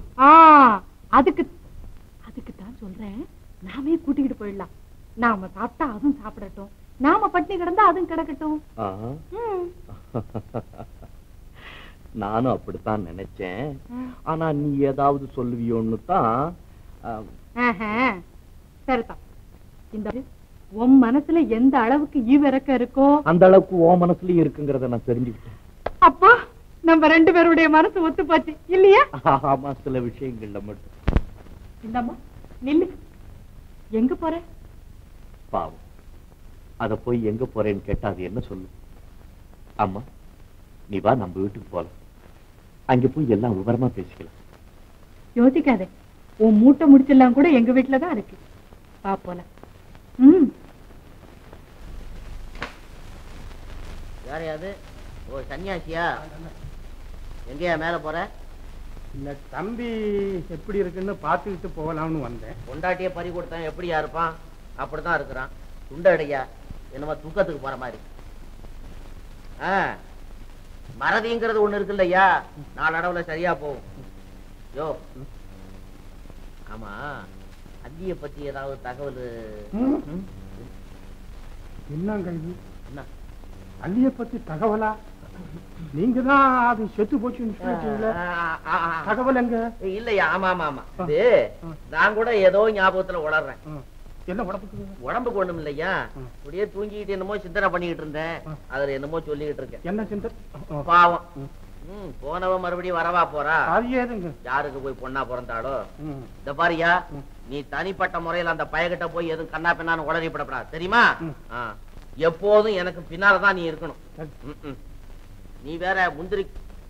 அதுக்கு தான் சொல்றேன், நாமே கூட்டிக்கிட்டு போயிடலாம். நாம சாப்பிட்டா அதுவும் சாப்பிடட்டும், நாம பட்டினி கிடந்தா அதுவும் கிடக்கட்டும். நானும் அப்படித்தான் நினைச்சேன். ஆனா நீ ஏதாவது சொல்லுவியோன்னு தான். சரிதான். இந்த உன் மனசுல எந்த அளவுக்கு ஈவிரக்க இருக்கோ அந்த அளவுக்கு உன் மனசுலயும் இருக்குங்கிறத நான் தெரிஞ்சுக்கிட்டேன். அப்போ நம்ம ரெண்டு பேருடைய மனசு ஒத்து போச்சு இல்லையா? ஆமா, சில விஷயங்கள்ல மட்டும். இந்தம்மா நில்லு. எங்க போற? பாவம், அத போய் எங்க போறேன்னு கேட்டா அது என்ன சொல்லு? அம்மா, நீ வா, நம்ம வீட்டுக்கு போலாம். அங்க போய் எல்லாம் விவரமா பேசிக்கலாம். யோசிக்காதே, உன் மூட்டை முடிச்செல்லாம் கூட எங்க வீட்டுலதான் இருக்கு. வா போலாம். யாரையாது? ஓ, சன்னியாசியா? எங்கயா மேல போற? இந்த தம்பி எப்படி இருக்குன்னு பாத்துக்கிட்டு போகலாம்னு வந்தேன். பொண்டாட்டிய பறி கொடுத்தேன், எப்படியா இருப்பான்? அப்படித்தான் இருக்கிறான். துண்டடையா என்னமா தூக்கத்துக்கு போற மாதிரி. மறதிங்கிறது ஒண்ணு இருக்கு இல்லையா, நாளடவுல சரியா போகும். யோ, ஆமா, அந்திய பத்தி ஏதாவது தகவல்? என்னங்க இது? அள்ளிய பத்தி தகவலா? நீங்க தான் அது செத்து போச்சுன்னு சொல்லிட்டீங்களா? தகவல் எங்க? இல்லையா? ஆமா ஆமா ஆமா, இது நான் கூட ஏதோ ஞாபகத்துல உளறேன். என்ன உடம்புக்கு? உடம்புக்கு ஒண்ணும் இல்லையா, அப்படியே தூங்கிட்டு என்னமோ சிந்தனை பண்ணிக்கிட்டு இருந்தேன். அதுல என்னமோ சொல்லிக்கிட்டு இருக்கேன். என்ன சிந்தனை? பாவம், போனவ மறுபடியும் வரவா போறா? யாருக்கு போய் பொண்ணா பிறந்தாளோ? இந்த பாரியா, நீ தனிப்பட்ட முறையில அந்த பயகிட்ட போய் எதுவும் கண்ணா பின்னான்னு உளறிப்படப்படாது, தெரியுமா? எப்போதும் எனக்கு பின்னாலதான் நீ இருக்கணும். நீ வேற முந்திரி.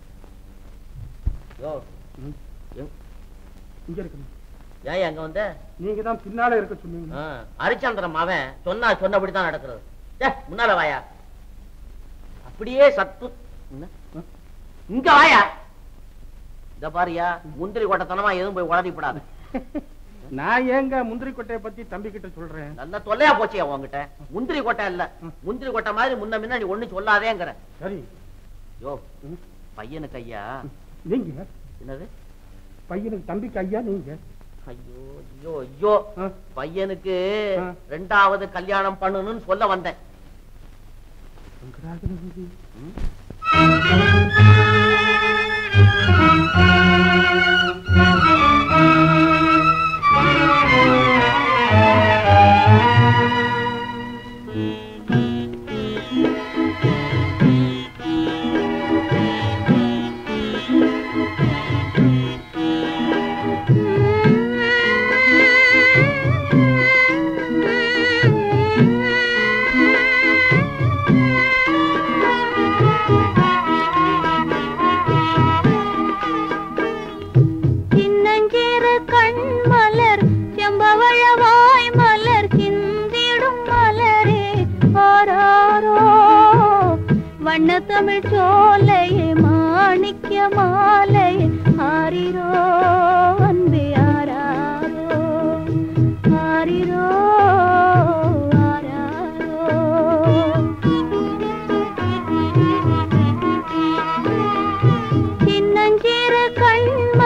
இங்க இருக்கு. ஏன் அங்க வந்த? நீங்க தான் பின்னால இருக்க சொன்னீங்க. ஹரிச்சந்திரன் அவன் சொன்னபடிதான் நடக்கிறது. முன்னால வாயா. அப்படியே சத்து. இங்க வாயா. இந்த பாரியா, முந்திரி கொட்டத்தனமா எதுவும் போய் உளறிப்படாது. நான் ஏங்க முந்திரி கொட்டையை பத்தி தம்பி கிட்ட சொல்றேன்? நல்ல தொல்லையா போச்சியா உங்ககிட்ட. முந்திரி கொட்டை இல்ல, முந்திரி கொட்டை மாதிரி முன்ன முன்ன நீ ஒண்ணு சொல்லாதேங்கிற. சரி. யோ, பையனுக்கு ஐயா. நீங்க என்னது? பையனுக்கு தம்பிக்கு ஐயா நீங்க? ஐயோ ஐயோ ஐயோ, பையனுக்கு ரெண்டாவது கல்யாணம் பண்ணணும்னு சொல்ல வந்தேன். தமிழ் சோலையே மாணிக்க மாலையே ஆரிரோ அன்பே ஆராரோ ஆரிரோ ஆராரோ. சின்னஞ்சிறு கண்ம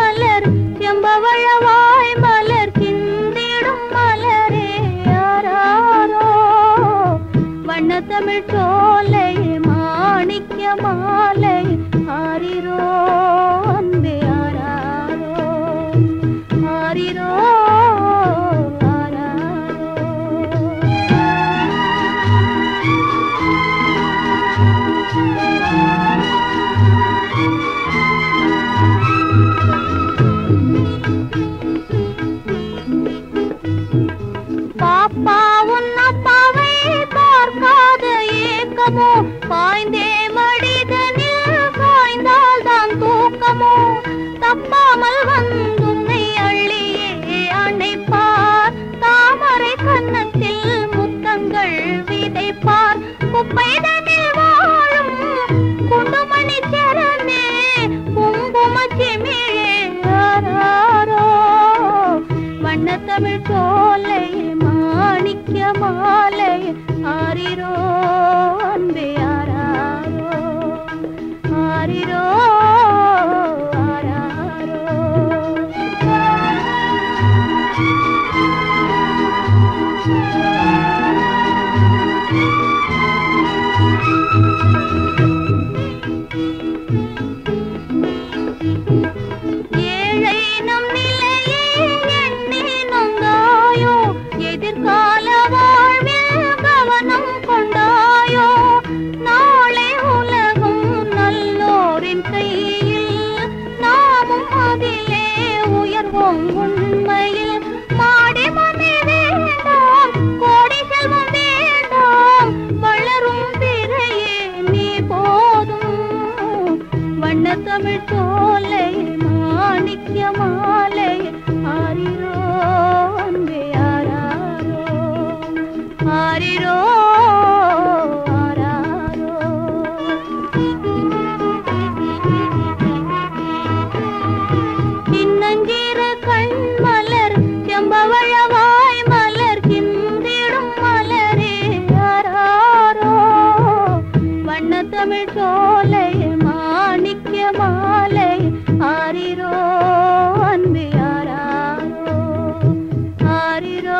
தமிழ் சோலையே மாணிக்க மாலையே ஆரிரோ அன்பே ஆராரோ ஆரிரோ ஏழை நம் நிலையே எண்ணி நொந்தாயோ எதிர்கால வாழ்வில் கவனம் கொண்டாயோ நாளை உலகம் நல்லோரின் கையில் நாமும் அதிலே உயர்வோம் உண்மையில் மாடி மனை வேண்டாம் கோடி செல்வம் வேண்டாம் வளரும் பிறையே நீ போதும் வண்ண தமிழ் சோலை மாணிக்க மாலை ஆரிரோ அன்பே ஆராரோ ஆரிரோ ஆராரோ இன்னஞ்சிறு கண்மலர் செம்பவழவாய் மலர் கிந்திடும் மலரே ஆராரோ வண்ண தமிழ் சோலை மாணிக்க மாலை ஆரிரோ அன்பே ஆராரோ ஆரிரோ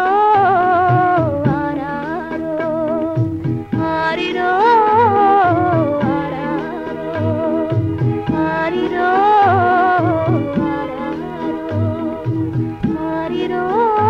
ஆராரோ ஆரிரோ ஆராரோ ஆரிரோ ஆரிரோ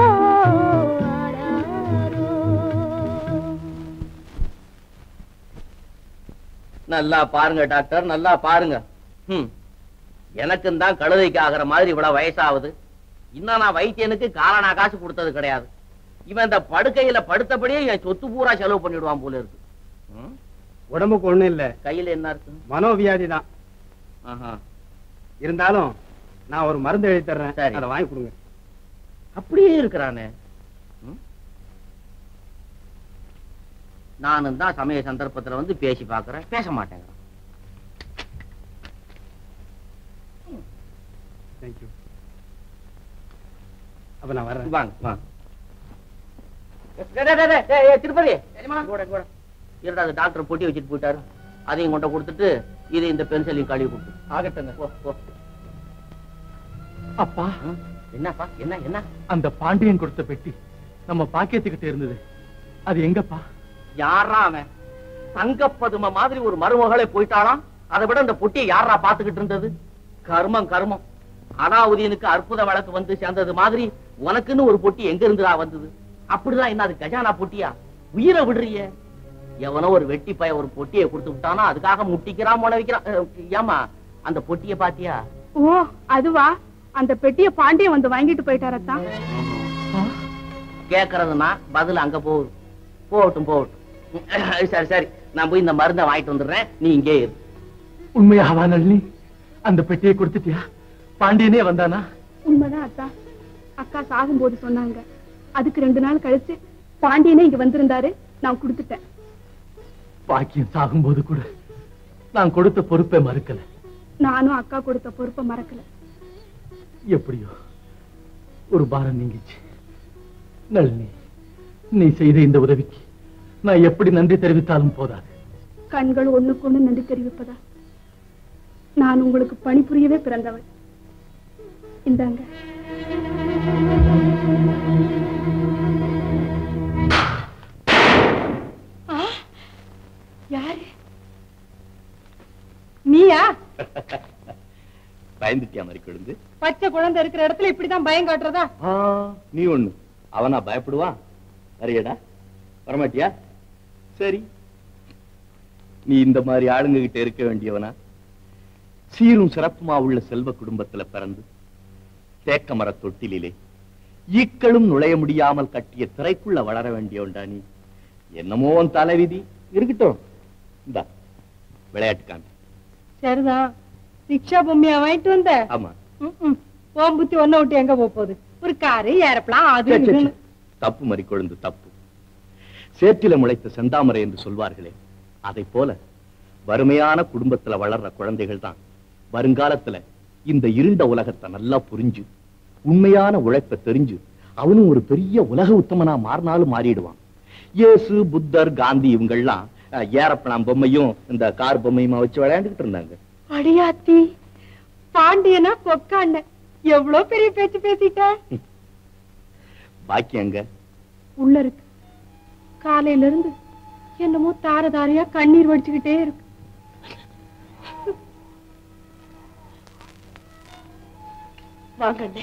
நல்லா பாருங்க டாக்டர், நல்லா பாருங்க. எனக்கும் தான் கழுதைக்கு ஆகிற மாதிரி இவ்வளவு வயசாகுது. இன்னும் நான் வைத்தியனுக்கு காரணா காசு கொடுத்தது கிடையாது. இவன் இந்த படுக்கையில படுத்தபடியே என் சொத்து பூரா செலவு பண்ணிடுவான் போல இருக்கு. உடம்புக்கு ஒண்ணும் இல்ல, கையில என்ன இருக்கு? மனோவியாதி தான். இருந்தாலும் நான் ஒரு மருந்து எழுதி தர்றேன், அதை வாங்கி கொடுங்க. அப்படியே இருக்கிறானே. நானும் தான் சமய சந்தர்ப்பத்துல வந்து பேசி பாக்குறேன், பேச மாட்டேங்கிறான். தேங்க்யூ. அப்ப நான் வரேன். வாங்க வாங்க. திருப்பதி இருடா, டாக்டர் பொட்டி வச்சுட்டு போயிட்டாரு. அதையும் கொண்ட கொடுத்துட்டு இது இந்த பென்சிலையும் கழுவி கொடுத்து ஆகட்டுங்க. அப்பா என்னப்பா? என்ன என்ன? அந்த பாண்டியன் கொடுத்த பெட்டி நம்ம பாக்கியத்துக்கிட்ட இருந்தது, அது எங்கப்பா? யாரா அவன்? தங்கப்பதும மாதிரி ஒரு மருமகளே போயிட்டாளாம். அதை விட அந்த பொட்டியை யாரா பாத்துக்கிட்டு இருந்தது? கர்மம் கர்மம். அலாவுதீனுக்கு அற்புத வழக்கு வந்து சேர்ந்தது மாதிரி உனக்குன்னு ஒரு பொட்டி எங்க இருந்துடா வந்தது? அப்படிதான் என்ன அது கஜானா பொட்டியா? உயிரை விடுறிய. எவனோ ஒரு வெட்டி பய ஒரு பொட்டியை கொடுத்து விட்டானா அதுக்காக முட்டிக்கிறான் முளை வைக்கிறான். ஏமா அந்த பொட்டியை பாத்தியா? ஓ அதுவா? அந்த பெட்டியை பாண்டியன் வந்து வாங்கிட்டு போயிட்டாரத்தான். கேக்குறதுனா பதில் அங்க போகுது. போகட்டும் போகட்டும். சரி சரி, நான் போய் இந்த மருந்தை வாங்கிட்டு வந்துடுறேன், நீ இங்கே இரு. உண்மையாவா நளினி? அந்த பெட்டியை கொடுத்துட்டியா? பாண்டியனே வந்தானா? உண்மைதான் அத்தா. அக்கா சாகும் போது சொன்னாங்க. அதுக்கு 2 நாள் கழிச்சு பாண்டியனே இங்க வந்திருந்தாரு, நான் கொடுத்துட்டேன். பாக்கியம் சாகும் போது கூட நான் கொடுத்த பொறுப்பை மறுக்கல. நானும் அக்கா கொடுத்த பொறுப்பை மறக்கல. எப்படியோ ஒரு பாரம் நீங்கிச்சு. நளினி, நீ செய்த இந்த உதவிக்கு நான் எப்படி நன்றி தெரிவித்தாலும் போதாது. கண்கள் ஒண்ணுக்கு ஒண்ணு நன்றி தெரிவிப்பதா? நான் உங்களுக்கு பணிபுரியவே பிறந்தவள். இந்தாங்க. யாரு? நீயா? பயந்துட்டியா மாதிரி கொழுந்து? பச்சை குழந்தை இருக்கிற இடத்துல இப்படிதான் பயம் காட்டுறதா? நீ ஒண்ணு அவனா பயப்படுவான். வரையடா, வரமாட்டியா? சரி, நீ இந்த மாதிரி ஆளுங்க கிட்ட இருக்க வேண்டியவனா? சீரும் சிறப்புமா உள்ள செல்வ குடும்பத்துல பிறந்து தேக்க மர தொட்டிலே ஈக்களும் நுழைய முடியாமல் கட்டிய திரைக்குள்ள வளர வேண்டியவன்டா நீ. என்னமோ தலைவிதி இருக்கட்டும். இந்த விளையாட்டு காமி. சரிதான். ரிக்ஷா பொம்மையா வாங்கிட்டு வந்த? ஆமா. ஓம்புத்தி ஒன்ன விட்டு எங்க போகுது? ஒரு காரு ஏறப்பலாம். அது தப்பு மறி கொழுந்து, தப்பு. சேற்றில முளைத்த செந்தாமரை என்று சொல்வார்களே, அதை போல வறுமையான குடும்பத்துல வளர்ற குழந்தைகள் தான் வருங்காலத்துல இந்த இருண்ட உலகத்தை நல்லா புரிஞ்சு உண்மையான உழைப்பை தெரிஞ்சு அவனும் ஒரு பெரிய உலக உத்தமனா மாறினாலும் மாறிடுவான். இயேசு, புத்தர், காந்தி இவங்கெல்லாம் ஏரப்பணம் பொம்மையும் இந்த கார் பொம்மையுமா வச்சு விளையாண்டுகிட்டு இருந்தாங்க. அடியாத்தி, பாண்டியனா கொக்காண்ட எவ்வளவு பெரிய பேச்சு பேசிட்ட. பாக்கி அங்க உள்ள இருக்கு. காலையில இருந்து என்னமோ தாரதாரியா கண்ணீர் வடிச்சுக்கிட்டே இருக்கு. வாங்கண்ணே.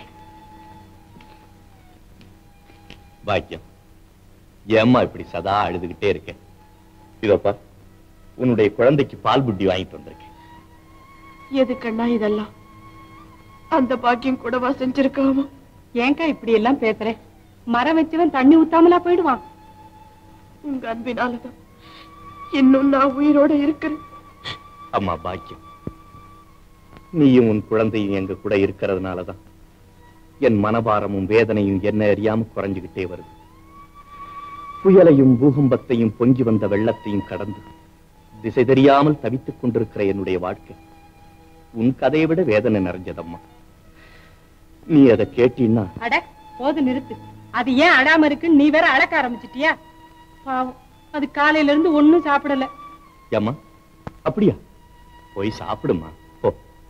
பாக்கியம், ஏம்மா இப்படி சதா அழுதுகிட்டே இருக்க? இதோப்பா, உன்னுடைய குழந்தைக்கு பால் புட்டி வாங்கிட்டு வந்திருக்கேன். எதுக்கண்ணா இதெல்லாம்? அந்த பாக்கியம் கூடவா செஞ்சிருக்காம? ஏங்கா இப்படி எல்லாம் பேசுற? மரம் வச்சவன் தண்ணி ஊத்தாமலா போயிடுவான்? உங்க அன்பினாலதான் இன்னும் நான் உயிரோட இருக்கிறேன். அம்மா பாக்கியம், நீயும் உன் குழந்தையும் எங்க கூட இருக்கிறதுனாலதான் என் மனபாரமும் வேதனையும் என்ன அறியாம குறைஞ்சுகிட்டே வருது. புயலையும் பூகம்பத்தையும் பொங்கி வந்த வெள்ளத்தையும் கடந்து திசை தெரியாமல் தவித்துக் கொண்டிருக்கிற என்னுடைய வாழ்க்கை உன் கதையை விட வேதனை நிறைஞ்சதம்மா. நீ அதை கேட்டீன்னா? அட போது நிறுத்து. அது ஏன் அடாம இருக்குன்னு நீ வேற அழக்க ஆரம்பிச்சிட்டியா? பாவம், அது காலையில இருந்து ஒண்ணும் சாப்பிடல. ஏம்மா, அப்படியா? போய் சாப்பிடுமா. போ.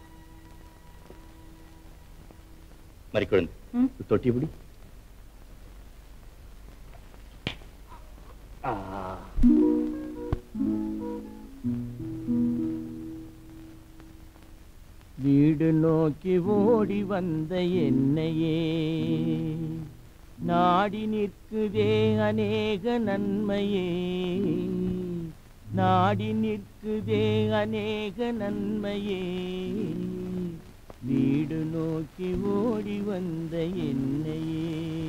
மறிக்குழந்தை, தொட்டி பிடி. வீடு நோக்கி ஓடி வந்த என்னையே நாடி நிற்குதே அநேக நன்மையே, நாடி நிற்குதே அநேக நன்மையே, வீடு நோக்கி ஓடி வந்த என்னையே.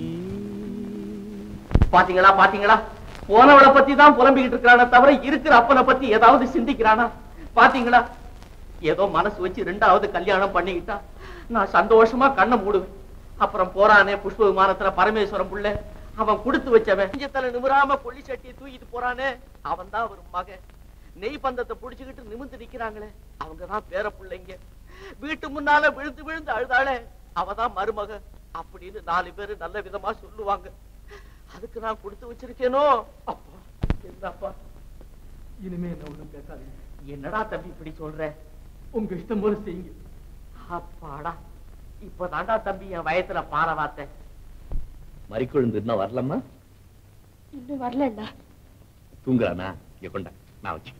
பாத்தீங்களா பாத்தீங்களா, போனவளை பத்தி தான் புலம்பிக்கிட்டு இருக்கிறான தவிர இருக்கிற அப்பனை பத்தி ஏதாவது சிந்திக்கிறானா? பாத்தீங்களா, ஏதோ மனசு வச்சு 2வது கல்யாணம் பண்ணிக்கிட்டா நான் சந்தோஷமா கண்ணை மூடுவேன். அப்புறம் போறானே புஷ்ப விமானத்துல பரமேஸ்வரம் புள்ள, அவன் கொடுத்து வச்சவன் நெஞ்சத்துல நிமிராம கொள்ளி சட்டியை தூக்கிட்டு போறானே, அவன் தான் ஒரு மகன். நெய் பந்தத்தை புடிச்சுக்கிட்டு நிமிர்ந்து நிக்கிறாங்களே, அவங்கதான் பேர பிள்ளைங்க. வீட்டு முன்னால விழுந்து விழுந்து அழுதாளே, அவதான் மருமக அப்படின்னு 4 பேரு நல்ல விதமா சொல்லுவாங்க. அதுக்கு நான் கொடுத்து வச்சிருக்கேனோ. அப்பா என்னப்பா, இனிமே என்ன ஒண்ணும் பேசாதீங்க. என்னடா தம்பி இப்படி சொல்ற? உங்க இஷ்டம் போல செய்யுங்க. அப்பாடா, இப்பதான்டா தம்பி என் வயசுல பார வார்த்தை. மறிக்குழுந்து இன்னும் வரலம்மா? இன்னும் வரலடா. தூங்குறானா? இங்க கொண்டா, நான் வச்சு.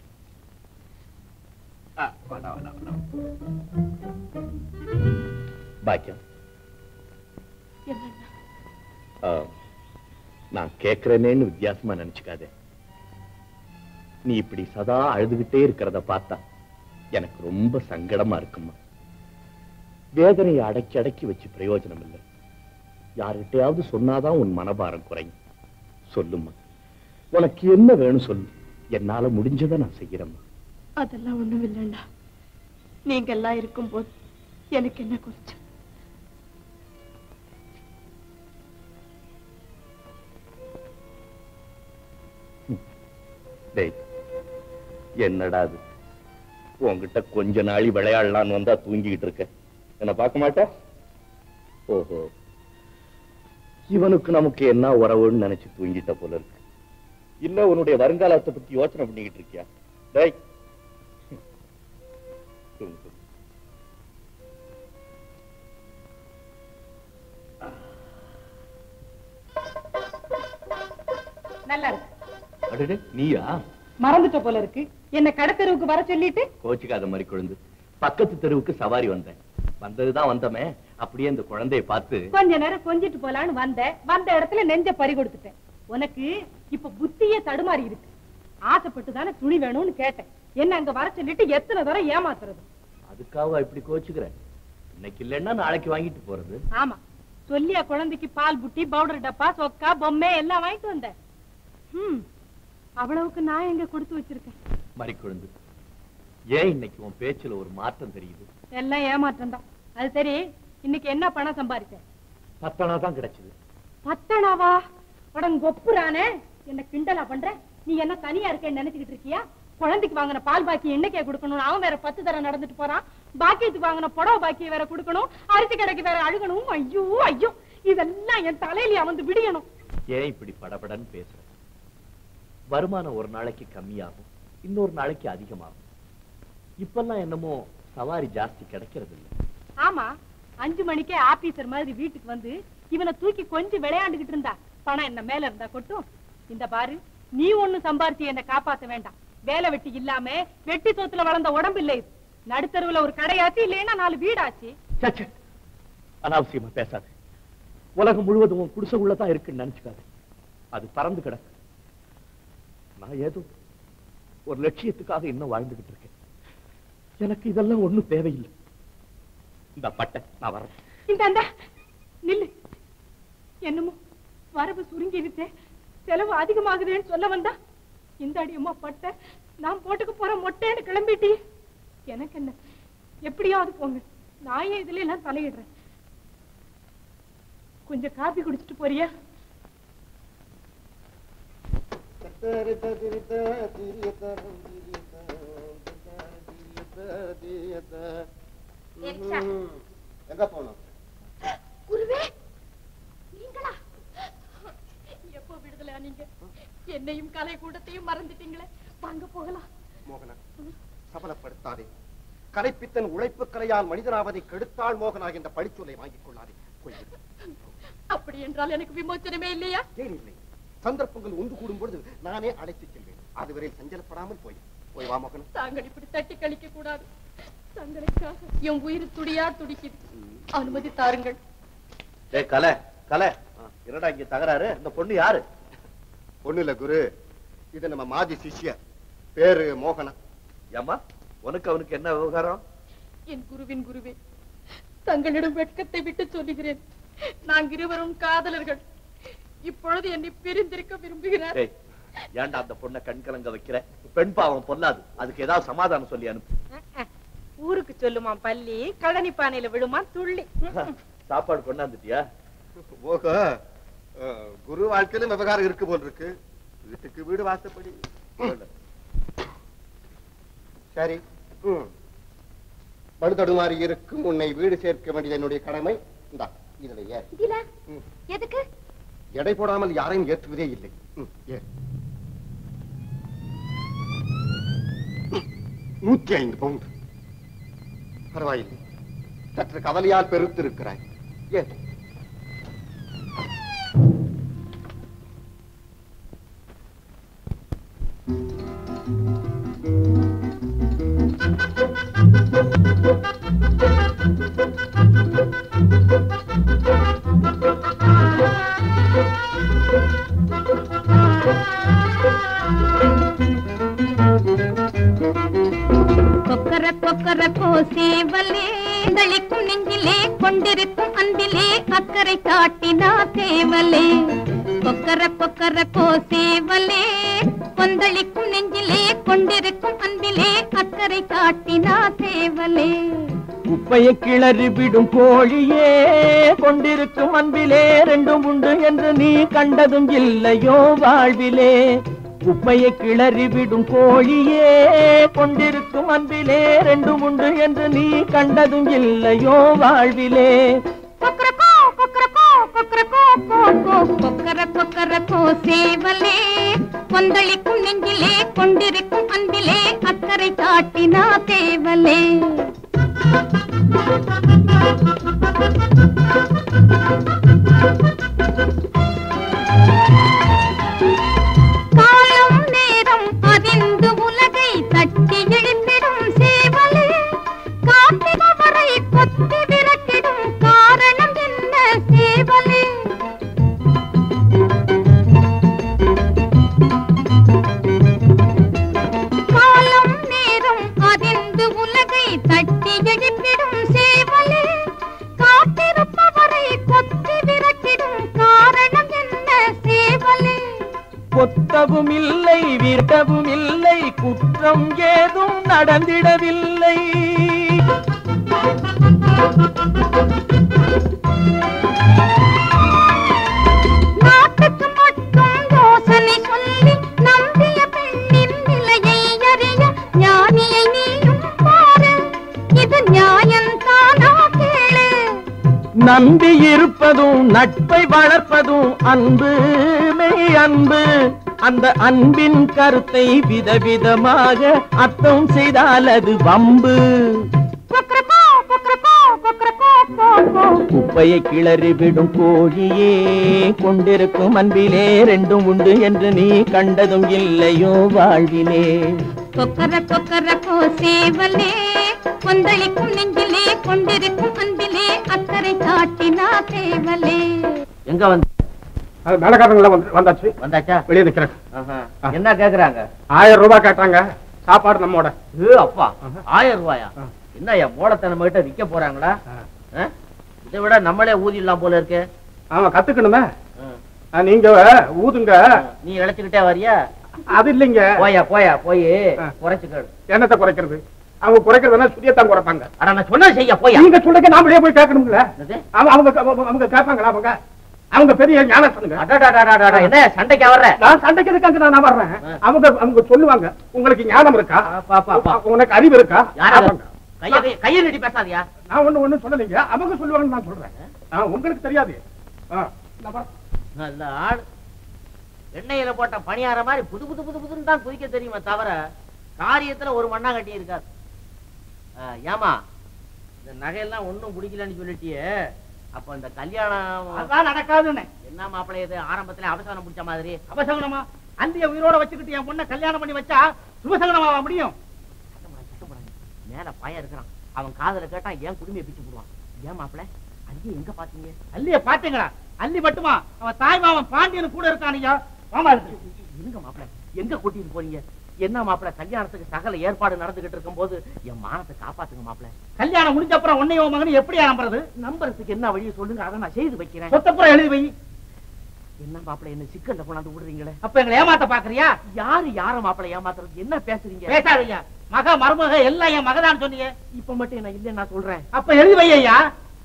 பாக்கியம், நான் கேட்கிறேனேன்னு வித்தியாசமா நினைச்சுக்காதே. நீ இப்படி சதா அழுதுகிட்டே இருக்கிறத பார்த்தா எனக்கு ரொம்ப சங்கடமா இருக்குமா. வேதனையை அடக்கி அடக்கி வச்சு பிரயோஜனம் இல்லை. யார்கிட்டயாவது சொன்னாதான் உன் மனபாரம் குறையும். சொல்லுமா, உனக்கு என்ன வேணும் சொல்லு, என்னால முடிஞ்சதை நான் செய்யறேம்மா. அதெல்லாம் ஒண்ணும் இல்லைண்டா. நீங்க எல்லாம் இருக்கும் போது எனக்கு என்ன குறைச்சு? என்னடா அது, உன்கிட்ட கொஞ்ச நாளி விளையாடலான்னு வந்தா தூங்கிக்கிட்டு இருக்க, என்ன பார்க்க மாட்டேன்? ஓஹோ, இவனுக்கு நமக்கு என்ன உறவுன்னு நினைச்சு தூங்கிட்ட போல இருக்கு. இல்ல உன்னுடைய வருங்காலத்தை பத்தி யோசனை பண்ணிக்கிட்டு இருக்கியா? டேய், தூங்கு. நல்லா இருக்கு. அடடே, நீயா? மறந்துட்ட போல இருக்கு. என்ன கடத்தெருவுக்கு வர சொல்லிட்டு? கோச்சிக்காத மாதிரி குழந்தை, பக்கத்து தெருவுக்கு சவாரி வந்தேன். வந்ததுதான் வந்தமே, அப்படியே இந்த குழந்தைய பார்த்து கொஞ்ச நேரம் கொஞ்சிட்டு போலான்னு வந்தேன். வந்த இடத்துல நெஞ்ச பறி கொடுத்துட்டேன். உனக்கு இப்ப புத்தியே தடுமாறி இருக்கு. ஆசைப்பட்டு தானே துணி வேணும்னு கேட்டேன். என்ன அங்க வர சொல்லிட்டு எத்தனை தடவை ஏமாத்துறது? அதுக்காக இப்படி கோச்சுக்கிறேன்? இன்னைக்கு இல்லைன்னா நாளைக்கு வாங்கிட்டு போறது. ஆமா, சொல்லியா குழந்தைக்கு பால் புட்டி, பவுடர் டப்பா, சொக்கா, பொம்மை எல்லாம் வாங்கிட்டு வந்தேன். அவ்வளவுக்கு நான் எங்க கொடுத்து வச்சிருக்கேன்? மறிக்குழுந்து, ஏன் இன்னைக்கு உன் பேச்சுல ஒரு மாற்றம் தெரியுது? எல்லாம் ஏமாற்றம் தான். அது சரி, இன்னைக்கு என்ன பணம் சம்பாதிச்ச? 10 தான் கிடைச்சது. 10 உடனே கொப்புறானே, என்ன கிண்டலா பண்ற? நீ என்ன தனியா இருக்கேன்னு நினைச்சுக்கிட்டு இருக்கியா? குழந்தைக்கு வாங்கின பால் பாக்கி இன்னைக்கே கொடுக்கணும். அவன் வேற 10 தடவை நடந்துட்டு போறான். பாக்கியத்துக்கு வாங்கின புடவை பாக்கியை வேற கொடுக்கணும். அரிசி கடைக்கு வேற அழுகணும். ஐயோ ஐயோ, இதெல்லாம் என் தலையில வந்து விடியணும். ஏன் இப்படி படபடன்னு பேசுற? வருமானம் ஒரு நாளைக்கு கம்மியாகும், இன்னொரு நாளைக்கு அதிகமாகும். இப்பெல்லாம் என்னமோ சவாரி ஜாஸ்தி கிடைக்கிறது இல்ல. ஆமா, 5 மணிக்கே ஆபீசர் மாதிரி வீட்டுக்கு வந்து இவனை தூக்கி கொஞ்சம் விளையாண்டுகிட்டு இருந்தா பணம் என்ன மேல இருந்தா கொட்டும். இந்த பாரு, நீ ஒண்ணு சம்பாரிச்சு என்ன காப்பாத்த வேண்டாம். வேலை வெட்டி இல்லாம வெட்டி தோத்துல வளர்ந்த உடம்பு இல்லை. நடுத்தருவுல ஒரு கடையாச்சு, இல்லைன்னா 4 வீடாச்சு. அனாவசியமா பேசாது. உலகம் முழுவதும் குடிசை உள்ளதான் இருக்குன்னு நினைச்சுக்காது. அது பறந்து கிடக்கு. நான் ஏதோ ஒரு லட்சியத்துக்காக இன்னும் வாழ்ந்துகிட்டு இருக்கேன். எனக்கு இதெல்லாம் ஒண்ணும் தேவையில்லை. இந்த பட்டை நான் வரேன். இந்த நில்லு. என்னமோ வரவு சுருங்கி இருந்தே செலவு அதிகமாகுதுன்னு சொல்ல வந்தா இந்த அடியம்மா பட்டை நான் போட்டுக்க போற மொட்டைன்னு கிளம்பிட்டி. எனக்கு என்ன, எப்படியாவது போங்க. நான் ஏன் இதுல எல்லாம் தலையிடுறேன். கொஞ்சம் காபி குடிச்சிட்டு போறியா? எங்க போனோம்? குருவே, நீங்களா? எப்போ விடுதலை நீங்க? என்னையும் கலை கூடத்தையும் மறந்துட்டீங்களே. வாங்க போகலாம். மோகனா, சபலப்படுத்தாதே. கலைப்பித்தன் உழைப்பு கலையால் மனிதனாவதை கெடுத்தாள் மோகனா என்ற படிச்சொல்லை வாங்கிக் கொள்ளாதே. அப்படி என்றால் எனக்கு விமோச்சனமே இல்லையா? ஏன் இல்லை? சந்தர்ப்பங்கள் ஒன்று கூடும் பொழுது நானே அழைத்துச் செல்வேன். அதுவரை சஞ்சலப்படாமல் போய் வா மோகனா. தாங்கள் இப்படி தட்டி கழிக்க கூடாது. தங்களுக்காக என் உயிர் துடியா துடிக்குது. அனுமதி தாருங்கள். கலை கலை, என்னடா இங்க தகராறு? இந்த பொண்ணு யாரு? பொண்ணு இல்ல குரு, இது நம்ம மாஜி சிஷ்யர், பேரு மோகனா. ஏம்மா, உனக்கு அவனுக்கு என்ன விவகாரம்? என் குருவின் குருவே, தங்களிடம் வெட்கத்தை விட்டு சொல்லுகிறேன். நாங்கள் இருவரும் காதலர்கள். இப்பொழுது என்னை பிரிந்திருக்க விரும்புகிறார். ஏன்டா அந்த பொண்ணை கண்கலங்க வைக்கிற? பெண் பாவம் பொல்லாது. அதுக்கு ஏதாவது சமாதானம் சொல்லி அனுப்பு. ஊருக்கு சொல்லுமா பள்ளி, கழனி பானையில விழுமா துள்ளி. சாப்பாடு கொண்டாந்துட்டியா? ஓஹோ, குரு வாழ்க்கையிலும் விவகாரம் இருக்கு போல் இருக்கு. வீட்டுக்கு வீடு வாசப்படி. சரி, படுதடுமாறி இருக்கும் உன்னை வீடு சேர்க்க வேண்டியது என்னுடைய கடமை. இந்தா, இதுல எதுக்கு? எடை போடாமல் யாரையும் ஏற்றுவதே இல்லை. 105 பவுண்ட். பரவாயில்லை, சற்று கவலையால் பெருத்திருக்கிறாய். கொக்கர கொக்கர கோசேவலே, தளிக்கும் நெஞ்சிலே கொண்டிருக்கும் அன்பிலே அக்கறை காட்டினா தேவலே. கொக்கர கொக்கர கோசேவலே, கொந்தளிக்கும் நெஞ்சிலே கொண்டிருக்கும் அன்பிலே அக்கறை காட்டினா தேவலே. குப்பையை கிளறி விடும் கோழியே, கொண்டிருக்கும் அன்பிலே 2 உண்டு என்று நீ கண்டதும் இல்லையோ வாழ்விலே. குப்பையை கிளறி விடும் கோழியே, கொண்டிருக்கும் அன்பிலே 2 உண்டு என்று நீ கண்டதும் இல்லையோ வாழ்விலே. கொக்கரக்கோ கொக்கரக்கோ கொக்கரக்கோ கோக்கோ கொக்கர கொக்கர கோசேவலே, கொந்தளிக்கும் நெஞ்சிலே கொண்டிருக்கும் அன்பிலே அக்கறை காட்டினா தேவலே. காலம் நேரம் அறிந்து உலகை தட்டி எழுப்பிடும் சேவலே, காத்திரவரை கொத்தி விரட்டிடும் காரணம் என்ன சேவலே. காலம் நேரம் அறிந்து உலகை தட்டி எழுப்பிடும் சேவலே, காத்திருப்பவரை கொத்தி விரட்டிடும் காரணம் என்ன சேவலே. கொத்தவும் இல்லை, விரட்டவும் இல்லை, குற்றம் ஏதும் நடந்திடவில்லை. நாட்டுக்கு மட்டும் யோசனை சொல்லி நம்பிய பெண்ணின் நிலையை அறிய ஞானியை நீயும் பாரு. இது நியாயம் தானா கேளு. நம்பி இருப்பதும் நட்பை வளர்ப்பதும் அன்பு மெய் அன்பு. அந்த அன்பின் கருத்தை விதவிதமாக அர்த்தம் செய்தால் அது வம்பு. குப்பையை கிளறி விடும் கோழியே, கொண்டிருக்கும் அன்பிலே ரெண்டும் உண்டு என்று நீ கண்டதும் இல்லையோ வாழ்விலே. கொக்கர கொக்கர கோசேவலே, கொந்தளிக்கும் நெஞ்சிலே கொண்டிருக்கும் அன்பிலே அக்கறை காட்டினா சேவலே. எங்க வந்து மேலக்காரங்கள வந்தாச்சு. வந்தாச்சா? வெளியே நிக்கிறேன். என்ன கேக்குறாங்க? 1000 ரூபாய் கேட்டாங்க. சாப்பாடு நம்மோட. அப்பா 1000 ரூபாயா? என்ன மோளத்தை நம்ம கிட்ட விற்க போறாங்களா? இதை விட நம்மளே ஊதிடலாம் போல இருக்கு. ஆமா, கத்துக்கணுமே. நீங்க ஊதுங்க. நீ இழைச்சுக்கிட்டே வரியா? அது இல்லைங்க. போயா போயா போய் குறைச்சுக்க. என்னத்தை குறைக்கிறது? அவங்க குறைக்கிறதுனா சுதியத்தான் குறைப்பாங்க. ஆனா நான் சொன்ன செய்ய போய் நீங்க சொல்லுங்க, நான் வெளியே போய் கேட்கணும்ல. அவங்க கேட்பாங்களா? அவங்க பெரிய ஞானத்தனுங்க. என்ன சண்டைக்கு வர்ற? நான் சண்டைக்கு இருக்காங்க, நான் வர்றேன். அவங்க சொல்லுவாங்க, உங்களுக்கு ஞானம் இருக்கா, உனக்கு அறிவு இருக்கா? கையை நீட்டி பேசாதியா? நான் ஒண்ணு சொல்லலைங்க, அவங்க சொல்லுவாங்கன்னு நான் சொல்றேன். உங்களுக்கு தெரியாது. நல்ல ஆள். எண்ணெயில போட்ட பணியார மாதிரி புது புது புது புதுன்னு தான் குதிக்க தெரியுமா தவிர காரியத்துல ஒரு மண்ணா கட்டி இருக்காது. ஏமா இந்த நகையெல்லாம் ஒண்ணும் பிடிக்கலன்னு சொல்லிட்டியே, அப்ப இந்த கல்யாணம் அதான் நடக்காதுன்னு என்ன மாப்பிள்ளை? இது ஆரம்பத்துல அவசரம் பிடிச்ச மாதிரி. அபசகனமா? அந்திய உயிரோட வச்சுக்கிட்டு என் பொண்ணை கல்யாணம் பண்ணி வச்சா சுபசகனமாவா முடியும்? மேல பையன் இருக்கிறான், அவன் காதல கேட்டா ஏன் குடுமையை பிச்சு போடுவான். ஏன் மாப்பிள்ளை அள்ளிய எங்க பாத்தீங்க? அள்ளிய பாத்தீங்களா? அள்ளி மட்டுமா, அவன் தாய் மாவன் பாண்டியன் கூட இருக்கானியா? ஆமா, எங்க மாப்பிள்ளை எங்க கூட்டிட்டு போறீங்க? என்ன மாப்பிள்ளை, கல்யாணத்துக்கு சகல ஏற்பாடு நடந்துகிட்டு இருக்கும் போது என் மானத்தை காப்பாத்துங்க மாப்பிள்ளை. கல்யாணம் முடிஞ்ச அப்புறம் உன்னையும் மகன் எப்படியா நம்புறது? நம்புறதுக்கு என்ன வழியை சொல்லுங்க, அதை நான் செய்து வைக்கிறேன். சொத்தப்புறம் எழுதி வை. என்ன மாப்பிள்ளை என்ன சிக்கல்ல கொண்டாந்து விடுறீங்களே? அப்ப எங்களை ஏமாத்த பாக்குறியா? யார மாப்பிள்ளை ஏமாத்துறது? என்ன பேசுறீங்க? பேசாதீங்க. மக மருமக எல்லாம் என் மகதான் சொன்னீங்க. இப்ப மட்டும் என்ன இல்ல நான் சொல்றேன். அப்ப எழுதி வையா.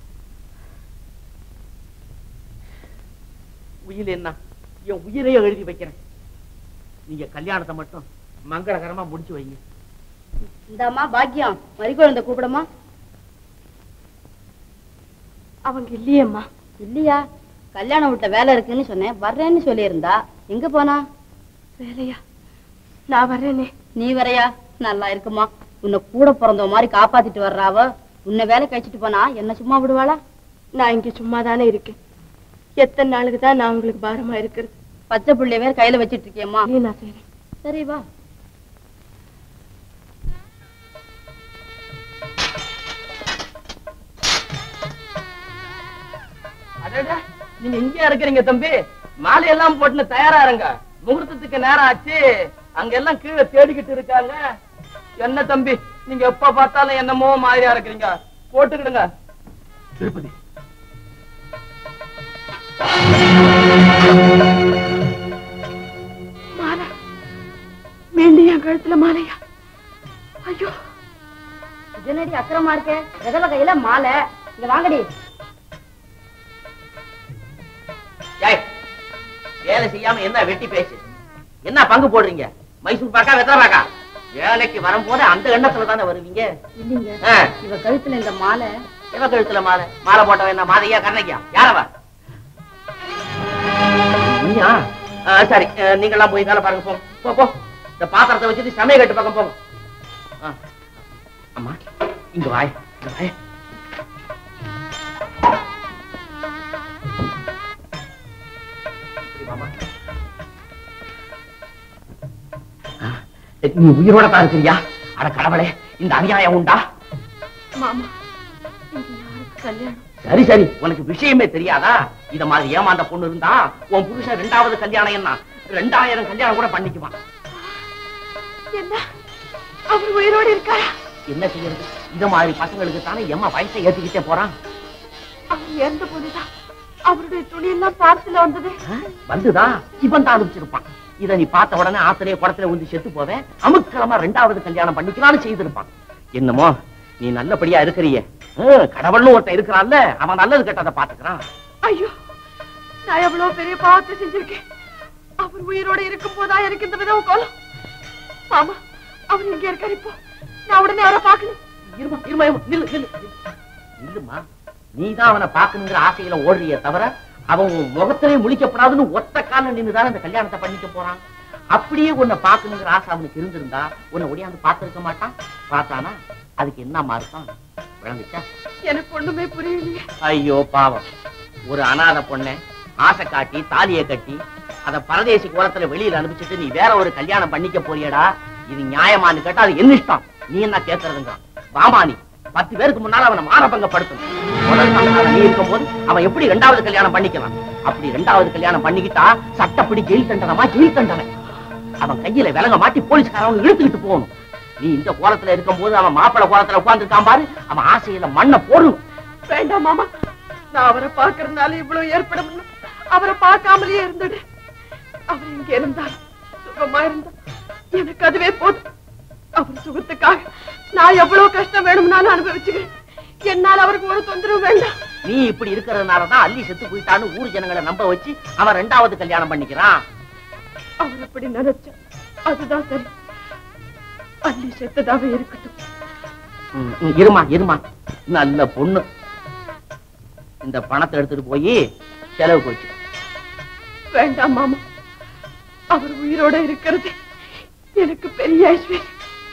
உயிர் என்ன, என் உயிரையே எழுதி வைக்கிறேன். நீங்க கல்யாணத்தை மட்டும் மங்களகரமா முடிச்சு வைங்க. இந்தம்மா பாக்கியம், மறிக்குழந்தை கூப்பிடமா? அவங்க இல்லையேம்மா. இல்லையா? கல்யாணம் விட்ட வேலை இருக்குன்னு சொன்னேன், வர்றேன்னு சொல்லியிருந்தா. எங்க போனா? வேலையா? நான் வர்றேனே. நீ வரையா? நல்லா இருக்குமா. உன்னை கூட பிறந்த மாதிரி காப்பாத்திட்டு வர்றாவ. உன்னை வேலை கழிச்சிட்டு போனா என்ன சும்மா விடுவாளா? நான் இங்க சும்மா தானே இருக்கேன். எத்தனை நாளுக்கு தான் நான் உங்களுக்கு பாரமா இருக்கிறது? பச்சை புள்ளைய வேற கையில வச்சிட்டு இருக்கேம்மா. நான் செய்றேன். சரி வா. நீங்க இங்க இருக்கிறீங்க தம்பி, மாலையெல்லாம் போட்டு தயாரா இருங்க. முகூர்த்தத்துக்கு நேரம் ஆச்சு. அங்க எல்லாம் கீழே தேடிக்கிட்டு இருக்காங்க. என்ன தம்பி நீங்க எப்ப பார்த்தாலும் என்னமோ மாதிரியா இருக்கிறீங்க, போட்டுக்கிடுங்க. திருப்பதி மாலை மீண்டும் என் கழுத்துல மாலையா? ஐயோ, இதனடி அக்கிரமா இருக்க. எதவ கையில மாலை. இங்க வாங்கடி. வேலை செய்யாம என்ன வெட்டி பேச்சு? என்ன பங்கு போடுறீங்க? மைசூர் பாக்கா வெத்தலை பாக்கா? வேலைக்கு வரும்போது அந்த எண்ணத்துல தானே வருவீங்க. இல்லீங்க, இவ கழுத்துல இந்த மாலை. இவ கழுத்துல மாலை? மாலை போட்டவன் என்ன மாதையா கண்ணகியா? யாரவா? நீயா? சரி, நீங்க எல்லாம் போய் வேலை பாருங்க. போ போ. இந்த பாத்திரத்தை வச்சுட்டு சமய கட்டு பக்கம் போங்க. அம்மா இங்க வாய். நீ உயிரோட தான் இருக்கிறியா? அட கடவுளே, இந்த அநியாயம் உண்டா? மாமா, கல்யாணம். சரி சரி, உனக்கு விஷயமே தெரியாதா? இத மாதிரி ஏமாந்த பொண்ணு இருந்தா உன் புருஷன் 2வது கல்யாணம் என்ன 2000 கல்யாணம் கூட பண்ணிக்குவான். என்ன அவர் உயிரோடு இருக்காரா? என்ன செய்யறது? இத மாதிரி பசங்களுக்கு தானே எம்மா வயசை ஏத்திக்கிட்டே போறான். அவர் இறந்த போதுதான் அவருடைய துணியெல்லாம் பார்த்துல வந்தது. வந்துதா? இவன் தான் அனுப்பிச்சிருப்பான். இத நீ பார்த்த உடனே ஆத்திரைய குடத்துல ஊந்தி செத்து போவேன். அமுக்கிழமா 2வது கல்யாணம் பண்ணிக்கலாம்னு செய்திருப்பான். என்னமோ நீ நல்லபடியா இருக்கிறியே, கடவுள்னு ஒருத்தன் இருக்கிறான்ல, அவன் நல்லது கெட்டதை பாத்துக்கிறான். ஐயோ, நான் எவ்வளவு பெரிய பாவத்தை செஞ்சிருக்கேன். அவர் உயிரோட இருக்கும் போதா எனக்கு இந்த விதம் கோலம். மாமா, அவர் இங்க இருக்காரு. இப்போ நான் உடனே அவரை பார்க்கணும். இருமா இருமா, நில்லுமா. நீதான் அவனை பாக்கணுங்கிற ஆசையில ஓடுறிய தவிர அவன் முகத்திலே முழிக்கப்படாதுன்னு ஒத்த கால நின்றுதான் அந்த கல்யாணத்தை பண்ணிக்க போறான். அப்படியே உன்னை பாக்கணுங்கிற ஆசை அவனுக்கு இருந்திருந்தா உன்னை ஒடியாந்து பார்த்திருக்க மாட்டான். பார்த்தானா அதுக்கு என்ன மார்க்கம் விளங்குச்சா? எனக்கு ஒண்ணுமே புரியலையே. ஐயோ பாவம், ஒரு அனாத பொண்ணை ஆசை காட்டி தாலியை கட்டி அத பரதேசி கோலத்துல வெளியில அனுப்பிச்சுட்டு நீ வேற ஒரு கல்யாணம் பண்ணிக்க போறியடா. இது நியாயமானு கேட்டா அது என்ன இஷ்டம், நீ என்ன கேட்கறதுங்க? வாமானி 10 பேருக்கு முன்னால அவனை மானபங்கப்படுத்தணும். நீ இருக்கும் போது அவன் எப்படி 2வது கல்யாணம் பண்ணிக்கலாம்? அப்படி 2வது கல்யாணம் பண்ணிக்கிட்டா சட்டப்படி ஜெயில் தண்டனமா? ஜெயில் தண்டனை. அவன் கையில விலங்க மாட்டி போலீஸ்காரவங்க இழுத்துக்கிட்டு போகணும். நீ இந்த கோலத்துல இருக்கும் போது அவன் மாப்பிள கோலத்துல உட்கார்ந்துருக்கான் பாரு, அவன் ஆசையில மண்ணை போடணும். வேண்டாம் மாமா, நான் அவரை பாக்குறதுனால இவ்வளவு ஏற்படும். அவரை பார்க்காமலேயே இருந்துடு. அவர் இங்க இருந்தால் சுகமா இருந்தா எனக்கு அதுவே போதும். அவர் சுகத்துக்காக நான் எவ்வளவு கஷ்டம் வேணும்னாலும் அனுபவிச்சுக்கிறேன். என்னால அவருக்கு ஒரு தொந்தரவு வேண்டாம். நீ இப்படி இருக்கிறதுனாலதான் அள்ளி செத்து போயிட்டான்னு ஊர் ஜனங்களை நம்ப வச்சு அவன் 2வது கல்யாணம் பண்ணிக்கிறான். அவர் அப்படி நினைச்சா அதுதான் சரி. அள்ளி செத்ததாவே இருக்கட்டும். இருமா இருமா, நல்ல பொண்ணு. இந்த பணத்தை எடுத்துட்டு போய் செலவு போச்சு. வேண்டாம் மாமா, அவர் உயிரோட இருக்கிறது எனக்கு பெரிய ஐஸ்வர்யம்.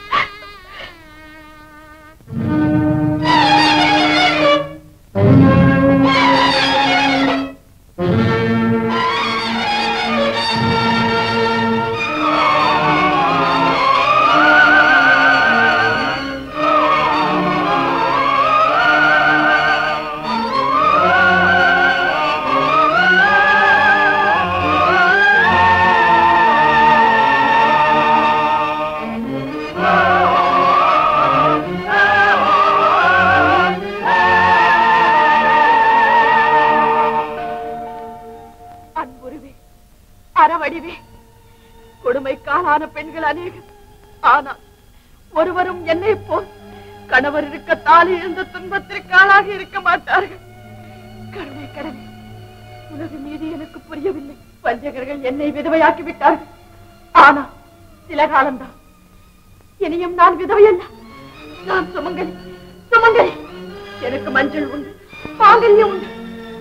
கொடுமைக்காலான பெண்கள் அநேகம். ஆனால் ஒருவரும் என்னை போல் கணவர் இருக்க தாலி இழந்த துன்பத்திற்கு ஆளாக இருக்க மாட்டார்கள். கருணை கடமை, உலக நீதி எனக்கு புரியவில்லை. வஞ்சகர்கள் என்னை விதவையாக்கி விட்டார்கள். ஆனா சில காலம்தான். இனியும் நான் விதவை அல்ல, நான் சுமங்கலி. சுமங்கலி. எனக்கு மஞ்சள் உண்டு, மாங்கல்யம் உண்டு.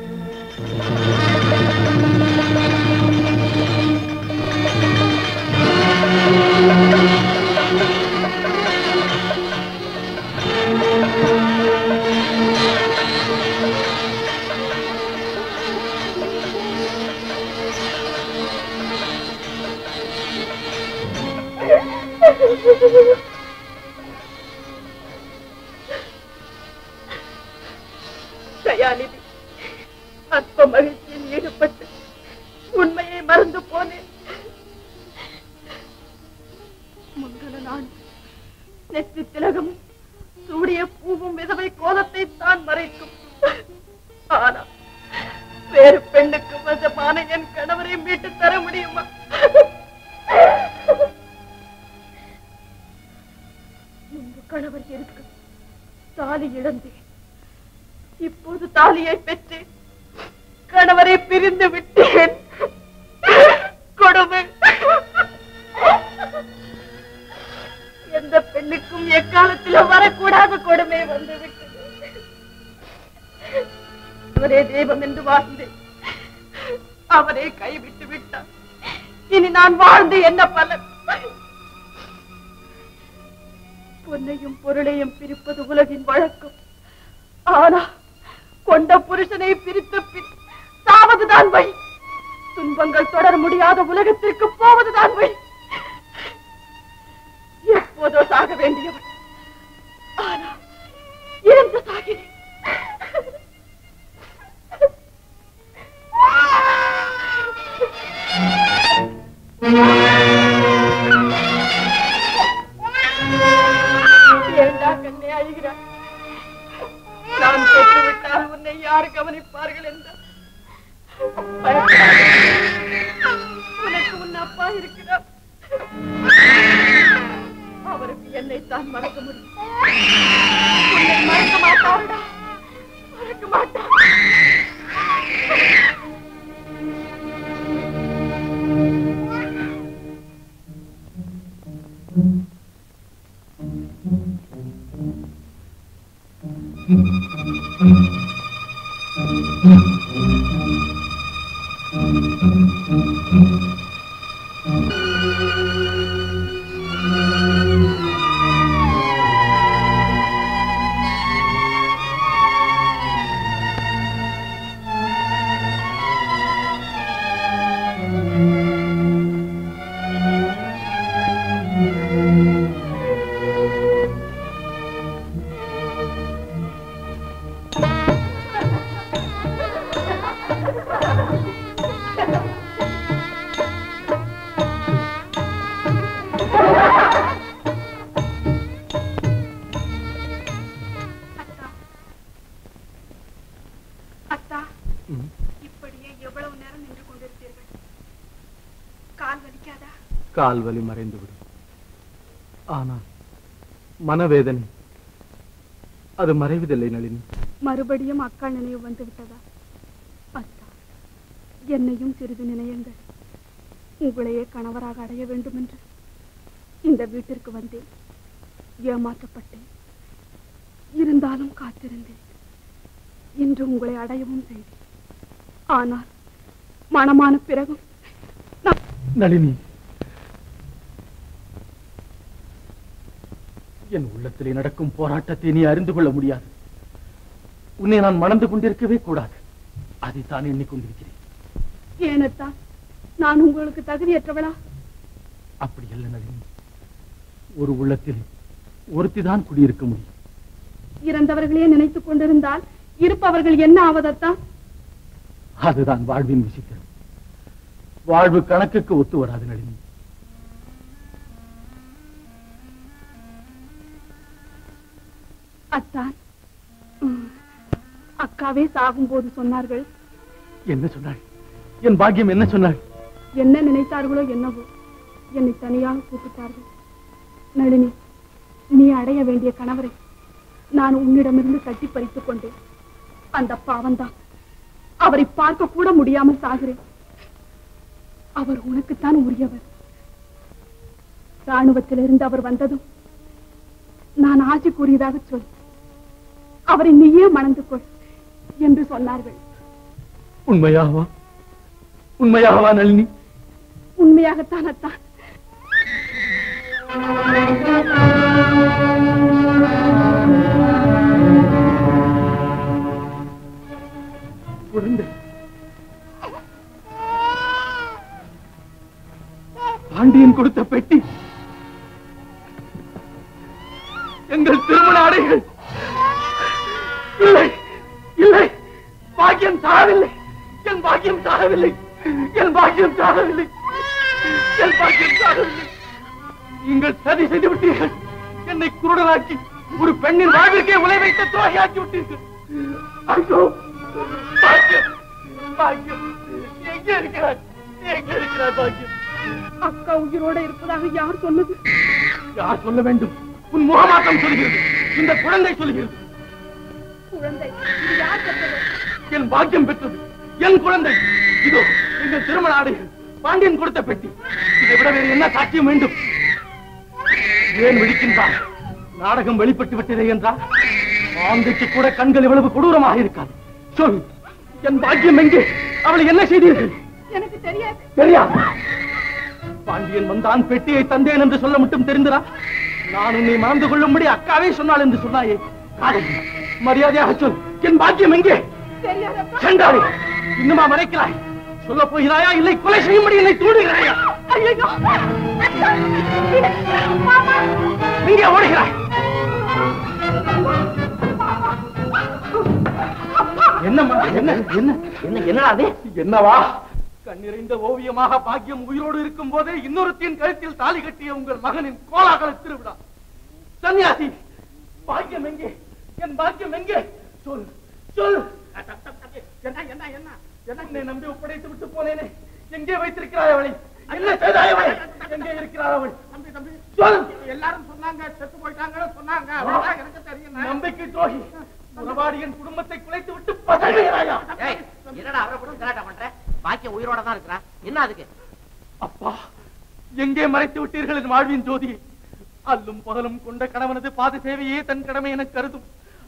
தயாநிதி, அற்ப மகிழ்ச்சியில் ஈடுபட்டு உண்மையை மறந்து போனேன். மங்கள நான் நெற்றி திலகமும் சூடிய பூவும் விதவை கோலத்தை தான் மறைக்கும். ஆனா வேறு பெண்ணுக்கு வசமான என் கணவரை மீட்டு தர முடியுமா? முன்பு கணவர் இருக்கு, தாலி இழந்தேன். இப்போது தாலியை பெற்றேன், கணவரை பிரிந்து விட்டேன். கொடுமை. எந்த பெண்ணுக்கும் எக்காலத்திலும் வரக்கூடாத கொடுமை வந்துவிட்டது. அவரே தெய்வம் என்று வாழ்ந்தேன், அவரே கைவிட்டு விட்டார். இனி நான் வாழ்ந்து என்ன பலன்? பொன்னையும் பொருளையும் பிரிப்பது உலகின் வழக்கம். ஆனா கொண்ட புருஷனை பிரித்த பின் சாவதுதான் வழி. துன்பங்கள் தொடர முடியாத உலகத்திற்கு போவதுதான் வழி. எப்போதோ சாக வேண்டியவன், ஆனா இறந்து சாகிறேன். ஏண்டா கண்ணே அழுகிறார்? நான் பெற்றுவிட்டால் உன்னை யார் கவனிப்பார்கள் என்றார். உனக்கு உன் அப்பா இருக்கிறார், அவருக்கு என்னைத்தான் மறக்க முடியும். உன்னை மறக்க மாட்டாருடா, மறக்க மாட்டார். கால் வலி மறைந்துவிடும். ஆனால் மனவேதனை அது மறைவதில்லை நளினி. மறுபடியும் அக்கா நினைவு வந்து விட்டதா? அத்தா, என்னையும் சிறிது நினையுங்கள். உங்களையே கணவராக அடைய வேண்டும் என்று இந்த வீட்டிற்கு வந்தேன். ஏமாற்றப்பட்டேன். இருந்தாலும் காத்திருந்தேன். இன்று உங்களை அடையவும் செய்தேன். ஆனால் மனமான பிறகும் நளினி, என் உள்ளத்திலே நடக்கும் போராட்டத்தை நீ அறிந்து கொள்ள முடியாது. உன்னை நான் மணந்து கொண்டிருக்கவே கூடாது. அதைத்தான் எண்ணிக்கொண்டிருக்கிறேன். ஏனத்தான் நான் உங்களுக்கு தகுதியற்றவளா? அப்படி அல்ல நளினி. ஒரு உள்ளத்தில் ஒருத்திதான் குடியிருக்க முடியும். இறந்தவர்களே நினைத்துக் கொண்டிருந்தால் இருப்பவர்கள் என்ன ஆவதத்தான்? அதுதான் வாழ்வின் விசித்திரம். வாழ்வு கணக்குக்கு ஒத்து வராது நளினி. அத்தான், அக்காவே சாகும் போது சொன்னார்கள். என்ன சொன்னாள்? என் பாக்கியம் என்ன சொன்னாள்? என்ன நினைத்தார்களோ என்னவோ, என்னை தனியாக கூப்பிட்டார்கள். நளினி, நீ அடைய வேண்டிய கணவரை நான் உன்னிடமிருந்து தட்டி பறித்துக் கொண்டேன். அந்த பாவம்தான் அவரை பார்க்க கூட முடியாமல் சாகிறேன். அவர் உனக்குத்தான் உரியவர். ராணுவத்திலிருந்து அவர் வந்ததும் நான் ஆட்சி கூறியதாக சொல். அவரை நீயே மணந்து கொள் என்று சொன்னார்கள். உண்மையாவா? உண்மையாவா நளினி? உண்மையாகத்தான் அத்தான். பாண்டியன் கொடுத்த பெட்டி, எங்கள் திருமண ஆடைகள். இல்லை இல்லை, பாக்கியம் சாகவில்லை. என் பாக்கியம் சாகவில்லை. என் பாக்கியம் சாகவில்லை. என் பாக்கியம் சாகவில்லை. நீங்கள் சதி செய்து விட்டீர்கள். என்னை குருடனாக்கி ஒரு பெண்ணின் வாழ்விற்கே உலை வைத்த துரோகியாக்கி விட்டீர்கள். ஐயோ, பாக்கியம் பாக்கியம், எங்கே இருக்கிறார்? எங்கே இருக்கிறார் பாக்கியம்? அக்கா உயிரோட இருப்பதாக யார் சொன்னது? யார் சொல்ல வேண்டும்? உன் முகமாட்டம் சொல்கிறது. இந்த குழந்தை சொல்கிறது. குழந்தை இது யார் பெற்றது? என் பாக்கியம் பெற்றது. என் குழந்தை. இதோ எங்கள் திருமண ஆடைகள், பாண்டியன் கொடுத்த பெட்டி. இதை விட வேறு என்ன சாட்சியம் வேண்டும்? ஏன் விழிக்கின்றார்? நாடகம் வெளிப்பட்டு விட்டதே என்றால் ஆந்தைக்கு கூட கண்கள் இவ்வளவு கொடூரமாக இருக்காது. சொல், என் பாக்கியம் எங்கே? அவளை என்ன செய்தீர்கள்? எனக்கு தெரியாது. தெரியாது. பாண்டியன் வந்தான், பெட்டியை தந்தேன் என்று சொல்ல மட்டும் தெரிந்ததா? நான் உன்னை மறந்து கொள்ளும்படி அக்காவே சொன்னாள் என்று சொன்னாயே. மரியாதையாக சொல், என் பாக்கியம் எங்கே? சென்றாரே, இன்னுமா மறைக்கிறாய்? சொல்ல போகிறாயா? இல்லை கொலை செய்யும்படி என்னை தூண்டுகிறாயா? எங்கே ஓடுகிறாய்? என்னம்மா? என்ன என்ன என்ன என்னடா அது? என்னவா? கண்ணிறைந்த ஓவியமாக பாக்கியம் உயிரோடு இருக்கும் போதே இன்னொருத்தின் கழுத்தில் தாலி கட்டிய உங்கள் மகனின் கோலாகல திருவிழா. சன்னியாசி, பாக்கியம் எங்கே? என் பாக்கியம் எங்கே? சொல் சொல். என்ன என்ன என்ன என்னை நம்பி ஒப்படைத்து விட்டு போனேனே, எங்கே வைத்திருக்கிறாய் அவளை? என்ன செய்தாய் அவளை? எங்கே இருக்கிறார் அவள்? தம்பி தம்பி சொல். எல்லாரும் சொன்னாங்க, செத்து போயிட்டாங்கன்னு சொன்னாங்க. எனக்கு தெரியும். நம்பிக்கை துரோகி, உறவாடியின் குடும்பத்தை குலைத்து விட்டு பதவிகிறாயா? என்னடா அவரை கூட கலாட்டா பண்ற? பாக்கியம் உயிரோட தான் இருக்கிறா. என்ன அதுக்கு? அப்பா, எங்கே மறைத்து விட்டீர்கள் என் வாழ்வின் ஜோதியை? அல்லும் பகலும் கொண்ட கணவனது பாத சேவையே தன் கடமை என கருதும்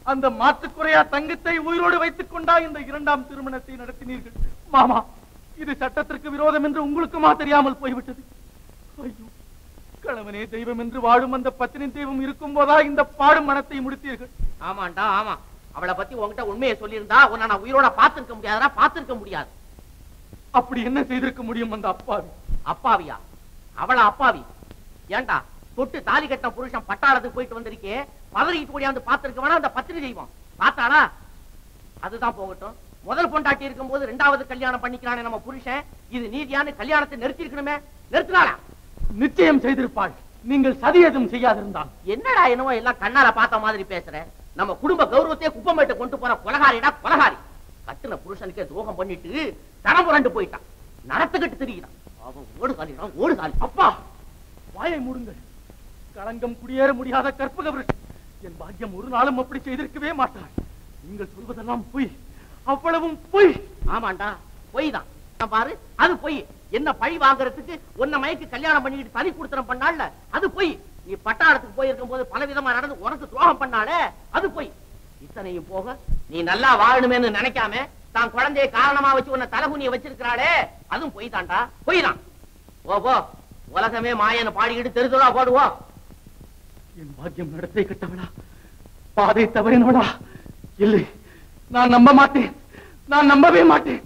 அந்த மாற்றுக்குறையா தங்கத்தை உயிரோடு வைத்துக் கொண்டா இந்த இரண்டாம் திருமணத்தை நடத்தினீர்கள்? மாமா, இது சட்டத்திற்கு விரோதம் என்று உங்களுக்குமா தெரியாமல் போய்விட்டது? ஐயோ, கணவனே தெய்வம் என்று வாழும் அந்த பத்தினி தெய்வம் இருக்கும் போதா இந்த பாடும் மனத்தை முடித்தீர்கள்? ஆமாண்டா, ஆமா. அவளை பத்தி உங்ககிட்ட உண்மையை சொல்லியிருந்தா உன்னை நான் உயிரோட பார்த்திருக்க முடியாதா? பார்த்திருக்க முடியாது. அப்படி என்ன செய்திருக்க முடியும் அந்த அப்பாவி? அப்பாவியா? அவளா அப்பாவி? ஏண்டா, தொட்டு தாலி கட்ட புருஷன் பட்டாளத்துக்கு போயிட்டு வந்திருக்கே, பதறிட்டு ஓடியாந்து பார்த்திருக்க வேணா அந்த பத்தினி தெய்வம்? பார்த்தாளா? அதுதான் போகட்டும். முதல் பொண்டாட்டி இருக்கும் போது இரண்டாவது கல்யாணம் பண்ணிக்கிறானே நம்ம புருஷன், இது நீதியான கல்யாணத்தை நிறுத்தி இருக்கணுமே, நிறுத்தினாளா? நிச்சயம் செய்திருப்பாள். நீங்கள் சதி எதுவும் செய்யாதிருந்தால். என்னடா என்னவோ எல்லாம் கண்ணால பார்த்த மாதிரி பேசுற? நம்ம குடும்ப கௌரவத்தையே குப்பமேட்டு கொண்டு போற கொலகாரிடா கொலகாரி. கட்டுன புருஷனுக்கே துரோகம் பண்ணிட்டு தரம் புரண்டு போயிட்டான். நடத்துக்கிட்டு திரிகிறான். அவன் ஓடு காலிடான், ஓடு காலி. அப்பா, வாயை மூடுங்கள். களங்கம் குடியேற முடியாத கற்பக விருட்சம். என் பாக்கியம் ஒரு நாளும் அப்படி செய்திருக்கவே மாட்டாள். நீங்கள் சொல்வதெல்லாம் பொய், அவ்வளவும் பொய். ஆமாண்டா, பொய் தான். பாரு, அது பொய். என்ன பழி வாங்குறதுக்கு உன்ன மயக்கு கல்யாணம் பண்ணிட்டு தனி கொடுத்தனம் பண்ணால, அது பொய். நீ பட்டாளத்துக்கு போயிருக்கும் போது பல விதமா நடந்து உனக்கு துரோகம் பண்ணாலே, அது பொய். இத்தனையும் போக நீ நல்லா வாழணுமேன்னு நினைக்காம தான் குழந்தைய காரணமா வச்சு உன்னை தலகுனிய வச்சிருக்கிறாளே, அதுவும் பொய் தான்டா, பொய் தான். போ, உலகமே மாயன்னு பாடிக்கிட்டு தெருதுரா போடுவோம். என் பாக்கியம் நடத்தை கட்டவளா, பாதை தவறினவளா? இல்லை, நான் நம்ப மாட்டேன், நான் நம்பவே மாட்டேன்.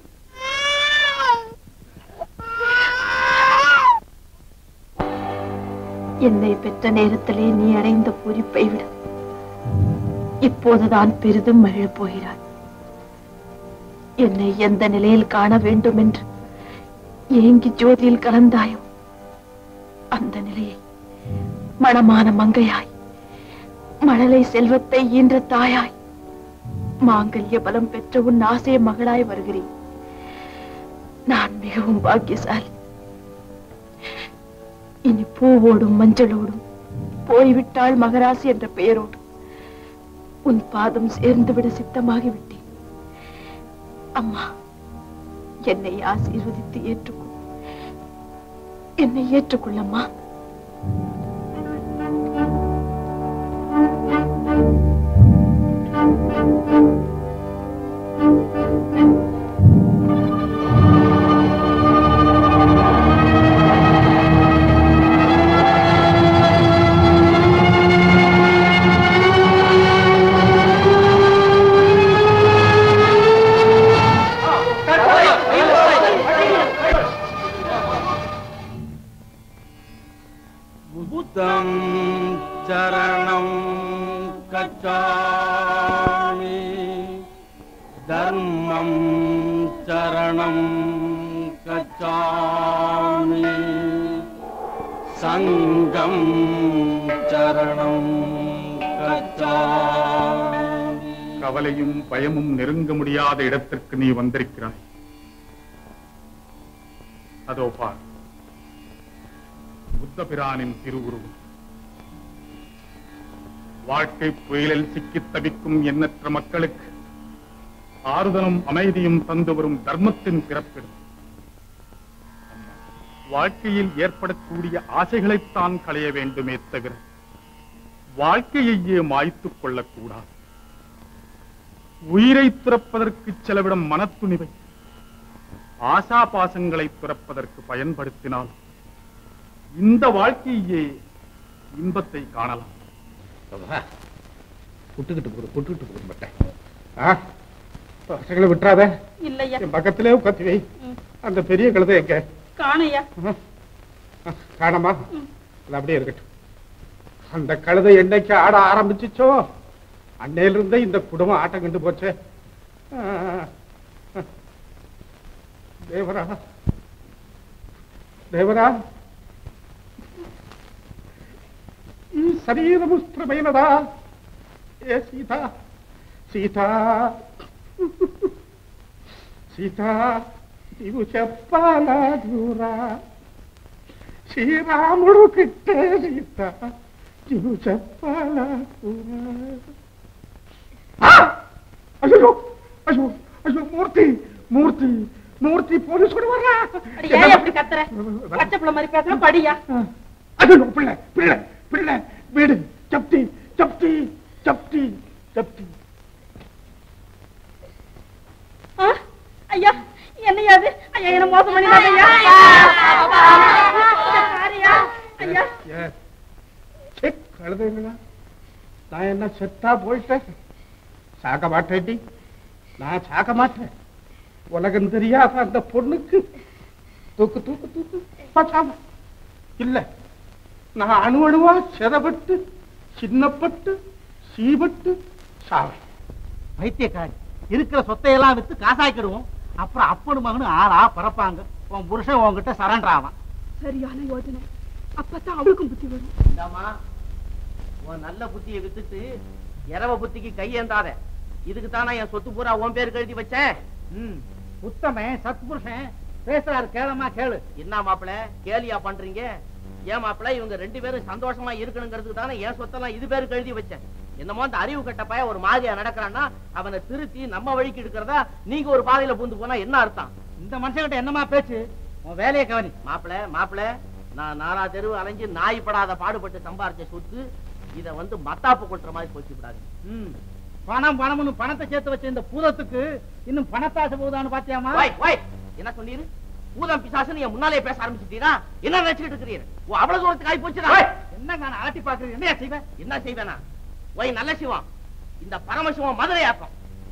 என்னை பெற்ற நேரத்திலே நீ அடைந்த பூரிப்பை விட இப்போதுதான் பெரிதும் மகிழப் போகிறாய். என்னை எந்த நிலையில் காண வேண்டும் என்று ஏங்கி ஜோதியில் கலந்தாயோ, அந்த நிலையை மணமான மங்கையாய், மழலை செல்வத்தை ஈன்ற தாயாய், மாங்கல்ய பலம் பெற்ற உன் ஆசை மகளாய் வருகிறேன். நான் மிகவும் பாக்கியசாலி. இனி பூவோடும் மஞ்சளோடும் போய்விட்டாள் மகராசி என்ற பெயரோடு உன் பாதம் சேர்ந்துவிட சித்தமாகிவிட்டேன். அம்மா, என்னை ஆசீர்வதித்து ஏற்றுக்கொள். என்னை ஏற்றுக்கொள்ளம்மா. சரணம் கச்சாமி தர்மம் சரணம் கச்சாமி சங்கம் சரணம் கச்சாமி. கவலையும் பயமும் நெருங்க முடியாத இடத்திற்கு நீ வந்திருக்கிறாய். அதோ பார், புத்த பிரானின் திருவுருவம். வாழ்க்கை புயலில் சிக்கித் தவிக்கும் எண்ணற்ற மக்களுக்கு ஆறுதலும் அமைதியும் தந்து வரும் தர்மத்தின் பிறப்பிடம். வாழ்க்கையில் ஏற்படக்கூடிய ஆசைகளைத்தான் களைய வேண்டுமே தவிர வாழ்க்கையையே மாய்த்துக் கொள்ளக்கூடாது. உயிரை துறப்பதற்கு செலவிடும் மனத்துணிவை ஆசா பாசங்களை துறப்பதற்கு பயன்படுத்தினால் இந்த வாழ்க்கையே இன்பத்தை காணலாம். புட்டுக்கிட்டு போகுது பட்டை. பசங்களை விட்டுறாத. இல்லையா, என் பக்கத்திலே உட்காந்து வை. அந்த பெரிய கழுதை எங்க காணையா? காணமா? அது அப்படியே இருக்கட்டும். அந்த கழுதை என்னைக்கு ஆட ஆரம்பிச்சுச்சோ அன்னையில இருந்தே இந்த குடும்பம் ஆட்டம் கண்டு போச்சே. தேவரா, தேவரா, ఈ శరీరము స్థిరమైనదా? ఏ సీత, సీత, సీత, నీవు చెప్పాలా దూరా? శ్రీరాముడు కిట్టే సీత, నీవు చెప్పాలా దూరా? అయ్యో, అయ్యో, అయ్యో, మూర్తి, మూర్తి, మూర్తి, పోలీసు వరా? எப்படி கத்துற? பச்சை பிள்ளை மாதிரி பேசுற, படியா? ஐயோ, பிள்ளை, பிள்ளை, பிள்ளை, வீடு, சப்தி, சப்தி, சப்தி, சப்தி. ஐயா என்னையா அது ஐயா என்ன மோசம் பண்ணிடாதய்யா ஐயா கழுதுங்களா நான் என்ன செத்தா போயிட்டேன் சாக்க மாட்டேன் நான் சாக்க மாட்டேன் உலகம் தெரியாத அந்த பொண்ணுக்கு தூக்கு தூக்கு தூக்கு பச்சாம இல்ல நான் அணுவணுவா செதப்பட்டு சின்னப்பட்டு சீபட்டு சாவேன். வைத்தியக்காரி இருக்கிற சொத்தையெல்லாம் வித்து காசாக்கிடுவோம். அப்புறம் அப்பனு மகனு ஆளா பறப்பாங்க. உன் புருஷன் உன்கிட்ட சரண்டர் ஆவான். சரியான யோஜனை. அப்பதான் அவளுக்கும் புத்தி வரும். இந்தாமா உன் நல்ல புத்தியை வித்துட்டு இரவ புத்திக்கு கையேந்தாத. இதுக்கு தானே என் சொத்து பூரா உன் பேருக்கு எழுதி வச்சேன். உத்தமன் சத்புருஷன் பேசுறாரு, கேளமா கேளு. என்ன மாப்பிள கேலியா பண்றீங்க? ஏன் மாப்பிள இவங்க 2 பேரும் சந்தோஷமா இருக்கணுங்கிறதுக்கு தானே என் சொத்தெல்லாம் இது பேருக்கு எழுதி வச்சேன். என்னமோ அந்த அறிவு கட்ட பையன் ஒரு மாதிரியா நடக்கிறான்னா அவனை திருத்தி நம்ம வழிக்கு எடுக்கிறதா நீங்க ஒரு பாதையில பூந்து போனா என்ன அர்த்தம்? இந்த மனுஷன்கிட்ட என்னமா பேச்சு? உன் வேலையை கவனி. மாப்பிள நான் 4 தெருவு அலைஞ்சு நாய் படாத பாடுபட்டு சம்பாரிச்ச சொத்து இத வந்து மத்தாப்பு கொட்டுற மாதிரி போச்சு விடாது. பணம் பணம்னு பணத்தை சேர்த்து வச்ச இந்த பூதத்துக்கு இன்னும் பணத்தாசை போகுதான்னு பாத்தியாமா? என்ன சொன்னீரு? பூதம் பிசாசுன்னு என் முன்னாலே பேச ஆரம்பிச்சுட்டீரா? என்ன நினைச்சுட்டு இருக்கிறீர்? அவ்வளவு தூரத்துக்கு ஆகி போச்சுடா. என்ன நான் ஆட்டி பாக்குறேன். என்ன செய்வேன்? என்ன செய்வேனா? ஓய் நல்ல சிவம், இந்த பரமசிவம் மதுரையாக்கம்.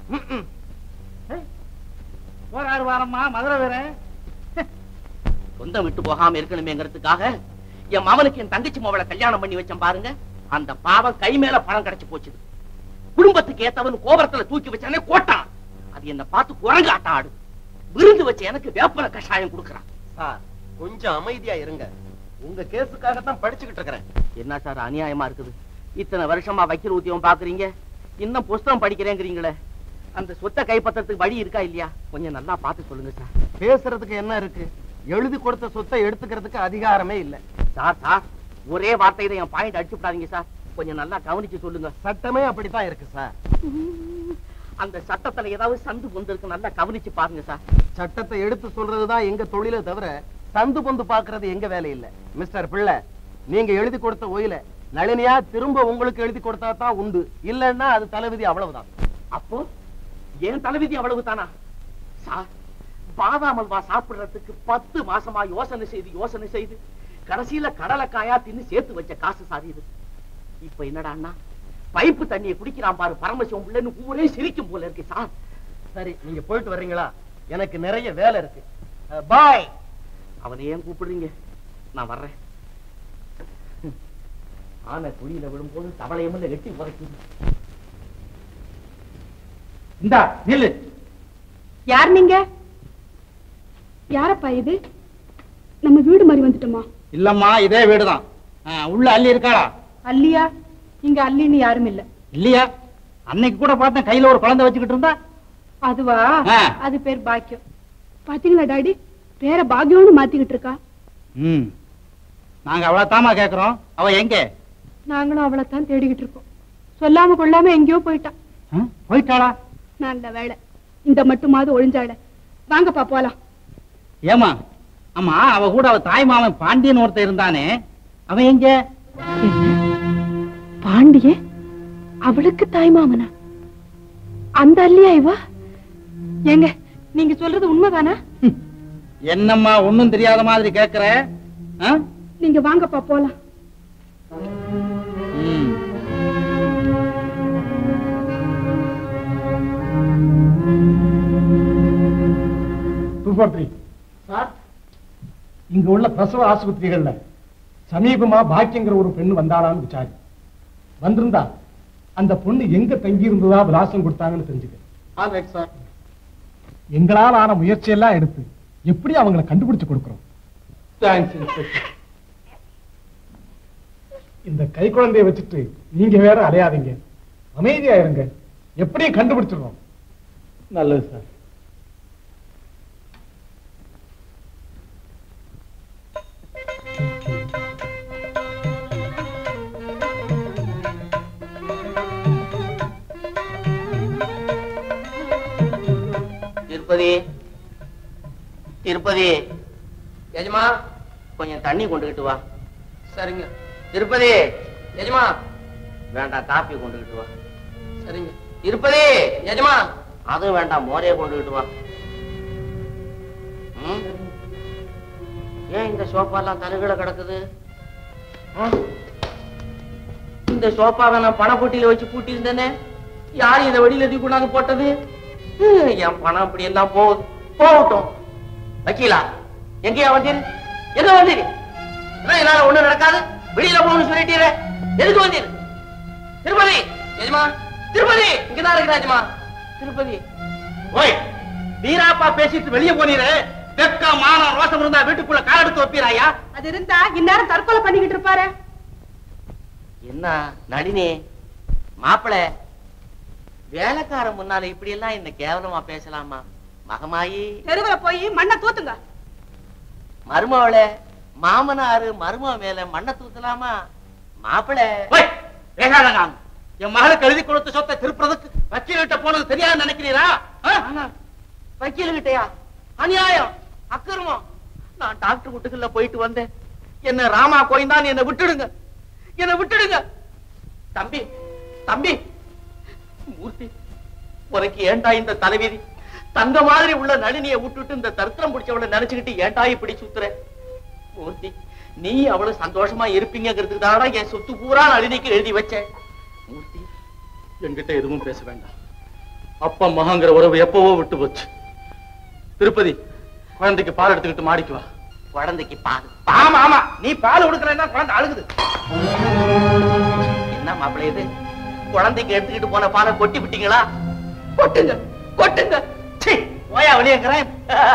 போராடு வாரம்மா மதுரை வேற. சொந்தம் விட்டு போகாம இருக்கணுமேங்கிறதுக்காக என் மகனுக்கு என் தங்கச்சி மவளை கல்யாணம் பண்ணி வச்சேன் பாருங்க. அந்த பாவம் கை மேல பணம் கிடைச்சு போச்சுது. குடும்பத்துக்கு ஏத்தவன் கோபுரத்துல தூக்கி வச்சானே கோட்டான். அது என்ன பார்த்து குரங்கு ஆட்டம் ஆடு. விருந்து வச்சு எனக்கு வேப்பன கஷாயம் கொடுக்கறான். சார் கொஞ்சம் அமைதியா இருங்க. உங்க கேஸுக்காகத்தான் படிச்சுக்கிட்டு இருக்கிறேன். என்ன சார் அநியாயமா இருக்குது? இத்தனை வருஷமா வக்கீல் உத்தியோகம் பாக்குறீங்க, இன்னும் புஸ்தகம் படிக்கிறேங்கிறீங்களே. அந்த சொத்தை கைப்பற்றத்துக்கு வழி இருக்கா இல்லையா? கொஞ்சம் நல்லா பார்த்து சொல்லுங்க சார். பேசுறதுக்கு என்ன இருக்கு? எழுதி கொடுத்த சொத்தை எடுத்துக்கிறதுக்கு அதிகாரமே இல்ல. சார் ஒரே வார்த்தையில என் பாயிண்ட் அடிச்சு விடாதீங்க சார். கொஞ்சம் நல்லா கவனிச்சு சொல்லுங்க. சட்டமே அப்படித்தான் இருக்கு சார். அந்த சட்டத்துல ஏதாவது சந்து பொந்து இருக்கு, நல்லா கவனிச்சு பாருங்க சார். சட்டத்தை எடுத்து சொல்றதுதான் எங்க தொழிலை தவிர சந்து பொந்து பாக்குறது எங்க வேலை இல்ல. மிஸ்டர் பிள்ளை, நீங்க எழுதி கொடுத்த ஓயில நளினியா திரும்ப உங்களுக்கு எழுதி கொடுத்தா தான் உண்டு. இல்லன்னா அது தலைவிதி, அவ்வளவுதான். அப்போ ஏன் தலைவிதி அவ்வளவு தானா சார்? பாதாம் அல்வா சாப்பிடுறதுக்கு 10 மாசமா யோசனை செய்து கடைசியில கடலைக்காயா தின்னு சேர்த்து வச்ச காசு சார் இது. இப்ப என்னடா பைப்பு தண்ணியை குடிக்கிறான் பாரு பரமசிவம் பிள்ளைன்னு ஊரே சிரிக்கும் போல இருக்கு சார். சரி நீங்க போயிட்டு வர்றீங்களா? எனக்கு நிறைய வேலை இருக்கு. பாய். அவனை ஏன் கூப்பிடுறீங்க? நான் வர்றேன். ஆனை குழியில விழும்போது தவளையமில்ல எட்டி உதைக்குது. இந்தா நில்லு. யார் நீங்க? யாரப்பா இது? நம்ம வீடு மாதிரி வந்துட்டோமா? இல்லம்மா இதே வீடுதான். உள்ள அள்ளி இருக்காளா? அல்லியா? இங்க அல்லின்னு யாரும் இல்ல. இல்லையா? அன்னைக்கு கூட பார்த்தேன் கையில ஒரு குழந்தை வச்சுக்கிட்டு இருந்தா. அதுவா? அது பேர் பாக்கியம். பாத்தீங்களா டாடி, பேர பாக்கியம்னு மாத்திக்கிட்டு இருக்கா. நாங்க அவளத்தாமா கேக்குறோம். அவ எங்க? நாங்களும் அவளைத்தான் தேடிக்கிட்டு இருக்கோம். சொல்லாம கொள்ளாம எங்கேயோ போயிட்டா. போயிட்டாளா? நல்ல வேலை, இந்த மட்டுமாவது ஒழிஞ்சாள. வாங்கப்பா போலாம். ஏமா ஆமா, அவ கூட அவ தாய் மாமன் பாண்டியன் ஒருத்தர் இருந்தானே, அவன் எங்க? பாண்டிய? அவளுக்கு தாய் மாமனா? அந்த அல்லியா இவா? ஏங்க நீங்க சொல்றது உண்மைதானா? என்னம்மா ஒண்ணும் தெரியாத மாதிரி கேக்குற? நீங்க வாங்கப்பா போலாம். இங்க உள்ள பிரசவ ஆஸ்பத்திரிகள்ல சமீபமா பாக்கியங்கிற ஒரு பெண்ணு வந்தாளான்னு விசாரி. வந்திருந்தா அந்த பொண்ணு எங்க தங்கி இருந்ததா விலாசம் கொடுத்தாங்கன்னு தெரிஞ்சுக்க. எங்களால் ஆன முயற்சியெல்லாம் எடுத்து எப்படி அவங்களை கண்டுபிடிச்சு கொடுக்கிறோம். இந்த கை குழந்தைய வச்சுட்டு நீங்க வேற அலையாதீங்க, அமைதியா இருங்க. எப்படியும் கண்டுபிடிச்சிடுறோம். நல்லது சார். திருப்பதி எஜமா கொஞ்சம் தண்ணி கொண்டுகிட்டு வா. சரிங்க. திருப்பதி எஜமா வேண்டாம், காப்பி கொண்டுகிட்டு வா. சரிங்க. திருப்பதி எஜமா அதுவும் வேண்டாம், மோரையை கொண்டுகிட்டு வா. ஏன் இந்த சோஃபா எல்லாம் தலைகீழ கிடக்குது? இந்த சோஃபாவை நான் பணப்பொட்டியில வச்சு பூட்டி இருந்தேனே, யார் இதை வெளியில தூக்கி கொண்டாந்து போட்டது? என் பணம் அப்படி எல்லாம் போகுது, போகட்டும். வக்கீலா, எங்கேயா வந்தீரு? எங்க வந்தீரு? என்னால ஒண்ணு நடக்காது, வெளியில போகணும்னு சொல்லிட்டீர. எதுக்கு வந்தீரு? திருப்பதி எஜமா, திருப்பதி இங்கதான் இருக்கிற எஜமா. திருப்பதி ஓய், வீராப்பா பேசிட்டு வெளியே போனீரு. வெக்க மானம் ரோசம் இருந்தா வீட்டுக்குள்ள கால் எடுத்து வைப்பீராயா? அது இருந்தா இந்நேரம் தற்கொலை பண்ணிக்கிட்டு இருப்பாரு. என்ன நளினி மாப்பிள, வேலைக்காரன் முன்னால இப்படி எல்லாம் என்ன கேவலமா பேசலாமா? மகமாயி தெருவுல போய் மண்ணை தூத்துங்க. மருமவளே, மாமனாரு மருமவ மேல மண்ணை தூத்தலாமா? மாப்பிள பேசாதங்க. என் மகளுக்கு எழுதி கொடுத்த சொத்தை திருப்புறதுக்கு வக்கீல்கிட்ட போனது தெரியாது நினைக்கிறீரா? வக்கீல்கிட்டயா? அநியாயம், அக்கிரமம். நான் டாக்டர் வீட்டுக்குள்ள போயிட்டு வந்தேன். என்ன ராமா கோயந்தான், என்ன விட்டுடுங்க, என்ன விட்டுடுங்க. தம்பி தம்பி மூர்த்தி, உனக்கு ஏண்டா இந்த தலைவிதி? தங்க மாதிரி உள்ள நளினியை விட்டுட்டு இந்த தரித்திரம் பிடிச்சவளை நினைச்சுக்கிட்டு ஏண்டா இப்படி சுத்துற? மூர்த்தி, நீ அவ்வளவு சந்தோஷமா இருப்பீங்கிறதுக்கு தானடா என் சொத்து பூரா நளினிக்கு எழுதி வச்சேன். மூர்த்தி, என்கிட்ட எதுவும் பேச வேண்டாம். அப்பா மகாங்கிற உறவு எப்பவோ விட்டு போச்சு. திருப்பதி, குழந்தைக்கு பால் எடுத்துக்கிட்டு மாடிக்கு வா. குழந்தைக்கு பால்? ஆமா ஆமா, நீ பால் கொடுக்கலன்னா குழந்தை அழுகுது. என்ன மாப்பிள்ளை இது? குழந்தைக்கு எடுத்துக்கிட்டு போன பாலை கொட்டி விட்டீங்களா? கொட்டுங்க கொட்டுங்க. போயா வெளியேங்கிறேன்.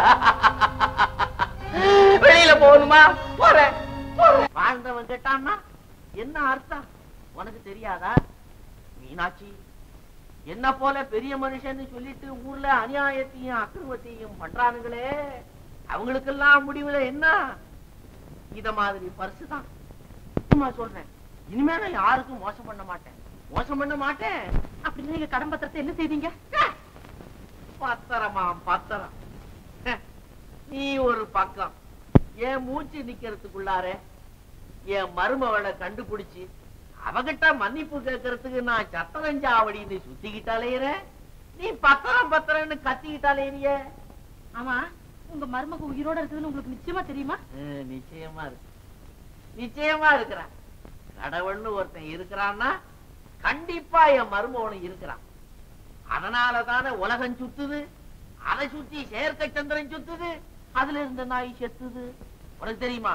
வெளியில போகணுமா? போறேன். வாழ்ந்தவன் கேட்டான்னா என்ன அர்த்தம் உனக்கு தெரியாதா? மீனாட்சி, என்ன போல பெரிய மனுஷன்னு சொல்லிட்டு ஊர்ல அநியாயத்தையும் அக்கிரமத்தையும் பண்றானுங்களே, அவங்களுக்கெல்லாம் முடிவுல என்ன இத மாதிரி பரிசு தான். சொல்றேன், இனிமே நான் யாருக்கும் மோசம் பண்ண மாட்டேன், மோசம் பண்ண மாட்டேன். அப்படின்னா நீங்க கடன் பத்திரத்தை என்ன செய்வீங்க? பத்திரமா பத்திரம். நீ ஒரு பக்கம், என் மூச்சு நிக்கிறதுக்குள்ளார என் மருமவளை கண்டுபிடிச்சு அவகிட்ட மன்னிப்பு கேட்கறதுக்கு நான் சத்தரஞ்சாவடின்னு சுத்திக்கிட்டாலேற, நீ பத்திரம் பத்திரம்னு கத்திக்கிட்டாலேறிய. ஆமா, உங்க மருமக உயிரோட இருக்குதுன்னு உங்களுக்கு நிச்சயமா தெரியுமா? நிச்சயமா இருக்கு, நிச்சயமா இருக்கிறான். கடவுள்னு ஒருத்தன் இருக்கிறான்னா கண்டிப்பா என் மருமகனும் இருக்கிறான். அதனாலதானே உலகம் சுத்துது, அதை சுத்தி செயற்கை சந்திரன் சுத்துது, அதுல இருந்த நாய் செத்துது. உனக்கு தெரியுமா?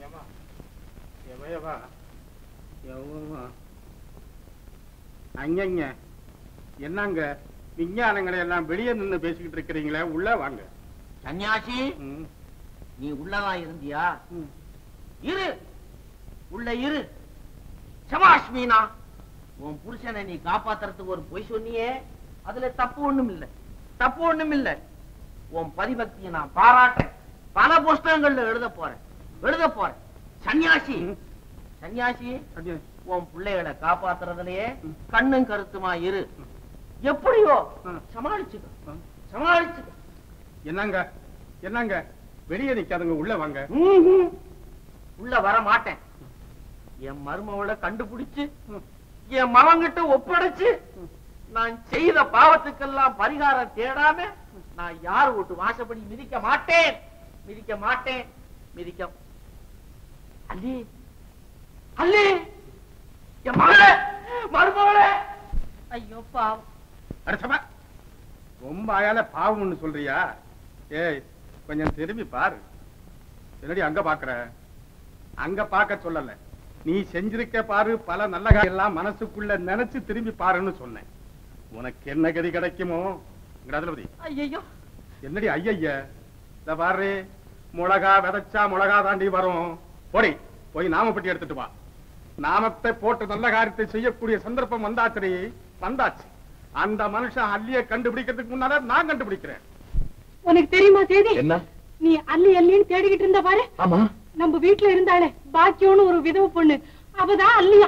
அங்க என்னங்க விஞ்ஞானங்களை எல்லாம் வெளியே நின்று பேசிக்கிட்டு இருக்கிறீங்களே, உள்ள வாங்க. சன்னியாசி, நீ உள்ளதான் இருந்தியா? இரு, உள்ள இரு. சபாஷ் மீனா, உன் புருஷனை நீ காப்பாத்துறதுக்கு ஒரு பொய் சொன்னியே, அதுல தப்பு ஒண்ணும் இல்ல, தப்பு ஒண்ணும் இல்ல. உன் பதிபக்தியை நான் பாராட்டேன். பல புஸ்தகங்கள்ல எழுத போறேன். சன்னியாசி, சன்னியாசி, உன் பிள்ளைகளை காப்பாத்துறதுலயே கண்ணும் கருத்துமா இரு. எப்படியோ சமாளிச்சுக்க, சமாளிச்சுக்க. என்னங்க என்னங்க வெளியே நிக்காதுங்க, உள்ள வாங்க. உள்ள வர மாட்டேன். என் மருமவளை கண்டுபிடிச்சு என் மகன்கிட்ட ஒப்படைச்சு நான் செய்த பாவத்துக்கெல்லாம் பரிகாரம் தேடாம நான் யார் வீட்டு வாசப்படி மிதிக்க மாட்டேன், மிதிக்க மாட்டேன், மிதிக்க. அல்லி அல்லி, என் மகளே, மருமகளே. ஐயோ பாவம். அடுத்தமா ரொம்ப ஆயால பாவம்னு சொல்றியா? ஏய், கொஞ்சம் திரும்பி பாரு. என்னடி அங்க பாக்குற? அங்க பாக்க சொல்லல, நீ செஞ்சிருக்க பாரு. பல நல்ல காரியம் எல்லாம் மனசுக்குள்ள நினைச்சு திரும்பி பாருன்னு சொன்னேன். உனக்கு என்ன கதி கிடைக்குமோ? ஐயோ, என்னடி ஐய, இத பாரு, மிளகா விதைச்சா மிளகா தாண்டி வரும். போடி, போய் நாமப்பட்டி எடுத்துட்டு வா. நாமத்தை போட்டு நல்ல காரியத்தை செய்யக்கூடிய சந்தர்ப்பம் வந்தாச்சு, வந்தாச்சு. அந்த மனுஷன் அல்லிய கண்டுபிடிக்கிறதுக்கு முன்னால நான் கண்டுபிடிக்கிறேன். உனக்கு தெரியுமா செய்தி? என்ன? நீ அல்லி அல்லின்னு தேடிக்கிட்டு இருந்த பாரு. ஆமா, நம்ம வீட்டுல இருந்தாலே பாக்கியோன்னு ஒரு விதவை பொண்ணு, அவதான் அல்லியா.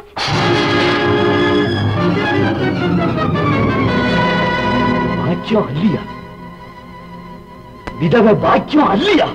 பாக்கியம் அல்லியா? விதவை பாக்கியம் அல்லியா?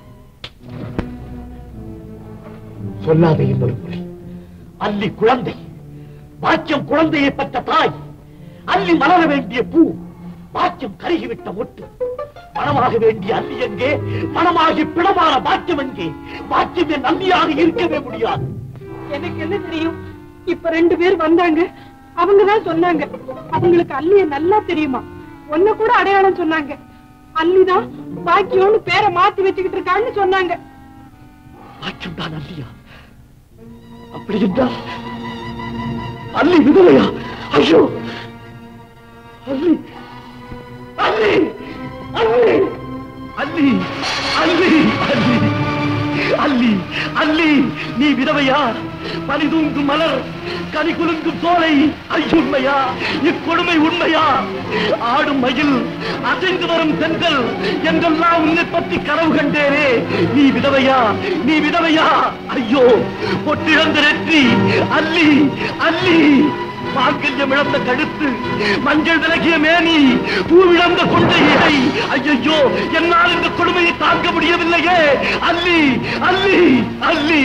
சொல்லாத இன்னொரு முறை. அல்லி குழந்தை, பாக்கியம் குழந்தையை பெற்ற தாய். அல்லி மலர வேண்டிய பூ, பாக்கியம் கருகிவிட்ட மொட்டு. பணமாக வேண்டிய அல்லி எங்கே? பணமாகி பிணமான பாக்கியம் எங்கே? பாக்கியம் என் அல்லியாக இருக்கவே முடியாது. எனக்கு என்ன தெரியும்? இப்ப 2 பேர் வந்தாங்க, அவங்கதான் சொன்னாங்க அவங்களுக்கு அல்லிய நல்லா தெரியுமா. ஒன்ன கூட அடையாளம் சொன்னாங்க. அல்லிதான் பாக்கியம்னு பேரை மாத்தி வச்சுக்கிட்டு இருக்கான்னு சொன்னாங்க. பாக்கியம் தான் அல்லியா? அப்படி என்றால் அல்லி விதவையா? ஐயோ, அல்லி அல்லி அல்லி அல்லி அல்லி அல்லி அல்லி அல்லி, நீ விதவையா? பனி தூங்கும் மலர், கனி குலுங்கும் சோலை, ஐயுண்மையா? இக்கொடுமை உண்மையா? ஆடும் மயில், அசைந்து வரும் தென்றல் என்றெல்லாம் உன்னை பற்றி கனவு கண்டேனே. நீ விதவையா? நீ விதவையா? ஐயோ, பொட்டிழந்த நெற்றி, அல்லி அல்லி, மாங்கல்யம் இழந்த கழுத்து, மஞ்சள் விலகிய மேனி, பூவிழந்த கொண்டை இடை. ஐயோ, என்னால் இந்த கொடுமையை தாங்க முடியவில்லையே. அல்லி அல்லி அல்லி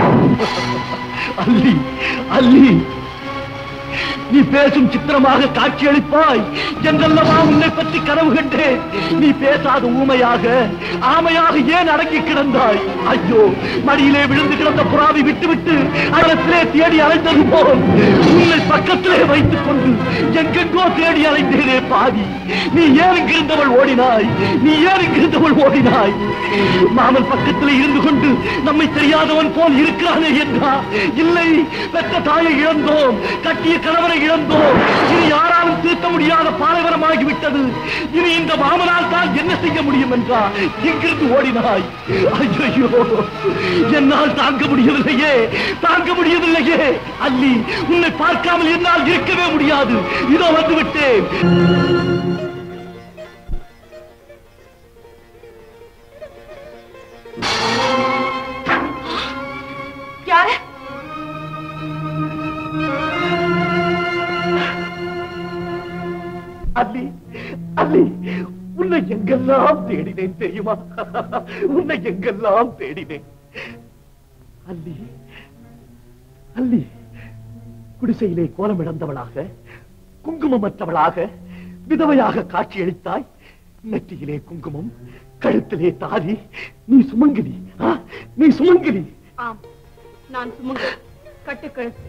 அல்லி அல்லி, நீ பேசும் சித்திரமாக காட்சியளிப்பாய் என்றல்லவா உன்னை பற்றி கனவு கண்டேன். நீ பேசாத ஊமையாக, ஆமையாக ஏன் அடங்கி கிடந்தாய்? ஐயோ, மடியிலே விழுந்து கிடந்த புறாவை விட்டுவிட்டு அடத்திலே தேடி அலைந்தது போல் உன்னை பக்கத்திலே வைத்துக் கொண்டு எங்கெங்கோ தேடி அலைந்தேனே பாவி. நீ ஏன் இங்கிருந்தவள் ஓடினாய்? நீ ஏன் இங்கிருந்தவள் ஓடினாய்? மாமன் பக்கத்திலே இருந்து கொண்டு நம்மை தெரியாதவன் போல் இருக்கிறானே என்றா? இல்லை, பெற்ற தாயை இழந்தோம், கட்டிய கணவரை இழந்தோம். இனி யாராலும் தீர்க்க முடியாத பாலைவனமாகிவிட்டது. இனி இந்த மாமனால் தான் என்ன செய்ய முடியும் என்றா இங்கிருந்து ஓடினாய்? ஐயோ, என்னால் தாங்க முடியவில்லையே, தாங்க முடியவில்லையே. அல்லி, உன்னை பார்க்காமல் என்னால் இருக்கவே முடியாது. இதோ வந்து விட்டேன். யாரு? அல்லி அல்லி, உன்னை எங்கெல்லாம் தேடினேன் தெரியுமா? உன்னை எங்கெல்லாம் தேடினேன். அல்லி அல்லி, குடிசையிலே கோலம் இழந்தவளாக, குங்குமமற்றவளாக, விதவையாக காட்சியளித்தாய். நெற்றியிலே குங்குமம், கழுத்திலே தாலி. நீ சுமங்கலி, நீ சுமங்கலி. ஆம், நான் சுமங்கலி, கட்டுக்கழுத்து.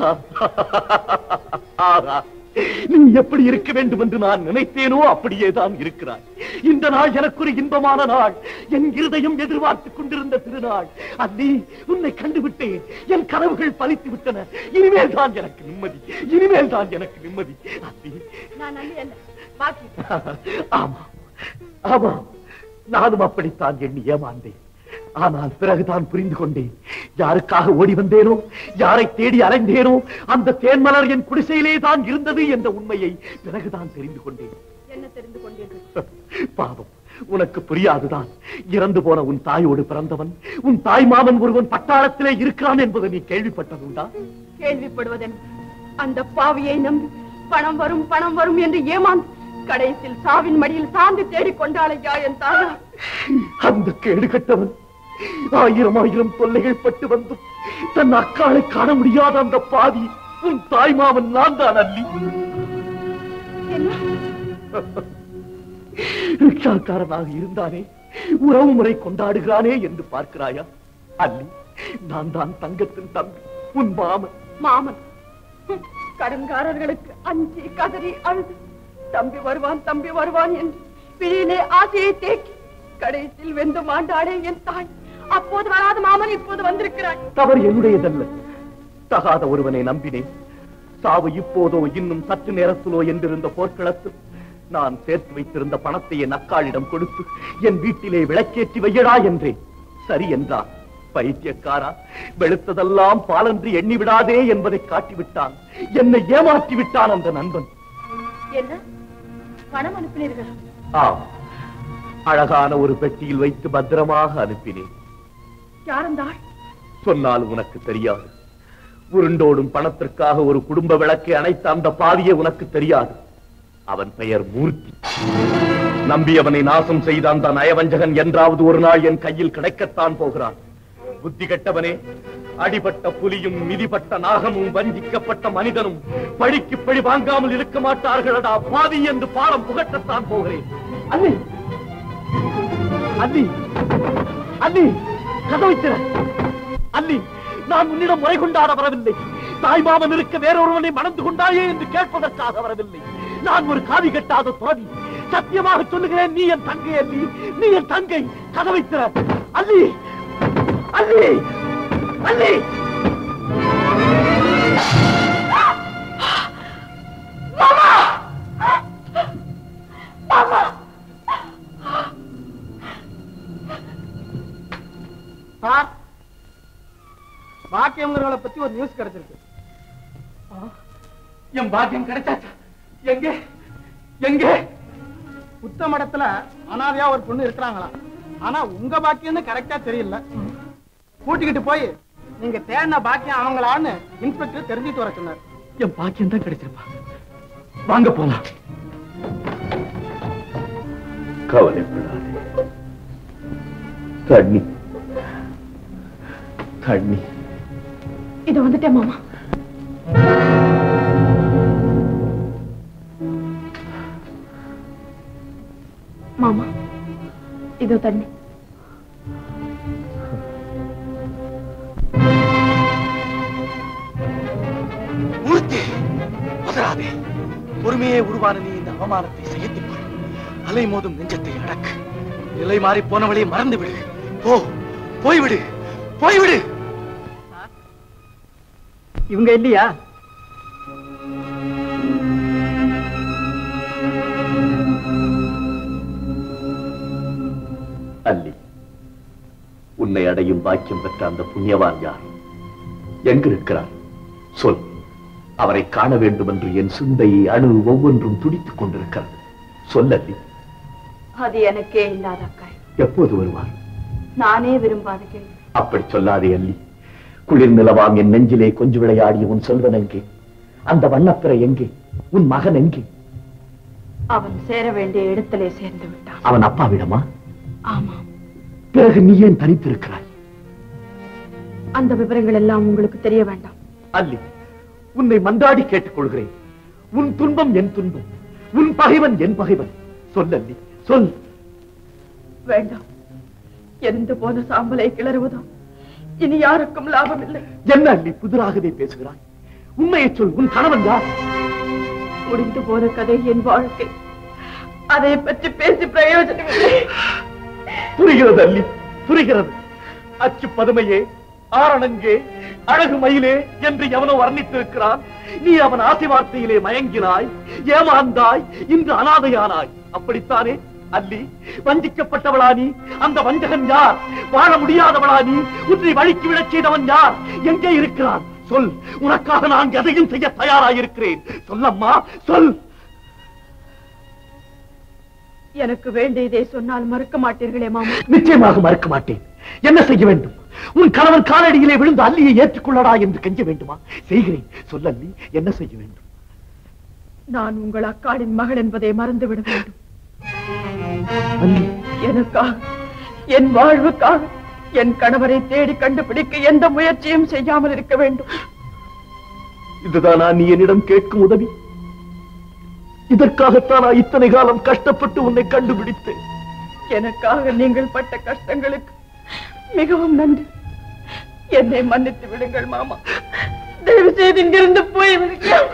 நீ எப்படி இருக்க வேண்டும் என்று நான் நினைத்தேனோ அப்படியேதான் இருக்கிறாய். இந்த நாள் எனக்கு ஒரு இன்பமான நாள், என் இருதயம் எதிர்பார்த்துக் கொண்டிருந்த திருநாள். அல்லி, உன்னை கண்டுவிட்டேன், என் கனவுகள் பலித்து விட்டன. இனிமேல் தான் எனக்கு நிம்மதி, இனிமேல் தான் எனக்கு நிம்மதி. அல்லி, நான் அல்லி அல்ல, பாக்கி. ஆமா ஆமா, நானும் அப்படித்தான் எண்ணி ஏமாந்தேன். ஆனால் பிறகுதான் புரிந்து கொண்டேன், யாருக்காக ஓடி வந்தேனோ, யாரை தேடி அலைந்தேனோ, அந்த தேன்மலர் என் குடிசையிலே தான் இருந்தது என்ற உண்மையை பிறகுதான் தெரிந்து கொண்டேன். என்ன தெரிந்து கொண்டீர்கள்? பாவம், உனக்கு புரியாதுதான். இறந்து போன உன் தாயோடு பிறந்தவன், உன் தாய் மாமன் ஒருவன் பட்டாளத்திலே இருக்கிறான் என்பதை நீ கேள்விப்பட்டதுண்டா? கேள்விப்படுவதென் அந்த பாவியை நம்பி பணம் வரும் பணம் வரும் என்று ஏமாந்து கடைசியில் சாவின் மடியில் சார்ந்து தேடிக் கொண்டாளையா என் தாயா? அந்த கேடு கட்டவன் 1000 தொல்லைகள் பட்டு வந்தும் தன் அக்காளை காண முடியாத அந்த பாவி உன் தாய் மாமன் நான் தான். அல்லி, ரிக்ஷாக்காரனாக இருந்தானே, உறவு முறை கொண்டாடுகிறானே என்று பார்க்கிறாயா? அல்லி, நான் தான் தங்கத்தின் தம்பி, உன் மாமன். மாமன் கடன்காரர்களுக்கு அஞ்சி கதறி அழுது தம்பி வருவான் என்று பிழையிலே ஆசையை தேக்கி கடைசியில் வெந்து மாண்டாடே என் தாய். அப்போது வராத மாமன் இப்போது வந்திருக்கிறாய். தவறு என்னுடையதல்ல. தகாத ஒருவனை நம்பினேன். சாவு இப்போதோ இன்னும் சற்று நேரத்திலோ என்றிருந்த போர்க்களத்தில் நான் சேர்த்து வைத்திருந்த பணத்தை என் அக்காளிடம் கொடுத்து என் வீட்டிலே விளக்கேற்றி வையடா என்றேன். சரி என்றான். பைத்தியக்காரா, வெளுத்ததெல்லாம் பாலன்று எண்ணி விடாதே என்பதை காட்டிவிட்டான். என்னை ஏமாற்றி விட்டான் அந்த நண்பன். என்ன பணம் அனுப்பினீர்கள்? ஆம், அழகான ஒரு பெட்டியில் வைத்து பத்திரமாக அனுப்பினேன். யாரந்தாள்? சொன்னால் உனக்கு தெரியாது. உருண்டோடும் பணத்திற்காக ஒரு குடும்ப விளக்கை அணைத்த அந்த பாவியே உனக்கு தெரியாது. அவன் பெயர் மூர்த்தி. நம்பியவனை நாசம் செய்த அந்த நயவஞ்சகன் என்றாவது ஒரு நாள் என் கையில் கிடைக்கத்தான் போகிறான். புத்தி கெட்டவனே, அடிபட்ட புலியும் மிதிப்பட்ட நாகமும் வஞ்சிக்கப்பட்ட மனிதனும் பழிக்கு பழி வாங்காமல் இருக்க மாட்டார்களடா பாவி என்று பாடம் புகட்டத்தான் போகிறேன். அல்லி, அல்லி அல்லி கதவை திற. அல்லி, நான் உன்னிடம் முறை கொண்டாட வரவில்லை. தாய்மாமன் இருக்க வேறொருவனை மணந்து கொண்டாயே என்று கேட்பதற்காக வரவில்லை. நான் ஒரு காவி கட்டாத துறவி. சத்தியமாக சொல்லுகிறேன், நீ என் தங்கை அல்லி, நீ என் தங்கை. கதவை திற. அல்லி அல்லி அல்லி. மாமா மாமா. சார், பாக்கியம்ங்கிறவளை பத்தி ஒரு நியூஸ் கிடைச்சிருக்கு. என் பாக்கியம் கிடைச்சாச்சா? எங்க எங்க? புத்தமடத்துல அனாதையா ஒரு பொண்ணு இருக்கிறாங்களா? ஆனா உங்க பாக்கியம் கரெக்டா தெரியல. கூட்டிக்கிட்டு போய் நீங்க தேடின பாக்கியம் அவங்களான்னு இன்ஸ்பெக்டர் தெரிஞ்சுட்டு வர சொன்னார். என் பாக்கியம் தான் கிடைச்சிருப்பா. வாங்க போலாம். கவலைப்படாதே. தண்ணி தண்ணி. இது வந்துட்டேன் மாமா. மாமா, இதோ தண்ணி. மூர்த்தி, பதறாதே. பொறுமையே உருவான நீ இந்த அவமானத்தை சகித்துக் கொள். அலை மோதும் நெஞ்சத்தை அடக்கு. நிலை மாறி போனவளை மறந்து விடு. போ, போய்விடு, போய்விடு. இவங்க இல்லையா? அல்லி, உன்னை அடையும் பாக்கியம் பெற்ற அந்த புண்ணியவான் யார்? எங்கிருக்கிறார்? சொல். அவரை காண வேண்டும் என்று என் சிந்தை அணு ஒவ்வொன்றும் துடித்துக் கொண்டிருக்கிறது. சொல்லல்லி. அது எனக்கே இல்லாத அக்காய். எப்போது வருவார்? நானே விரும்பாத கேள்வி. அப்படி சொல்லாதே அல்லி. குளிர் நிலவாம் என் நெஞ்சிலே கொஞ்சு விளையாடிய உன் செல்வன் எங்கே? அந்த வண்ணப்பிறை எங்கே? உன் மகன் எங்கே? அவன் சேர வேண்டிய இடத்திலே சேர்ந்து விட்டான். அவன் அப்பாவிடமா? ஆமா. பிறகு நீ ஏன் தனித்திருக்கிறாய்? அந்த விவரங்கள் எல்லாம் உங்களுக்கு தெரிய வேண்டாம். அல்லி, உன்னை மன்றாடி கேட்டுக் கொள்கிறேன். உன் துன்பம் என் துன்பம், உன் பகைவன் என் பகைவன். சொல் அல்லி, சொல். வேண்டாம். எரிந்து போன சாம்பலை கிளறுவதோ இனி யாருக்கும் லாபம் இல்லை. என்ன அல்லி புதிராகவே பேசுகிறாய்? உண்மையை சொல். உன் கணவன் யார்? முடிந்து போன கதை என் வாழ்க்கை. அதை பற்றி பேசி பிரயோஜனம் இல்லை. புரிகிறது அல்லி, புரிகிறது. அச்சு பதுமையே, ஆரணங்கே, அழகு மயிலே என்று எவனோ வர்ணித்திருக்கிறான். நீ அவன் ஆசை வார்த்தையிலே மயங்கினாய், ஏமாந்தாய், இன்று அனாதையானாய். அப்படித்தானே அல்லி? வஞ்சிக்கப்பட்டவளா நீ? அந்த வஞ்சகன் யார்? வாழ முடியாதவளா நீ? உன்னை வழிக்கு விடச் செய்தவன் யார்? எங்கே இருக்கிறான்? சொல். உனக்காக நான் எதையும் செய்ய தயாராயிருக்கிறேன். சொல்லம்மா, சொல். எனக்கு வேண்டியதை சொன்னால் மறுக்க மாட்டீர்களே மாமா? நிச்சயமாக மறுக்க மாட்டேன். என்ன செய்ய வேண்டும்? உன் கணவன் காலடியிலே விழுந்து அல்லியை ஏற்றுக்கொள்ளடா என்று கெஞ்ச வேண்டுமா? செய்கிறேன். சொல்ல அல்லி, என்ன செய்ய வேண்டும்? நான் உங்கள் அக்காளின் மகள் என்பதை மறந்துவிட வேண்டும். அல்லி, எனக்காக, என் வாழ்வுக்காக என் கணவரை தேடி கண்டுபிடிக்க எந்த முயற்சியும் செய்யாமல் இருக்க வேண்டும். இதுதானா நீ என்னிடம் கேட்கும் உதவி? இதற்காகத்தான் நான் இத்தனை காலம் கஷ்டப்பட்டு உன்னை கண்டுபிடித்தேன். எனக்காக நீங்கள் பட்ட கஷ்டங்களுக்கு மிகவும் நன்றி. என்னை மன்னித்து விடுங்கள் மாமா. தயவு செய்து இங்கிருந்து போய்விடுங்கள்.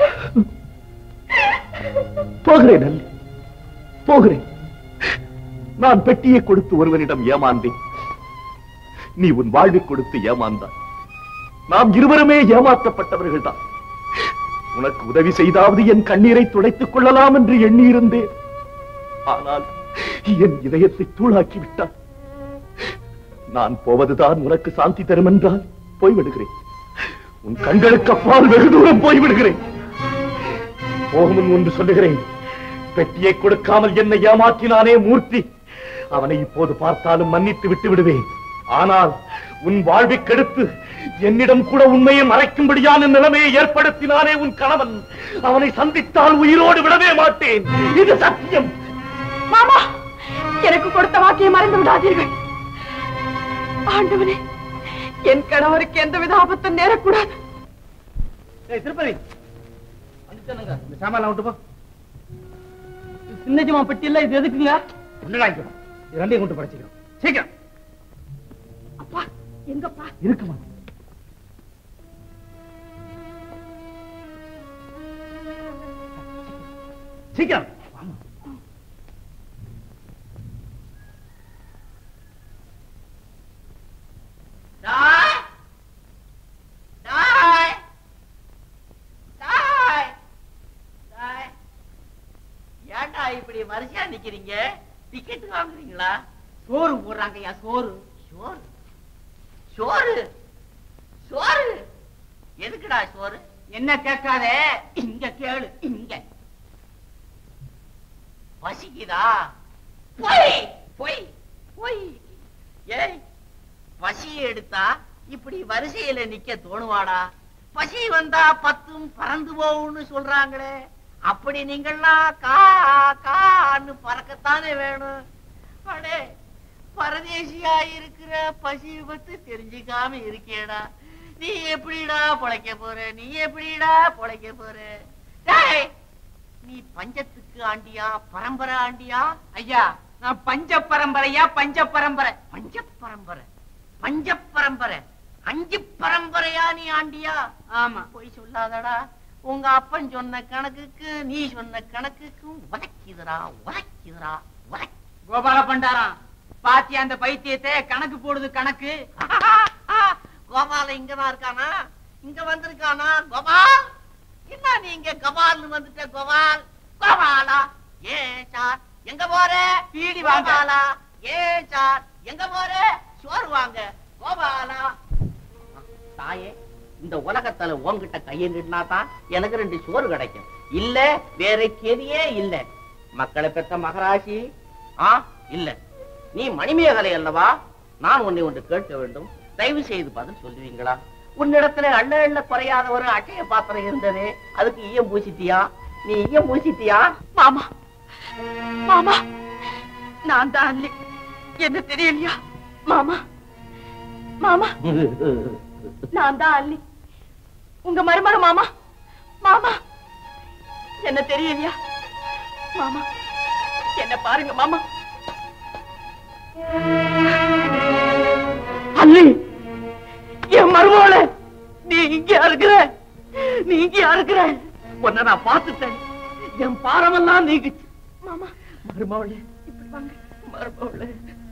போகிறேன் அல்லி, போகிறேன். நான் பெட்டியை கொடுத்து ஒருவனிடம் ஏமாந்தேன். நீ உன் வாழ்வை கொடுத்து ஏமாந்தாய். நாம் இருவருமே ஏமாற்றப்பட்டவர்கள் தான். உனக்கு உதவி செய்தாவது என் கண்ணீரை துடைத்துக் கொள்ளலாம் என்று எண்ணியிருந்தேன். ஆனால் என் இதயத்தை தூளாக்கி விட்டான். நான் போவதுதான் உனக்கு சாந்தி தரும் என்றால் போய்விடுகிறேன். உன் கண்களுக்கு அப்பால் வெகு தூரம் போய்விடுகிறேன். போகும் ஒன்று சொல்லுகிறேன். பெட்டியை கொடுக்காமல் என்னை ஏமாற்றினானே மூர்த்தி, அவனை இப்போது பார்த்தாலும் மன்னித்து விட்டு விடுவேன். ஆனால் உன் வாழ்வை கெடுத்து என்னிடம் கூட உண்மையை மறைக்கும்படியான நிலைமையை ஏற்படுத்தினானே உன் கணவன், அவனை சந்தித்தால் உயிரோடு விடவே மாட்டேன். இது சத்தியம். மாமா, எனக்கு கொடுத்த வாக்கியை மறந்து விடாதீர்கள். ஆண்டவனே, என் கணவருக்கு எந்தவித ஆபத்தும் நேரக்கூடாது. திருப்பதி இந்த சாமான் விட்டு போ. சின்னஜமா பெட்டி இல்ல, இது எதுக்குங்க? இது ரெண்டையும் கொண்டு படைச்சிக்கிறோம். சீக்கிரம். அப்பா எங்கப்பா? இருக்குமா? சீக்கிரம். ஏண்டா இப்படி வரிசையா நிக்கிறீங்க? டிக்கெட் வாங்குறீங்களா? சோறு போடுறாங்கய்யா. சோறு சோறு சோறு சோறு எதுக்குடா சோறு? என்ன கேட்காதே, இங்க கேளு. இங்க பசிக்குதா? போய் போய் போய். ஏய், பசி எடுத்தா இப்படி வரிசையில நிக்க தோணுவாடா? பசி வந்தா பத்தும் பறந்து போகும்னு சொல்றாங்களே, அப்படி நீங்கள்லாம் கா கான்னு பறக்கத்தானே வேணும். அடே, பரதேசியா இருக்கிற பசி பத்து தெரிஞ்சுக்காம இருக்கேடா. நீ எப்படிடா பொழைக்க போற? நீ எப்படிடா பொழைக்க போற? டேய், நீ பஞ்சத்துக்கு ஆண்டியா பரம்பரை ஆண்டியா? ஐயா, நான் பஞ்ச பரம்பரையா? பஞ்ச பரம்பரை. பஞ்ச பரம்பரை, பஞ்ச பரம்பரை. 5 பரம்பரையா நீ ஆண்டியா? ஆமா. போய் சொல்லாதடா. உங்க அப்பன் சொன்ன கணக்குக்கு நீ சொன்ன கணக்குக்கும் உதைக்குதுடா, உதைக்குதுடா, உதை. கோபால பண்டாரம், பாத்தியா அந்த பைத்தியத்தை? கணக்கு போடுது கணக்கு. கோபால இங்கதான் இருக்கானா? இங்க வந்திருக்கானா? கோபால், என்ன நீ இங்க கபால்னு வந்துட்ட? கோபால், கோபாலா. ஏன் சார் எங்க போற? பீடி வாங்காலா. ஏன் சார் எங்க போற? சோறு வாங்க. கோபாலா. தாயே, இந்த உலகத்துல உன்கிட்ட கையை நின்னா தான் எனக்கு 2 சோறு கிடைக்கும். இல்ல வேற கெதியே இல்ல. மக்களை பெற்ற மகராசி இல்ல. நீ மணிமேகலை அல்லவா? நான் உன்னை ஒன்று கேட்க வேண்டும். தயவு செய்து பதில் சொல்லுவீங்களா? உன்னிடத்துல அள்ள அள்ள குறையாத ஒரு அட்டைய பாத்திரம் இருந்தது, அதுக்கு ஈயம் பூசிட்டியா? நீ ஈயம் பூசிட்டியா? மாமா, மாமா, நான் தான் அல்லி. என்ன தெரியலையா? மாமா, மாமா, நான் தான் அல்லி, உங்க மருமக. மாமா, மாமா, என்ன தெரியலையா? மாமா, என்ன பாருங்க மாமா. அல்லி, என் மருமகளே, நீ இங்க இருக்கிற? நீ இங்க இருக்கிற? உன்னை நான் பார்த்துட்டேன். என் பாரமெல்லாம் நீக்குச்சு. மாமா, மருமகளே, இப்படி வாங்க. மருமகளே,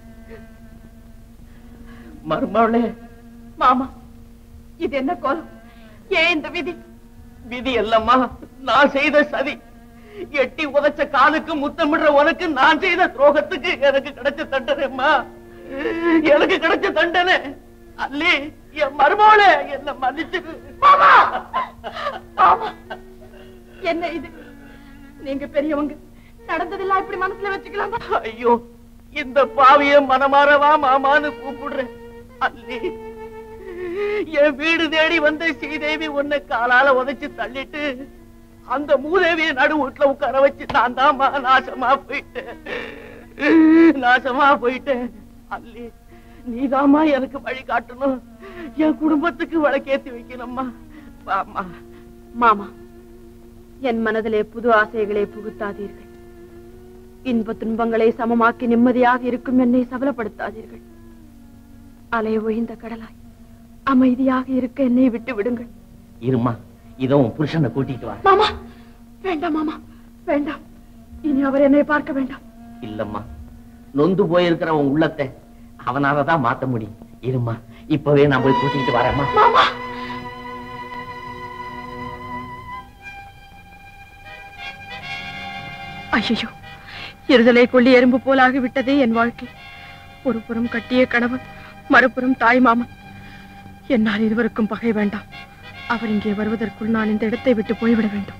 மருமகளே. மாமா, இது என்ன கோலம்? ஏன் இந்த விதி? விதி அல்லம்மா, நான் செய்த சதி. எட்டி உதைச்ச காலுக்கு முத்தமிடுற உனக்கு நான் செய்த துரோகத்துக்கு எனக்கு கிடைச்ச தண்டனைம்மா. எனக்கு கிடைச்ச தண்டனை. அல்லி, என் மருமகளே, என்ன மன்னிச்சு. மாமா, மாமா, என்ன இது? நீங்க பெரியவங்க, நடந்ததெல்லாம் இப்படி மனசுல வச்சுக்கலாமா? ஐயோ, இந்த பாவிய மனமாறவா மாமான்னு கூப்பிடுறேன். அல்லி, என் வீடு தேடி வந்த ஸ்ரீதேவி உன்னை காலால உதைச்சு தள்ளிட்டு அந்த மூதேவிய நடு வீட்டுல உட்கார வச்சு நான் தான் நாசமா போயிட்டேன். நாசமா போயிட்டேன். அல்லி, நீதாமா எனக்கு வழி காட்டணும். என் குடும்பத்துக்கு விளக்கேத்தி வைக்கணும்மா. மாமா, என் மனதிலே புது ஆசைகளை புகுத்தாதீர்கள். இன்ப துன்பங்களை சமமாக்கி நிம்மதியாக இருக்கும் என்னை சபலப்படுத்தாதீர்கள். அலை ஒழிந்த கடலாய் அமைதியாக இருக்க என்னை விட்டு விடுங்கள். இருமா, இதோ புருஷனை கூட்டிட்டு வா. மாமா, வேண்டாம் மாமா, வேண்டாம். இனி அவர் என்னை பார்க்க வேண்டாம். இல்லம்மா, நொந்து போயிருக்கிற உன் உள்ளத்தை அவனாலதான் மாத்த முடியும். இருமா, இப்பவே நான் போய் கூட்டிட்டு வரேம்மா. மாமா, ஐயோ, இருதலை கொள்ளி எறும்பு போலாகி விட்டதே என் வாழ்க்கை. ஒரு புறம் கட்டிய கணவன், மறுபுறம் தாய் மாமன். என்னால் இருவருக்கும் பகை வேண்டாம். அவர் இங்கே வருவதற்குள் நான் இந்த இடத்தை விட்டு போய்விட வேண்டும்.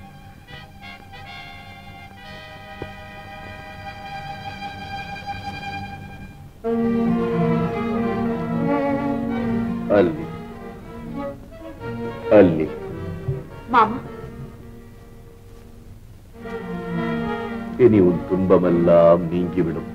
அல்லி, அல்லி, மாமா, இனி உன் துன்பமெல்லாம் நீங்கிவிடும்.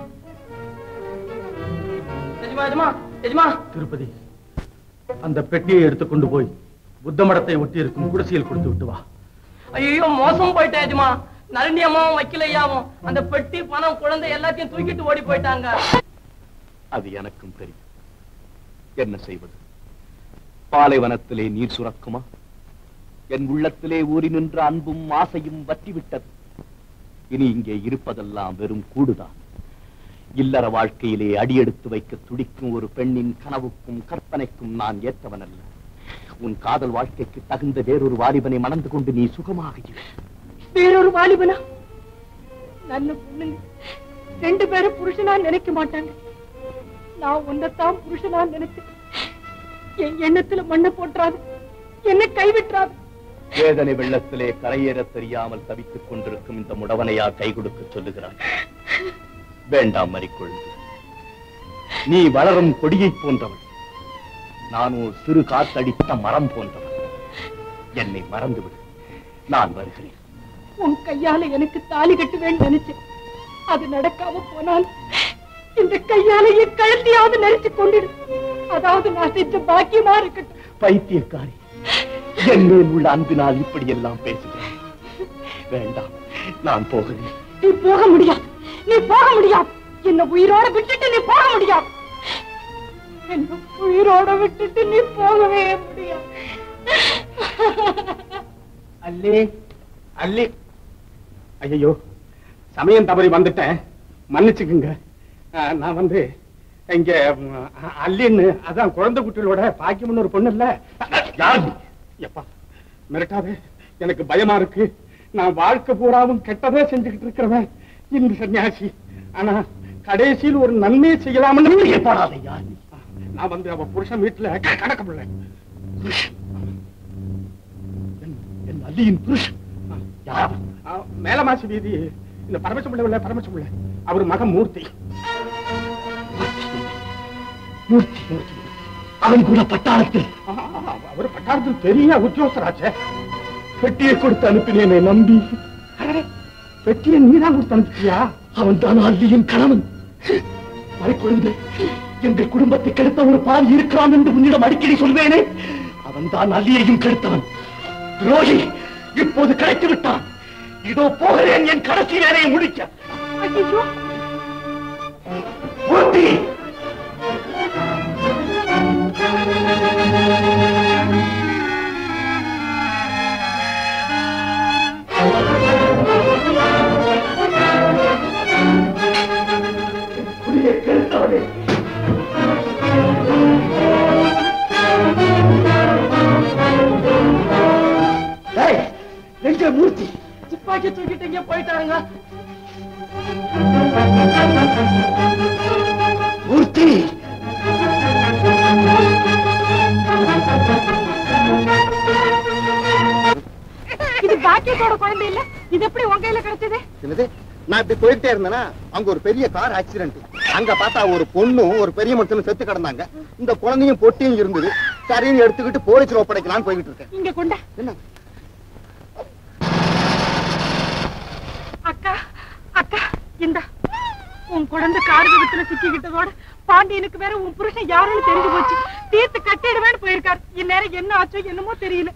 திருப்பதி, அந்த பெட்டியை எடுத்துக்கொண்டு போய் புத்த மடத்தை ஒட்டி இருக்கும் குடிசையில் கொடுத்து விட்டு வா. ஐயோ, மோசம் போயிட்டேன் எஜமா. நளினி அம்மாவும் வைக்கலையாவும் அந்த பெட்டி பணம் குழந்தை எல்லாத்தையும் தூக்கிட்டு ஓடி போயிட்டாங்க. அது எனக்கும் தெரியும். என்ன செய்வது? பாலைவனத்திலே நீர் சுரக்குமா? என் உள்ளத்திலே ஊறி நின்ற அன்பும் ஆசையும் வற்றிவிட்டது. இனி இங்கே இருப்பதெல்லாம் வெறும் கூடுதான். இல்லற வாழ்க்கையிலே அடியெடுத்து வைக்க துடிக்கும் ஒரு பெண்ணின் கனவுக்கும் கற்பனைக்கும் நான் ஏற்றவன் அல்ல. உன் காதல் வாழ்க்கைக்கு தகுந்த வேறொரு வாலிபனை மணந்து கொண்டு நீ சுகமாக இரு. வேறொரு வாலிபனா? நல்ல பொண்ணுங்க 2 பேரும் புருஷனா நினைக்க மாட்டாங்க. நான் உன்னைத்தான் புருஷனா நினைச்சேன். என் எண்ணத்துல மண்ணை போட்டுறாது, என்னை கைவிட்டுறாது. வேதனை வெள்ளத்திலே கரையேற தெரியாமல் தவித்துக் கொண்டிருக்கும் இந்த முடவனையா கை கொடுக்க சொல்லுகிறாய்? வேண்டாம் மறிக்கொழுந்து. நீ வளரும் கொடியை போன்றவன், நான் ஒரு சிறு காத்தடித்த மரம் போன்றவன். என்னை மறந்துவிடு, நான் வருகிறேன். உன் கையால எனக்கு தாலி கட்டுவேன்னு நினைச்சேன். அது நடக்காம போனால் இந்த கையாலேயே கழுத்தையாவது நெரிச்சு கொண்டிடு. அதாவது நான் செஞ்ச பாக்கியமா இருக்கட்டும். பைத்தியக்காரி, என் மேல் உள்ள அன்பினால் இப்படி எல்லாம் பேசுகிறேன். வேண்டாம், நான் போகிறேன். நீ போக முடியாது, நீ போக முடியாது. என்ன உயிரோட விட்டுட்டு நீ போக முடியாது. என்ன உயிரோட விட்டுட்டு நீ போகவே முடியாது. அல்லே அல்லே. ஐயோ, சமயம் தவறி வந்துட்டேன், மன்னிச்சுக்குங்க. நான் வந்து இங்க அல்லின்னு, அதான் குழந்தை குட்டிகளோட பாக்கியம்னு ஒரு பொண்ணு இல்ல. எப்பா மிரட்டாதே, எனக்கு பயமா இருக்கு. நான் வாழ்க்கை பூராவும் கெட்டதே செஞ்சுக்கிட்டு இருக்கிறவன் இந்த சன்னியாசி. ஆனா கடைசியில் ஒரு நன்மையை செய்யலாம்னு ஏற்பாடாதையா. நான் வந்து அவ புருஷன் வீட்டுல கணக்கு பிள்ளை. என் அல்லியின் புருஷன் மேலமாசி வீதி இந்த பரமசம் பிள்ளை, பரமசம் பிள்ளை, அவர் மகன் மூர்த்தி. அவன் கூட பட்டாளத்தில், அவர் பட்டாளத்தில் பெரிய உத்தியோகராச்சே. பெட்டியை கொடுத்து அனுப்பினேனே நம்பி. பெட்டியை நீதான் கொடுத்து அனுப்பிச்சியா? அவன் தான் அல்லியின் கணவன். மறைக்குழுந்து, எங்கள் குடும்பத்தை கெடுத்த ஒரு பாவி இருக்கிறான் என்று உன்னிடம் அடிக்கடி சொல்வேனே, அவன் தான் அல்லியையும் கெடுத்தவன். துரோகி இப்போது கிடைத்து விட்டான். இதோ போகிறேன் என் கடைசி வேலையை முடிக்க. மூர்த்தி, குடியை கெடுத்தவனே, எங்க மூர்த்தி? துப்பாக்கி தூக்கிட்டு இங்க போயிட்டாருங்க. மூர்த்தி, இது பாக்கியத்தோட குழந்தை இல்ல, இது எப்படி உங்க கையில கிடைச்சது? என்னது? நான் இப்படி போயிட்டே இருந்தேன்னா அங்க ஒரு பெரிய கார் ஆக்சிடென்ட். அங்க பார்த்தா ஒரு பொண்ணும் ஒரு பெரிய மனுஷனும் செத்து கிடந்தாங்க. இந்த குழந்தையும் பொட்டியும் இருந்தது. சரின்னு எடுத்துக்கிட்டு போலீஸ்ல ஒப்படைக்கலாம்னு போய்கிட்டு இருக்கேன். இங்க கொண்ட என்ன? அக்கா, அக்கா, இந்த உன் குழந்தை கார் விபத்துல சிக்கிக்கிட்டதோட பாண்டியனுக்கு வேற உன் புருஷன் யாருன்னு தெரிஞ்சு போச்சு. தீர்த்து கட்டிடுவேன்னு போயிருக்காரு. இந்நேரம் என்ன ஆச்சோ என்னமோ தெரியல.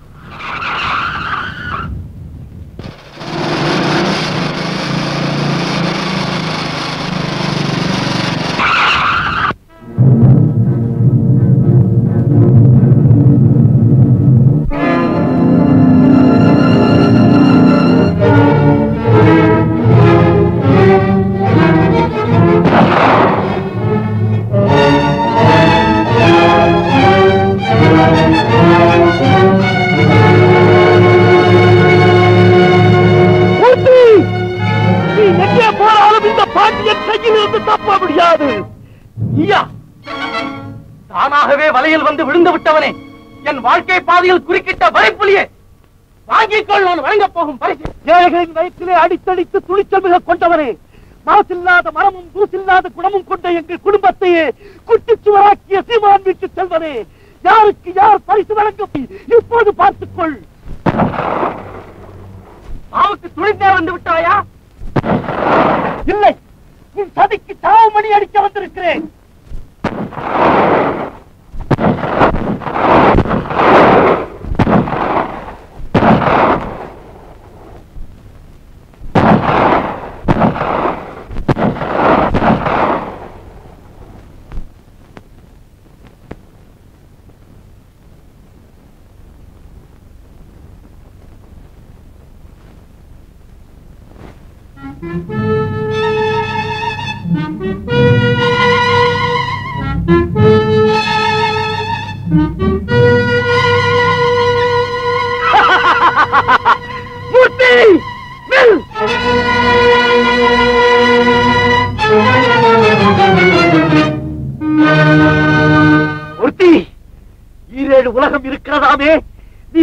தானாகவே வலையில் வந்து விழுந்து விட்டவனே, என் வாழ்க்கை பாதையில் குறுக்கிட்ட வரைப்புலியே, வாங்கிக்கொள் நான் வழங்க போகும் பரிசு. ஏழைகளின் வயிற்றிலே அடித்தடித்து துணிச்சல் மிக கொண்டவனே, மாசில்லாத மரமும் தூசில்லாத குணமும் கொண்ட எங்கள் குடும்பத்தையே குட்டிச்சுவராக்கிய சீமான் வீட்டு செல்வனே, யாருக்கு யார் பரிசு வழங்க இப்போது பார்த்துக்கொள். மாவுக்கு துணிந்தே வந்து விட்டாயா? இல்லை, உன் சதிக்கு தாவு மணி அடிக்க வந்திருக்கிறேன்.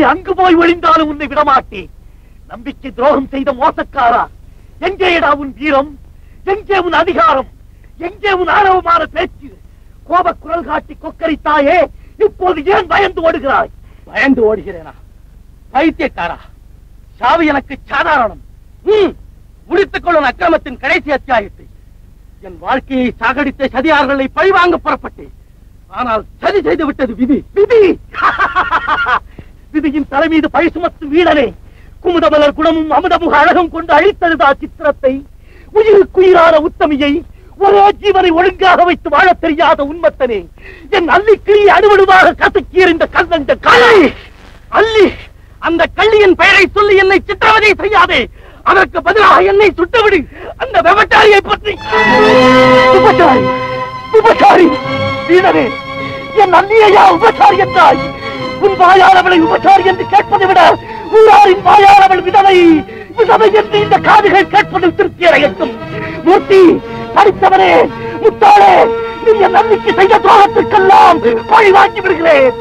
அங்கு போய் ஒளிந்தாலும் உன்னை விடமாட்டேன். நம்பிக்கை துரோகம் செய்த மோசக்காரா, எங்கேடா உன் வீரம்? எங்கே உன் அதிகாரம்? எங்கே உன் ஆணவமான பேச்சு? கோப குரல் காட்டி கொக்கரித்தாயே, இப்போது ஏன் பயந்து ஓடுகிறாய்? பயந்து ஓடுகிறேனா? பைத்தியக்காரா, சாவு எனக்கு சாதாரணம். முடித்துக் கொள்ளும் அக்கிரமத்தின் கடைசி அத்தியாயத்தை. என் வாழ்க்கையை சாகடித்த சதியார்களை பழிவாங்க புறப்பட்டேன். ஆனால் சதி செய்து விட்டது விதி. விதி விதியின் தலை மீது பழி சுமத்தும் வீரனே, குமுதமலர் குணமும் அமுதமுக அழகும் கொண்டு அழித்ததுதா சித்திரத்தை. உயிருக்குயிரான உத்தமியை, ஒரே ஜீவனை ஒழுங்காக வைத்து வாழ தெரியாத உண்மத்தனே, என் அள்ளிக்கிளியை அணுவணுவாக கசக்கிய இந்த கல்லண்ட காலை. அள்ளி, அந்த கள்ளியின் பெயரை சொல்லி என்னை சித்திரவதை செய்யாதே. அதற்கு பதிலாக என்னை சுட்டுவிடு. அந்த விபச்சாரியை பற்றி. உபச்சாரி, உபச்சாரி வீரனே, என் அள்ளியையா உபச்சாரி என்றாய்? உன் வாயாளவளை உபச்சாரி என்று கேட்பதை விட ஊராரின் வாயாளவள் விதவை, விதவை என்று இந்த காதுகள் கேட்பதில் திருப்தி அடையட்டும். மூர்த்தி, படித்தவனே, முத்தாளே, நீ என் அன்னைக்கு செய்த துரோகத்திற்கெல்லாம் பழி வாங்கி விடுகிறேன்.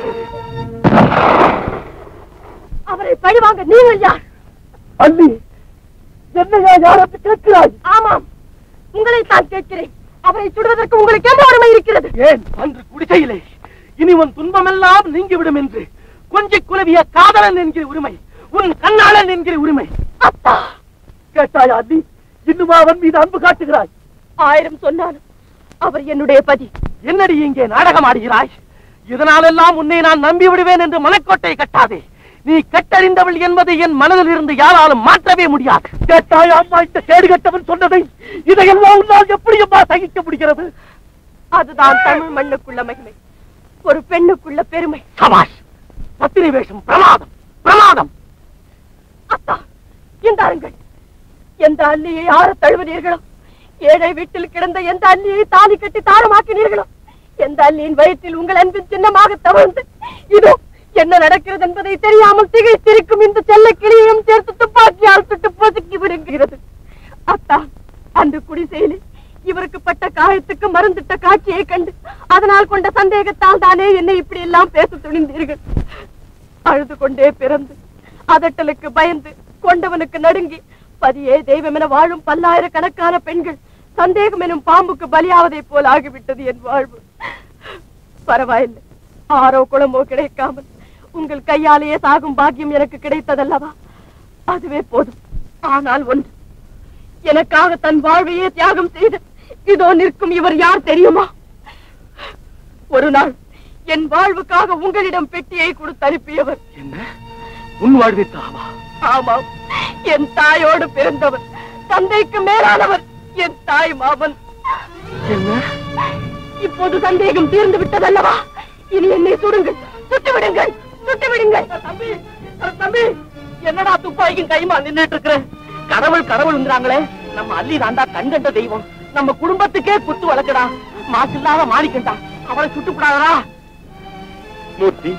அவரை பழிவாங்க நீங்கள் யார்? அள்ளி, என்னையா யார் என்று கேட்கிறாய்? ஆமாம், உங்களை தான் கேட்கிறேன். அவரை சுடுவதற்கு உங்களுக்கு என்ன உரிமை இருக்கிறது? ஏன் அன்று குடிசையிலே இனி உன் துன்பமெல்லாம் நீங்கிவிடும் என்று கொஞ்சி குலவிய காதலன் என்கிற உரிமை, உன் கண்ணாளன் என்கிற உரிமை. அப்பா, கேட்டாயா அள்ளி? இன்னுமா அவன் மீது அன்பு காட்டுகிறாய்? 1000 சொன்னாலும் அவர் என்னுடைய பதி. என்னடி இங்கே நாடகம் ஆடுகிறாய்? இதனாலெல்லாம் உன்னை நான் நம்பி விடுவேன் என்று மனக்கோட்டை கட்டாதே. நீ கட்டறிந்தவள் என்பதை என் மனதில் இருந்து யாராலும் மாற்றவே முடியாது. கேட்டாயா அம்மா இந்த கேடு கட்டவன் சொன்னதை? இதையெல்லாம் உன்னால் எப்படி அம்மா சகிக்க முடிகிறது? அதுதான் தமிழ் மண்ணுக்குள்ள மகிமை, ஒரு பெண்ணுக்குள்ள பெருமை. சபாஷ், பத்தினி வேஷம் பிரமாதம், பிரமாதம். அத்தா, இந்தாருங்கள். எந்த அள்ளியை ஆற தழுவினீர்களோ, ஏழை வீட்டில் கிடந்த எந்த அள்ளியை தாலி கட்டி தாரமாக்கினீர்களோ, எந்த அள்ளியின் வயிற்றில் உங்கள் அன்பின் சின்னமாக தவழ்ந்து இதோ என்ன நடக்கிறது என்பதை தெரியாமல் திகைத்திருக்கும் இந்த செல்ல கிளியையும் சேர்த்து துப்பாக்கியால் சுட்டு பொசுக்கி விடுகிறது. அத்தா, அந்த குடிசையிலே இவருக்கு பட்ட காயத்துக்கு மருந்திட்ட காட்சியை கண்டு அதனால் கொண்ட சந்தேகத்தால் தானே என்னை இப்படி எல்லாம் பேச துணிந்தீர்கள். அழுது கொண்டே பிறந்து அதட்டலுக்கு பயந்து கொண்டவனுக்கு நடுங்கி பதியே தெய்வம் என வாழும் பல்லாயிரக்கணக்கான பெண்கள் சந்தேகம் எனும் பாம்புக்கு பலியாவதை போல் ஆகிவிட்டது என் வாழ்வு. பரவாயில்லை, ஆரோ குளமோ கிடைக்காமல் உங்கள் கையாலேயே சாகும் பாக்கியம் எனக்கு கிடைத்ததல்லவா, அதுவே போதும். ஆனால் ஒன்று, எனக்காக தன் வாழ்வையே தியாகம் செய்து இதோ நிற்கும் இவர் யார் தெரியுமா? ஒரு நாள் என் வாழ்வுக்காக உங்களிடம் பெட்டியை கொடுத்து அனுப்பியவர். என்ன, உன் வாழ்வித்தாவா? ஆமாம், என் தாயோடு பிறந்தவர், தந்தைக்கு மேலானவர், என் தாய் மாமன். என்ன, இப்போது சந்தேகம் தீர்ந்து விட்டதல்லவா? இனி என்னை சுடுங்கள், சுட்டுவிடுங்கள், சுட்டுவிடுங்கள். தம்பி, தம்பி, என்னடா துப்பாக்கியும் கைமா நின்றுட்டு இருக்கிற? கடவுள் கடவுள்ங்கிறாங்களே, நம்ம அள்ளி தாண்டா கண்கண்ட தெய்வம். நம்ம குடும்பத்துக்கே குத்து வளர்க்கடா, மாசு இல்லாத மாணிக்கண்டா, அவளை சுட்டுப்படாதா? மூர்த்தி,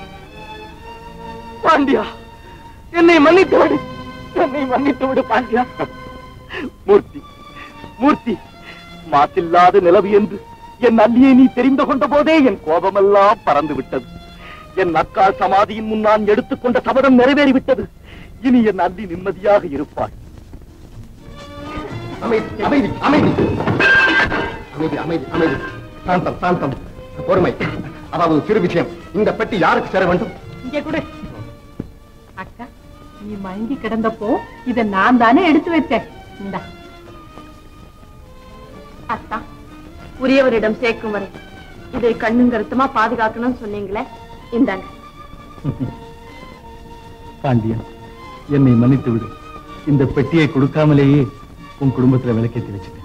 பாண்டியா, என்னை மன்னித்து விடு, என்னை மன்னித்து விடு பாண்டியா. மூர்த்தி, மூர்த்தி, மாசில்லாத நிலவு என்று என் அள்ளியை நீ தெரிந்து கொண்ட போதே என் கோபமெல்லாம் பறந்து விட்டது. என் அக்காள் சமாதியின் முன் நான் எடுத்துக்கொண்ட சபதம் நிறைவேறிவிட்டது. இனி என் அள்ளி நிம்மதியாக இருப்பாள். அமைதி, அமைதி, அமைதி, அமைதி, அமைதி, அமைதி, சாந்தம், சாந்தம், பொறுமை. அதாவது சிறு விஷயம், இந்த பெட்டி யாருக்கு சேர வேண்டும்? இங்கே கூட அக்கா, நீ மயங்கி கிடந்தப்போ இதை நான் தானே எடுத்து வச்சேன். இந்த அத்தா, உரியவரிடம் சேர்க்கும் வரை இதை கண்ணும் கருத்துமா பாதுகாக்கணும்னு சொன்னீங்களே, இந்தாங்க. பாண்டியன், என்னை மன்னித்து விடு. இந்த பெட்டியை கொடுக்காமலேயே உன் குடும்பத்துல விளக்கேற்றி வச்சுட்டேன்.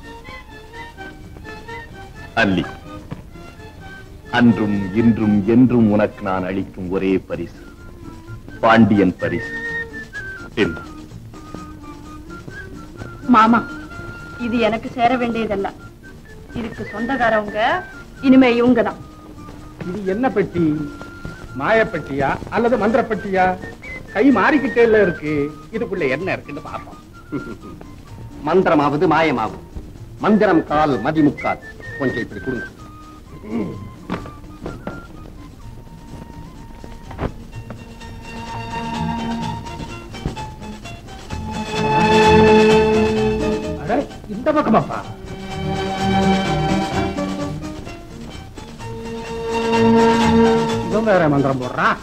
அல்லி, அன்றும் இன்றும் என்றும் உனக்கு நான் அளிக்கும் ஒரே பரிசு பாண்டியன் பரிசு. மாமா, இது எனக்கு சேர வேண்டியதல்ல, இதுக்கு சொந்தக்காரவங்க இனிமே இவங்க தான். இது என்ன பெட்டி? மாயப்பெட்டியா அல்லது மந்திர பெட்டியா? கை மாறிக்கிட்டே இருக்கு. இதுக்குள்ள என்ன இருக்குன்னு பார்ப்போம். மந்திரமாவது மாயமாவது, மந்திரம் கால் மதிமுக்கால். கொஞ்சம் இப்படி கொடுங்க. இந்த பக்கமாப்பா. இவன் வேற மந்திரம் போடுறான்.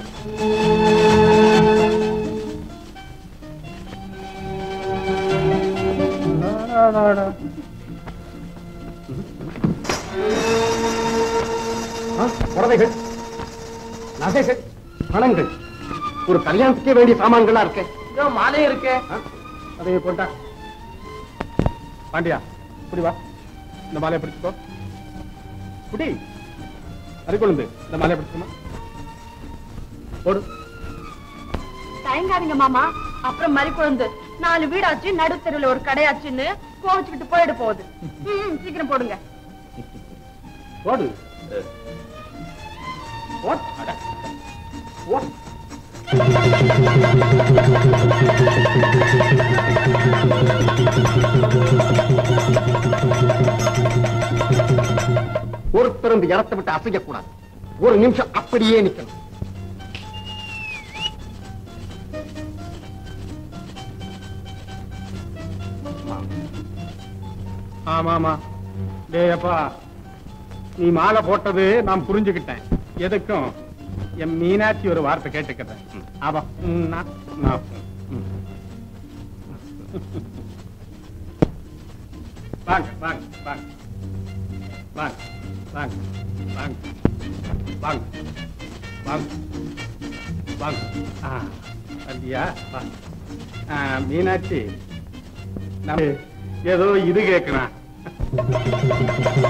புடவைகள், நகைகள், பணங்கள், ஒரு கல்யாணத்துக்கே வேண்டிய சாமான்களா இருக்கு. மாலையும் இருக்கு. அதையே போட்டா பாண்டியா, இப்படி வா, இந்த மாலையை பிடிச்சுக்கோ. குடி அரிக்கொழுந்து, இந்த மாலையை பிடிச்சுக்கோமா. போடு. தயங்காதீங்க மாமா, அப்புறம் மறி குழந்து 4 வீடாச்சு, நடுத்தெருவில் ஒரு கடையாச்சுன்னு கோவிச்சுக்கிட்டு போயிட போகுது. சீக்கிரம் போடுங்க. போடு. ஒருத்தர் இந்த இடத்தை விட்டு அசையக்கூடாது. ஒரு நிமிஷம் அப்படியே நிக்கணும். ஆமாமா. டேயப்பா, நீ மாலை போட்டது நான் புரிஞ்சுக்கிட்டேன். எதுக்கும் என் மீனாட்சி ஒரு வார்த்தை கேட்டுக்கிறேன். ஆமா, வாங்க வாங்க வாங்க வாங்க வாங்க வாங்க வாங்க வாங்க வாங்க. அப்படியா? மீனாட்சி, நம்ம ஏதோ இது கேட்கணும்.